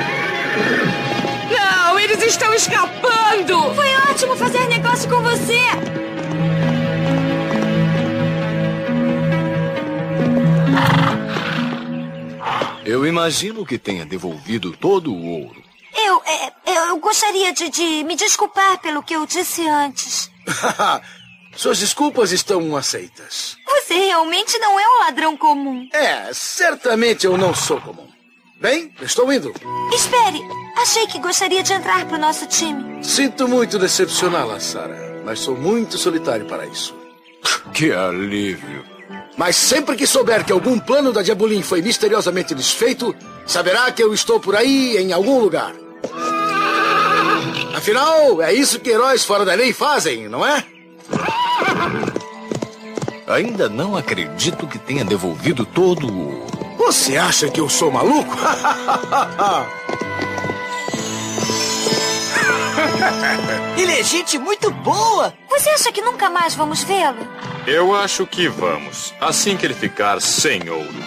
Não, eles estão escapando! Foi ótimo fazer negócio com você! Eu imagino que tenha devolvido todo o ouro. Eu, é, eu gostaria de, de me desculpar pelo que eu disse antes. Suas desculpas estão aceitas. Você realmente não é um ladrão comum. É, certamente eu não sou comum. Bem, estou indo. Espere, achei que gostaria de entrar pro nosso time. Sinto muito decepcioná-la, Sarah, mas sou muito solitário para isso. Que alívio. Mas sempre que souber que algum plano da Diabolim foi misteriosamente desfeito, saberá que eu estou por aí em algum lugar. Afinal, é isso que heróis fora da lei fazem, não é? Ainda não acredito que tenha devolvido todo o ouro. Você acha que eu sou maluco? Ele é gente muito boa. Você acha que nunca mais vamos vê-lo? Eu acho que vamos, assim que ele ficar sem ouro.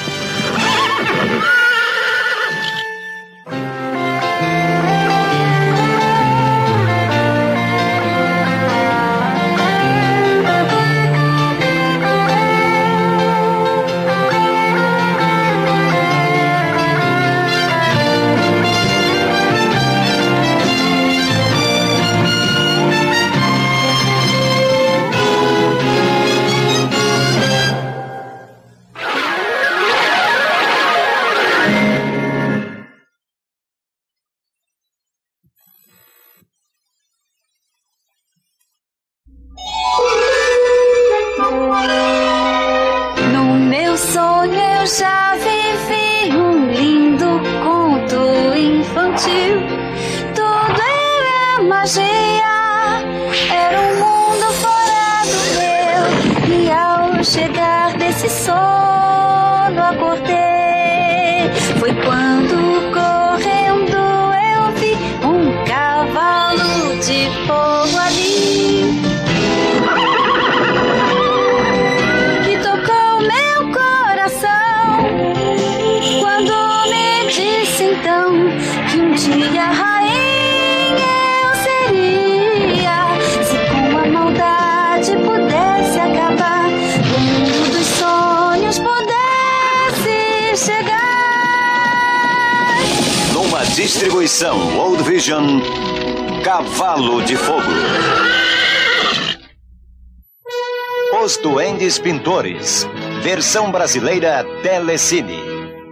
Distribuição World Vision Cavalo de Fogo. Os Duendes Pintores. Versão brasileira Telecine.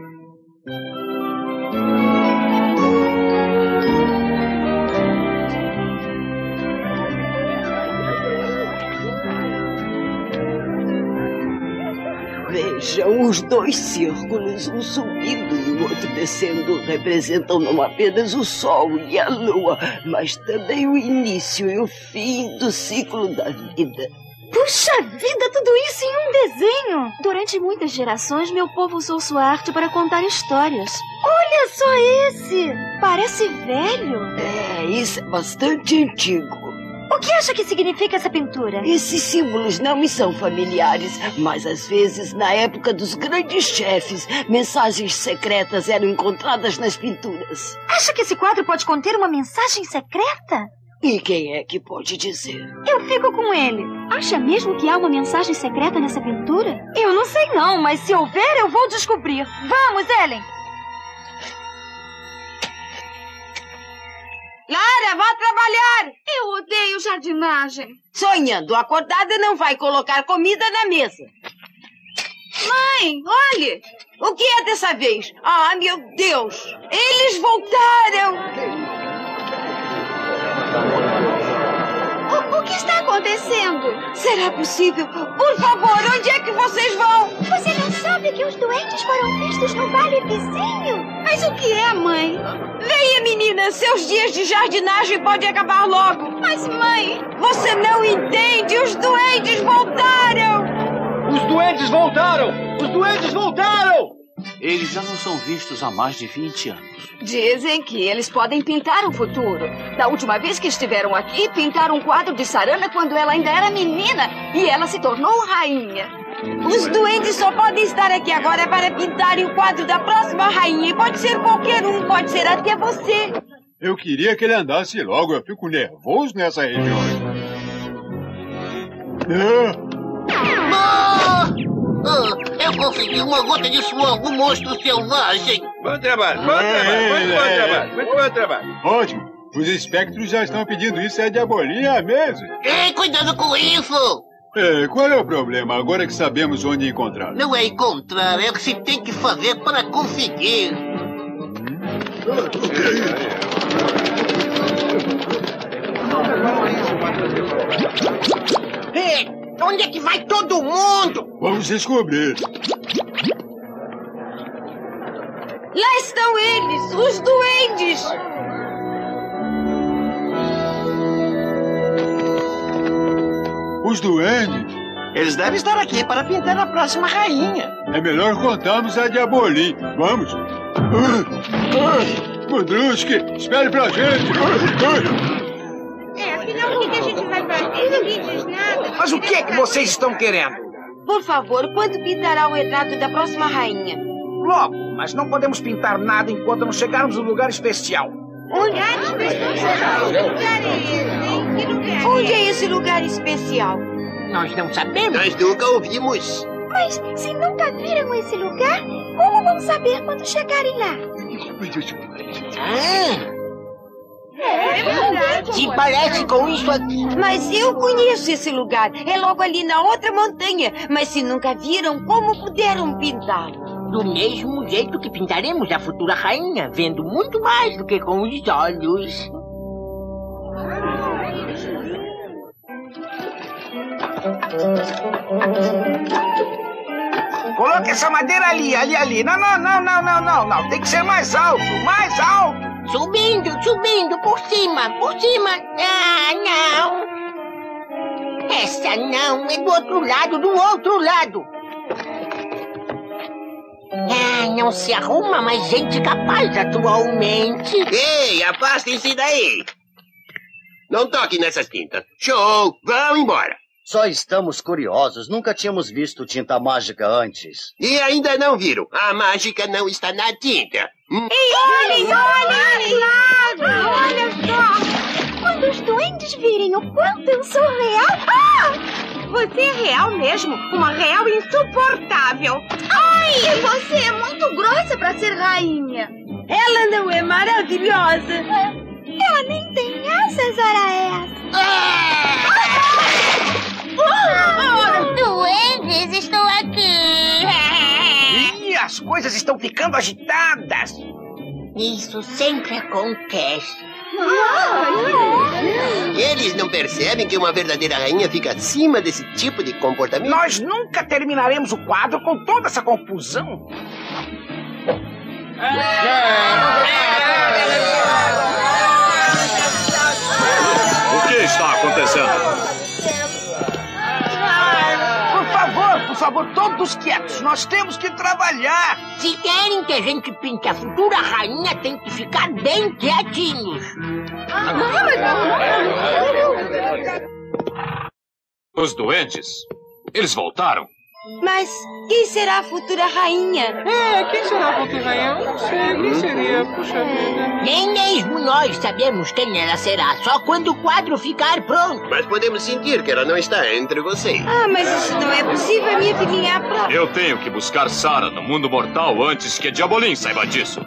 Vejam, os dois círculos, um subindo e o outro descendo, representam não apenas o Sol e a Lua, mas também o início e o fim do ciclo da vida. Puxa vida, tudo isso em um desenho! Durante muitas gerações, meu povo usou sua arte para contar histórias. Olha só esse! Parece velho. É, isso é bastante antigo. O que acha que significa essa pintura? Esses símbolos não me são familiares, mas às vezes, na época dos grandes chefes, mensagens secretas eram encontradas nas pinturas. Acha que esse quadro pode conter uma mensagem secreta? E quem é que pode dizer? Eu fico com ele. Acha mesmo que há uma mensagem secreta nessa pintura? Eu não sei não, mas se houver, eu vou descobrir. Vamos, Ellen! Lara, vá trabalhar! Eu odeio jardinagem. Sonhando acordada não vai colocar comida na mesa. Mãe, olhe! O que é dessa vez? Ah, meu Deus! Eles voltaram! O, o que está acontecendo? Será possível? Por favor, onde é que vocês vão? Você não sabe que os doentes foram vistos no vale vizinho? Mas o que é, mãe? Venha, menina, seus dias de jardinagem podem acabar logo. Mas, mãe... Você não entende, os duendes voltaram! Os duendes voltaram! Os duendes voltaram! Eles já não são vistos há mais de vinte anos. Dizem que eles podem pintar o futuro. Da última vez que estiveram aqui, pintaram um quadro de Sarana quando ela ainda era menina e ela se tornou rainha. Os duendes só podem estar aqui agora para pintarem o quadro da próxima rainha. E pode ser qualquer um, pode ser até você. Eu queria que ele andasse logo. Eu fico nervoso nessa região. Ah! Ah, eu conseguir uma gota de suor do monstro selvagem. Bom trabalho, bom trabalho, muito bom trabalho, muito bom trabalho. Ótimo. Os espectros já estão pedindo isso, é diabolinha mesmo. Ei, cuidado com isso! É, qual é o problema, agora que sabemos onde encontrar? Não é encontrar, é o que se tem que fazer para conseguir. Ei, onde é que vai todo mundo? Vamos descobrir. Lá estão eles, os duendes! Os duendes? Eles devem estar aqui para pintar a próxima rainha. É melhor contarmos a Diabolim. Vamos. Mudruski, espere pra gente. É, afinal, o que a gente vai fazer? Ninguém diz nada. Mas o que é que vocês estão querendo? Por favor, quando pintará o retrato da próxima rainha? Logo, mas não podemos pintar nada enquanto não chegarmos no lugar especial. Onde Onde é esse lugar especial? Nós não sabemos. Nós nunca ouvimos. Mas se nunca viram esse lugar, como vão saber quando chegarem lá? Ah. É verdade. Se parece com isso aqui. Mas eu conheço esse lugar. É logo ali na outra montanha. Mas se nunca viram, como puderam pintá-lo? Do mesmo jeito que pintaremos a futura rainha, vendo muito mais do que com os olhos. Coloque essa madeira ali, ali, ali. Não, não, não, não, não, não, não. Tem que ser mais alto, mais alto. Subindo, subindo, por cima, por cima. Ah, não. Essa não, é do outro lado, do outro lado. Ah, não se arruma mais gente capaz atualmente. Ei, afastem-se daí. Não toque nessas tintas. Show, vão embora. Só estamos curiosos. Nunca tínhamos visto tinta mágica antes. E ainda não viram. A mágica não está na tinta. Hum? Ei, olhem, olhem, olhem, olha só. Quando os duendes virem o quanto eu sou real... Ah! Você é real mesmo. Uma real insuportável. Ai, você é muito grossa para ser rainha. Ela não é maravilhosa. Ela nem tem asas, ora essa. Ah! Duendes, estou aqui. Ih, as coisas estão ficando agitadas. Isso sempre acontece. Eles não percebem que uma verdadeira rainha fica acima desse tipo de comportamento? Nós nunca terminaremos o quadro com toda essa confusão. O que está acontecendo? Por favor, por favor, todos quietos. Nós temos que trabalhar. Se querem que a gente pinte a futura rainha, tem que ficar bem quietinhos. Os doentes? Eles voltaram? Mas quem será a futura rainha? É, quem será a futura rainha? Eu não sei, quem seria? Puxa vida. Nem mesmo nós sabemos quem ela será, só quando o quadro ficar pronto. Mas podemos sentir que ela não está entre vocês. Ah, mas isso não é possível, minha filhinha. Pra... Eu tenho que buscar Sara no mundo mortal antes que a Diabolim saiba disso.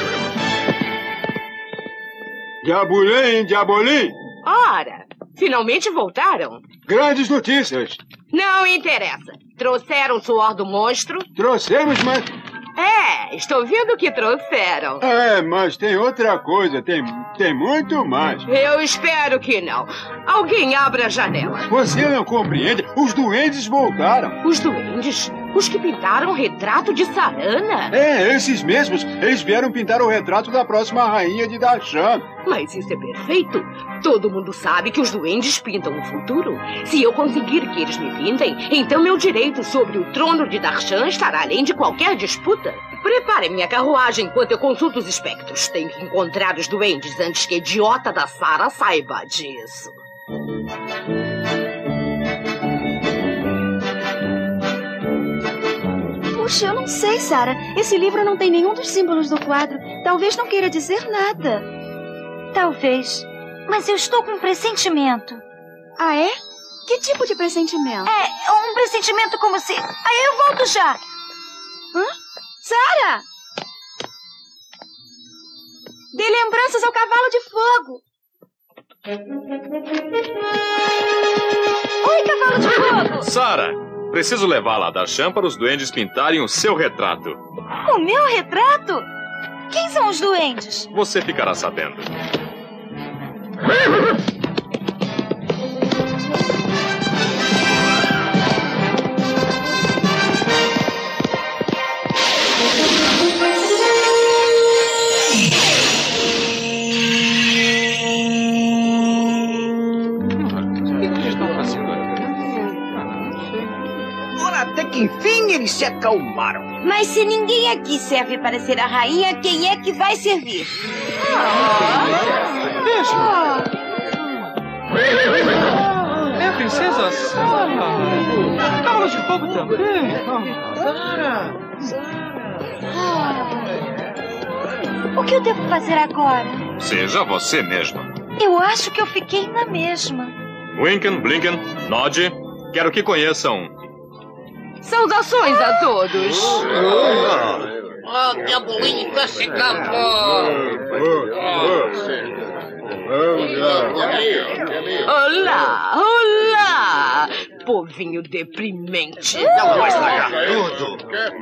Diabolim, Diabolim! Ora, finalmente voltaram. Grandes notícias. Não interessa. Trouxeram o suor do monstro? Trouxemos, mas... É, estou vendo que trouxeram. É, mas tem outra coisa, tem, tem muito mais. Eu espero que não. Alguém abra a janela. Você não compreende? Os duendes voltaram. Os duendes? Os que pintaram o retrato de Sarana? É, esses mesmos. Eles vieram pintar o retrato da próxima rainha de Darshan. Mas isso é perfeito. Todo mundo sabe que os duendes pintam o futuro. Se eu conseguir que eles me pintem, então meu direito sobre o trono de Darshan estará além de qualquer disputa. Prepare minha carruagem enquanto eu consulto os espectros. Tenho que encontrar os duendes antes que a idiota da Sara saiba disso. Puxa, eu não sei, Sara. Esse livro não tem nenhum dos símbolos do quadro. Talvez não queira dizer nada. Talvez. Mas eu estou com um pressentimento. Ah, é? Que tipo de pressentimento? É, um pressentimento como se... Aí eu volto já. Sara! Dê lembranças ao cavalo de fogo. Oi, cavalo de fogo! Sara, preciso levá-la da chã para os duendes pintarem o seu retrato. O meu retrato? Quem são os duendes? Você ficará sabendo. Até que enfim eles se acalmaram. Mas se ninguém aqui serve para ser a rainha, quem é que vai servir? Veja. É a princesa Sara. Cavalo de fogo também. Sara. O que eu devo fazer agora? Seja você mesma. Eu acho que eu fiquei na mesma. Winken, Blinken, Nod, quero que conheçam. Saudações a todos. Oh, diabolinho investigando. Olá, olá, povinho deprimente. Ela vai estragar tudo.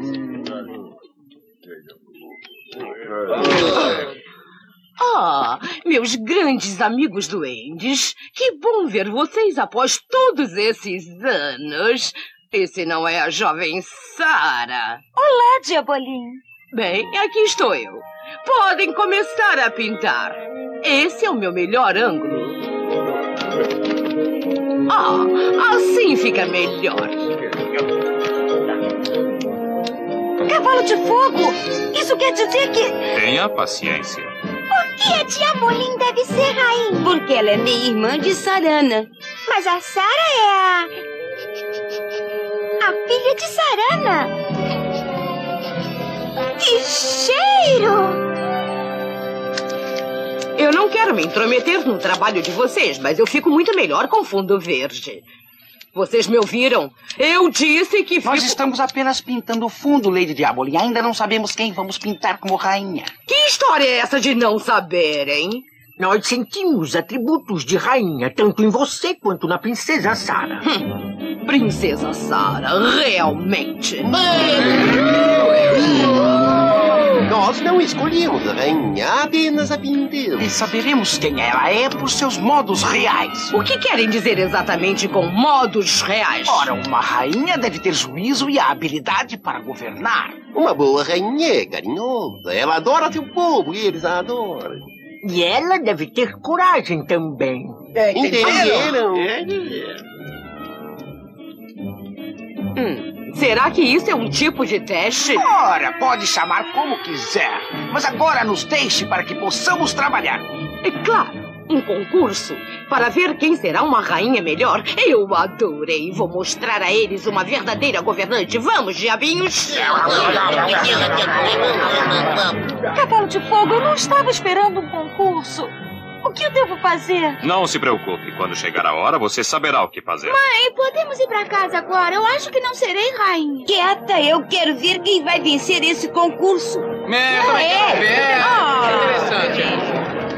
Ah, meus grandes amigos duendes, que bom ver vocês após todos esses anos. Esse não é a jovem Sara. Olá, Diabolim. Bem, aqui estou eu. Podem começar a pintar. Esse é o meu melhor ângulo. Ah, assim fica melhor. Cavalo de fogo! Isso quer dizer que... Tenha paciência. Por que a Diabolim deve ser rainha? Porque ela é minha irmã de Sarana. Mas a Sara é a... a filha de Sarana. Que cheiro! Eu não quero me intrometer no trabalho de vocês, mas eu fico muito melhor com fundo verde. Vocês me ouviram? Eu disse que fico... Nós estamos apenas pintando o fundo, Lady Diabolim. Ainda não sabemos quem vamos pintar como rainha. Que história é essa de não saberem? Nós sentimos atributos de rainha, tanto em você quanto na princesa Sara. Hum, princesa Sara, realmente. Nós não escolhemos a rainha, apenas a pinteira. E saberemos quem ela é por seus modos reais. O que querem dizer exatamente com modos reais? Ora, uma rainha deve ter juízo e a habilidade para governar. Uma boa rainha é carinhosa. Ela adora seu povo e eles a adoram. E ela deve ter coragem também. É, entenderam? Hum, será que isso é um tipo de teste? Ora, pode chamar como quiser. Mas agora nos deixe para que possamos trabalhar. É claro, um concurso para ver quem será uma rainha melhor. Eu adorei. Vou mostrar a eles uma verdadeira governante. Vamos, diabinhos! Cavalo de fogo, eu não estava esperando um concurso. O que eu devo fazer? Não se preocupe. Quando chegar a hora, você saberá o que fazer. Mãe, podemos ir pra casa agora? Eu acho que não serei rainha. Quieta, eu quero ver quem vai vencer esse concurso. É, ah, é? É, ah, é interessante.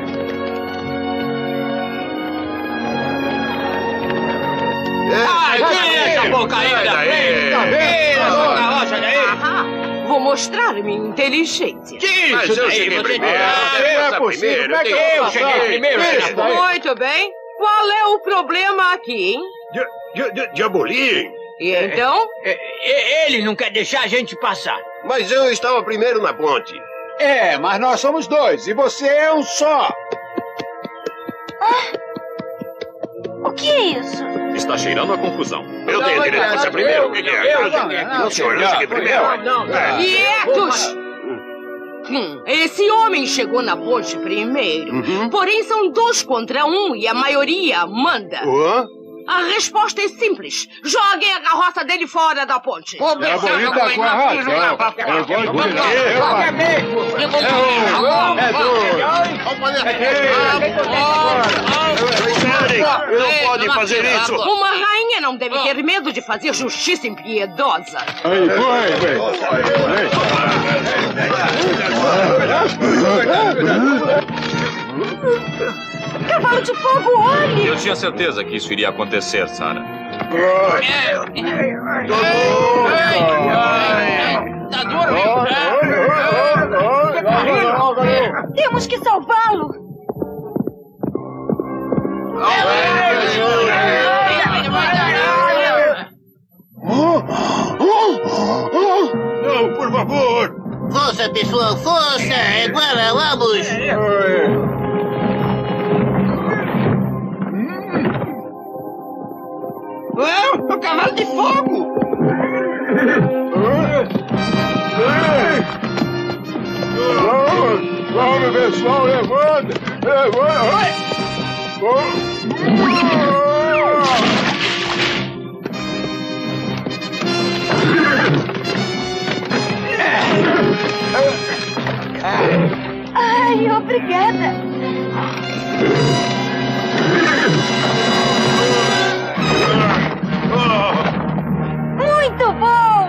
Ai, deixa a boca aí da frente! Tá vendo? Vou mostrar minha inteligência. Que Mas isso eu cheguei primeiro. Ah, eu primeiro. Eu cheguei primeiro. Muito bem. Qual é o problema aqui, hein? Diabolim. E então? É, é, ele não quer deixar a gente passar. Mas eu estava primeiro na ponte. É, mas nós somos dois e você é um só. Ah, o que é isso? Está cheirando a confusão. Eu tenho direito de ser primeiro. O que é? Eu cheguei. Não, senhor, eu cheguei primeiro. Quietos! Hum, esse homem chegou na ponte primeiro. Uhum. Porém, são dois contra um e a maioria manda. Uhum. A resposta é simples. Joguem a carroça dele fora da ponte. É bonita com a razão. Eu vou dizer. É mesmo. É Parem! Não podem fazer isso! Uma rainha não deve ter medo de fazer justiça impiedosa. Aí, vai, vai. Cavalo de fogo, olhe! Eu tinha certeza que isso iria acontecer, Sarah. Tá duro, Temos que salvá-lo! Não, por favor! Força, pessoal, força! Agora vamos! É o cavalo de fogo! Vamos, vamos, pessoal, levanta! Levanta! Ai, obrigada! Muito bom!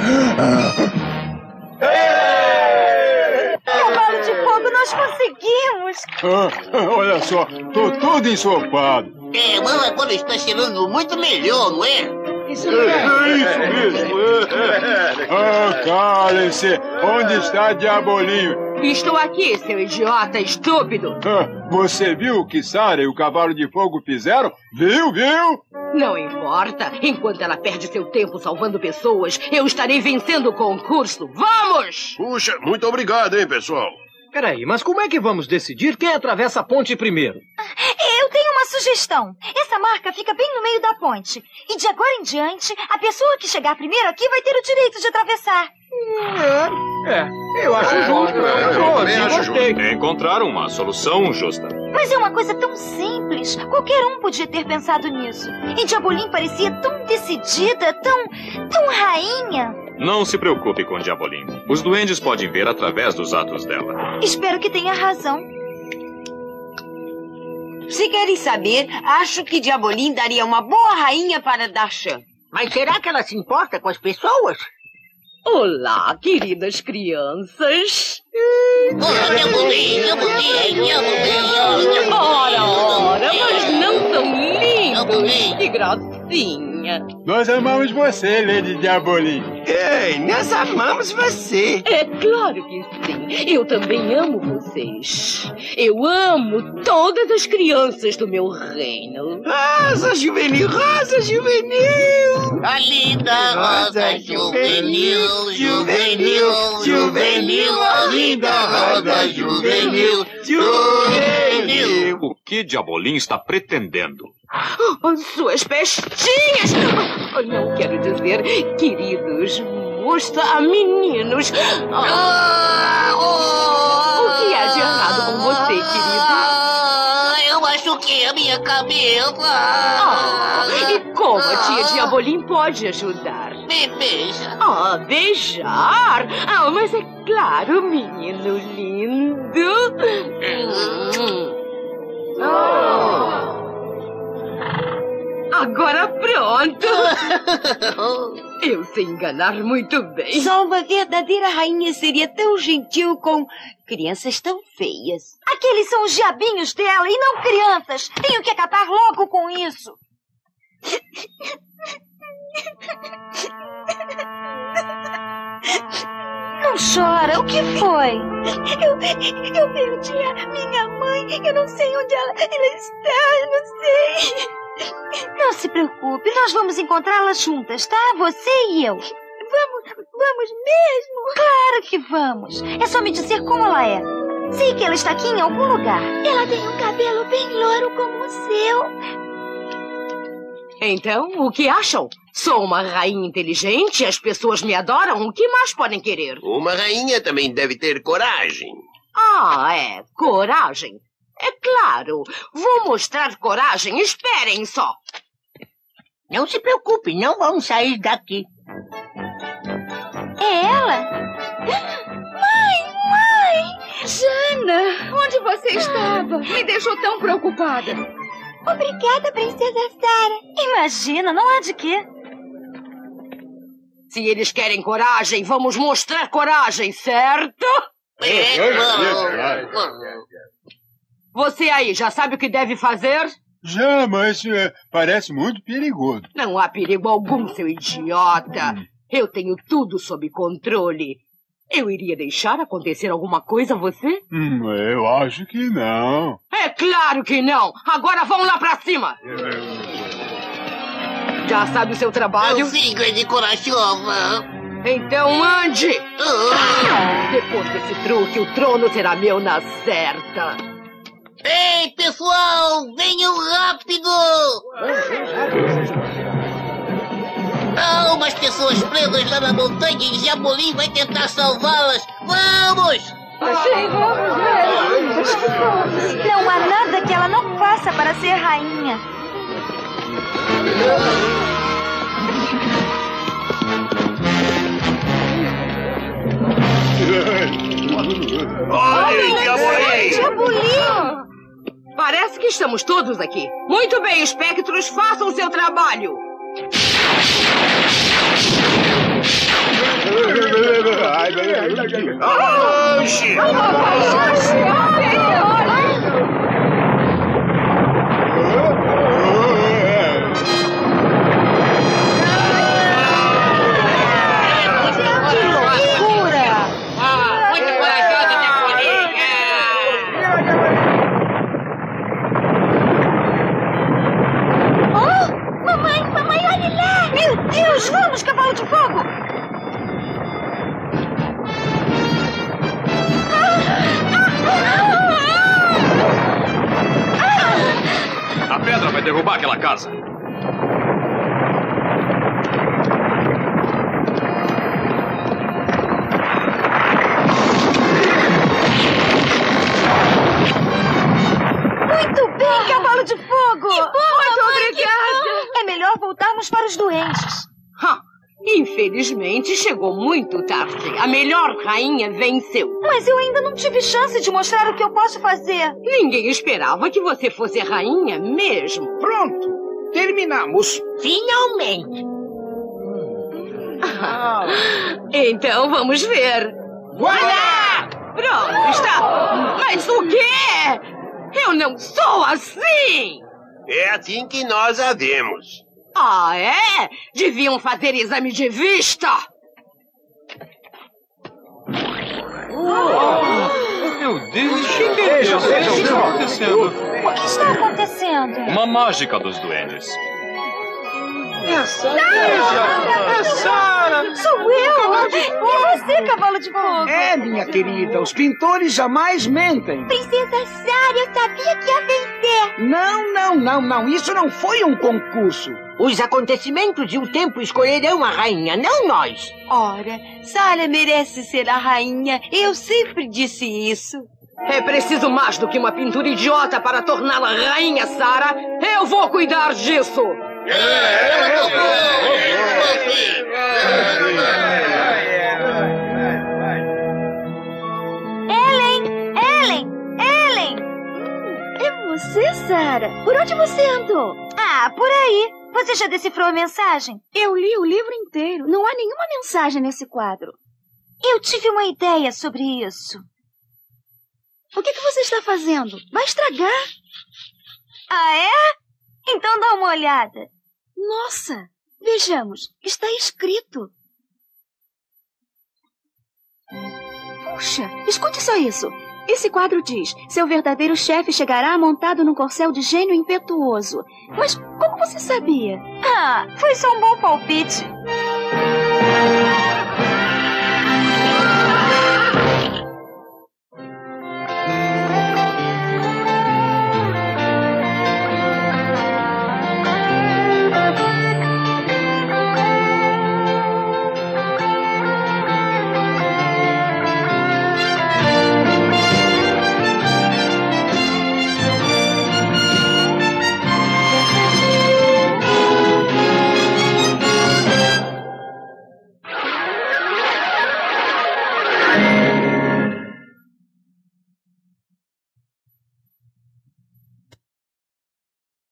Cavalo de fogo, nós conseguimos! Ah, olha só, tô todo ensopado. É, mas agora está cheirando muito melhor, não é? Isso é, é isso mesmo. Ah, calem-se. Onde está Diabolinho? Estou aqui, seu idiota estúpido. Ah, você viu o que Sarah e o Cavalo de Fogo fizeram? Viu, viu? Não importa. Enquanto ela perde seu tempo salvando pessoas, eu estarei vencendo o concurso. Vamos! Puxa, muito obrigado, hein, pessoal. Peraí, mas como é que vamos decidir quem atravessa a ponte primeiro? Eu tenho uma sugestão. Essa marca fica bem no meio da ponte. E de agora em diante, a pessoa que chegar primeiro aqui vai ter o direito de atravessar. É, eu acho justo. Eu também acho justo. Encontraram uma solução justa. Mas é uma coisa tão simples. Qualquer um podia ter pensado nisso. E Diabolim parecia tão decidida, tão... tão rainha. Não se preocupe com Diabolim. Os duendes podem ver através dos atos dela. Espero que tenha razão. Se querem saber, acho que Diabolim daria uma boa rainha para Darshan. Mas será que ela se importa com as pessoas? Olá, queridas crianças. Olá, Diabolim, Diabolim, Diabolim. Ora, ora, mas não tão lindos. Que gracinha. Nós amamos você, Lady Diabolim. Ei, nós amamos você. É claro que sim. Eu também amo vocês. Eu amo todas as crianças do meu reino. Rosa juvenil, rosa juvenil. A linda rosa juvenil, juvenil, juvenil. A linda rosa juvenil, juvenil. O que Diabolim está pretendendo? Oh, suas pestinhas! Oh, não quero dizer, queridos, moça, meninos. Oh, oh, o que há de errado com você, querido? Eu acho que é a minha cabeça. Oh, e como a tia Diabolim pode ajudar? Me beija. Ah, oh, beijar? Ah, oh, mas é claro, menino lindo. Oh. Agora pronto! Eu sei enganar muito bem. Só uma verdadeira rainha seria tão gentil com crianças tão feias. Aqueles são os diabinhos dela e não crianças. Tenho que acabar logo com isso. Não chora, o que foi? Eu, eu perdi a minha mãe. Eu não sei onde ela, ela está, eu não sei. Não se preocupe, nós vamos encontrá-la juntas, tá? Você e eu. Vamos, vamos mesmo? Claro que vamos. É só me dizer como ela é. Sei que ela está aqui em algum lugar. Ela tem um cabelo bem louro como o seu. Então, o que acham? Sou uma rainha inteligente, as pessoas me adoram, o que mais podem querer? Uma rainha também deve ter coragem. Ah, é, coragem. É claro, vou mostrar coragem, esperem só. Não se preocupe, não vamos sair daqui. É ela? Mãe, mãe! Jana, onde você estava? Me deixou tão preocupada. Obrigada, Princesa Sarah. Imagina, não há de quê. Se eles querem coragem, vamos mostrar coragem, certo? Você aí, já sabe o que deve fazer? Já, mas é, parece muito perigoso. Não há perigo algum, seu idiota. Hum. Eu tenho tudo sob controle. Eu iria deixar acontecer alguma coisa a você? Hum, eu acho que não. É claro que não. Agora vão lá pra cima. Já sabe o seu trabalho? Eu sim, grande corajosa. Então ande! Uh. Depois desse truque, o trono será meu na certa. Ei, pessoal! Venham rápido! Há umas pessoas presas lá na montanha e Jabolim vai tentar salvá-las. Vamos! Sim, vamos, vamos! Não há nada que ela não faça para ser rainha. Olha, Jabolim! Jabolim! Parece que estamos todos aqui. Muito bem, espectros, façam o seu trabalho. Oxi! Deus, vamos, cavalo de fogo! A pedra vai derrubar aquela casa. Muito bem, cavalo de fogo! Que bom, muito obrigada! É melhor voltarmos para os doentes. Ha, infelizmente, chegou muito tarde. A melhor rainha venceu. Mas eu ainda não tive chance de mostrar o que eu posso fazer. Ninguém esperava que você fosse rainha mesmo. Pronto, terminamos. Finalmente. Então, vamos ver. Voilà! Pronto, está. Mas o quê? Eu não sou assim! É assim que nós a vemos. Ah, é? Deviam fazer exame de vista. Oh, meu Deus, o que é isso? O que está acontecendo? O que está acontecendo? Uma mágica dos duendes. É a Sarah! É a Sarah! Sou eu! E você, cavalo de fogo? É, minha querida, os pintores jamais mentem. Princesa Sarah, eu sabia que ia vencer. Não, não, não, não. Isso não foi um concurso. Os acontecimentos e o tempo escolherão a rainha, não nós. Ora, Sarah merece ser a rainha. Eu sempre disse isso. É preciso mais do que uma pintura idiota para torná-la rainha, Sarah. Eu vou cuidar disso. Ellen! Ellen! Ellen! Hum, é você, Sarah? Por onde você andou? Ah, por aí. Você já decifrou a mensagem? Eu li o livro inteiro. Não há nenhuma mensagem nesse quadro. Eu tive uma ideia sobre isso. O que, que você está fazendo? Vai estragar. Ah, é? Então dá uma olhada. Nossa, vejamos. Está escrito. Puxa, escute só isso. Esse quadro diz: seu verdadeiro chefe chegará montado num corcel de gênio impetuoso. Mas como você sabia? Ah, foi só um bom palpite.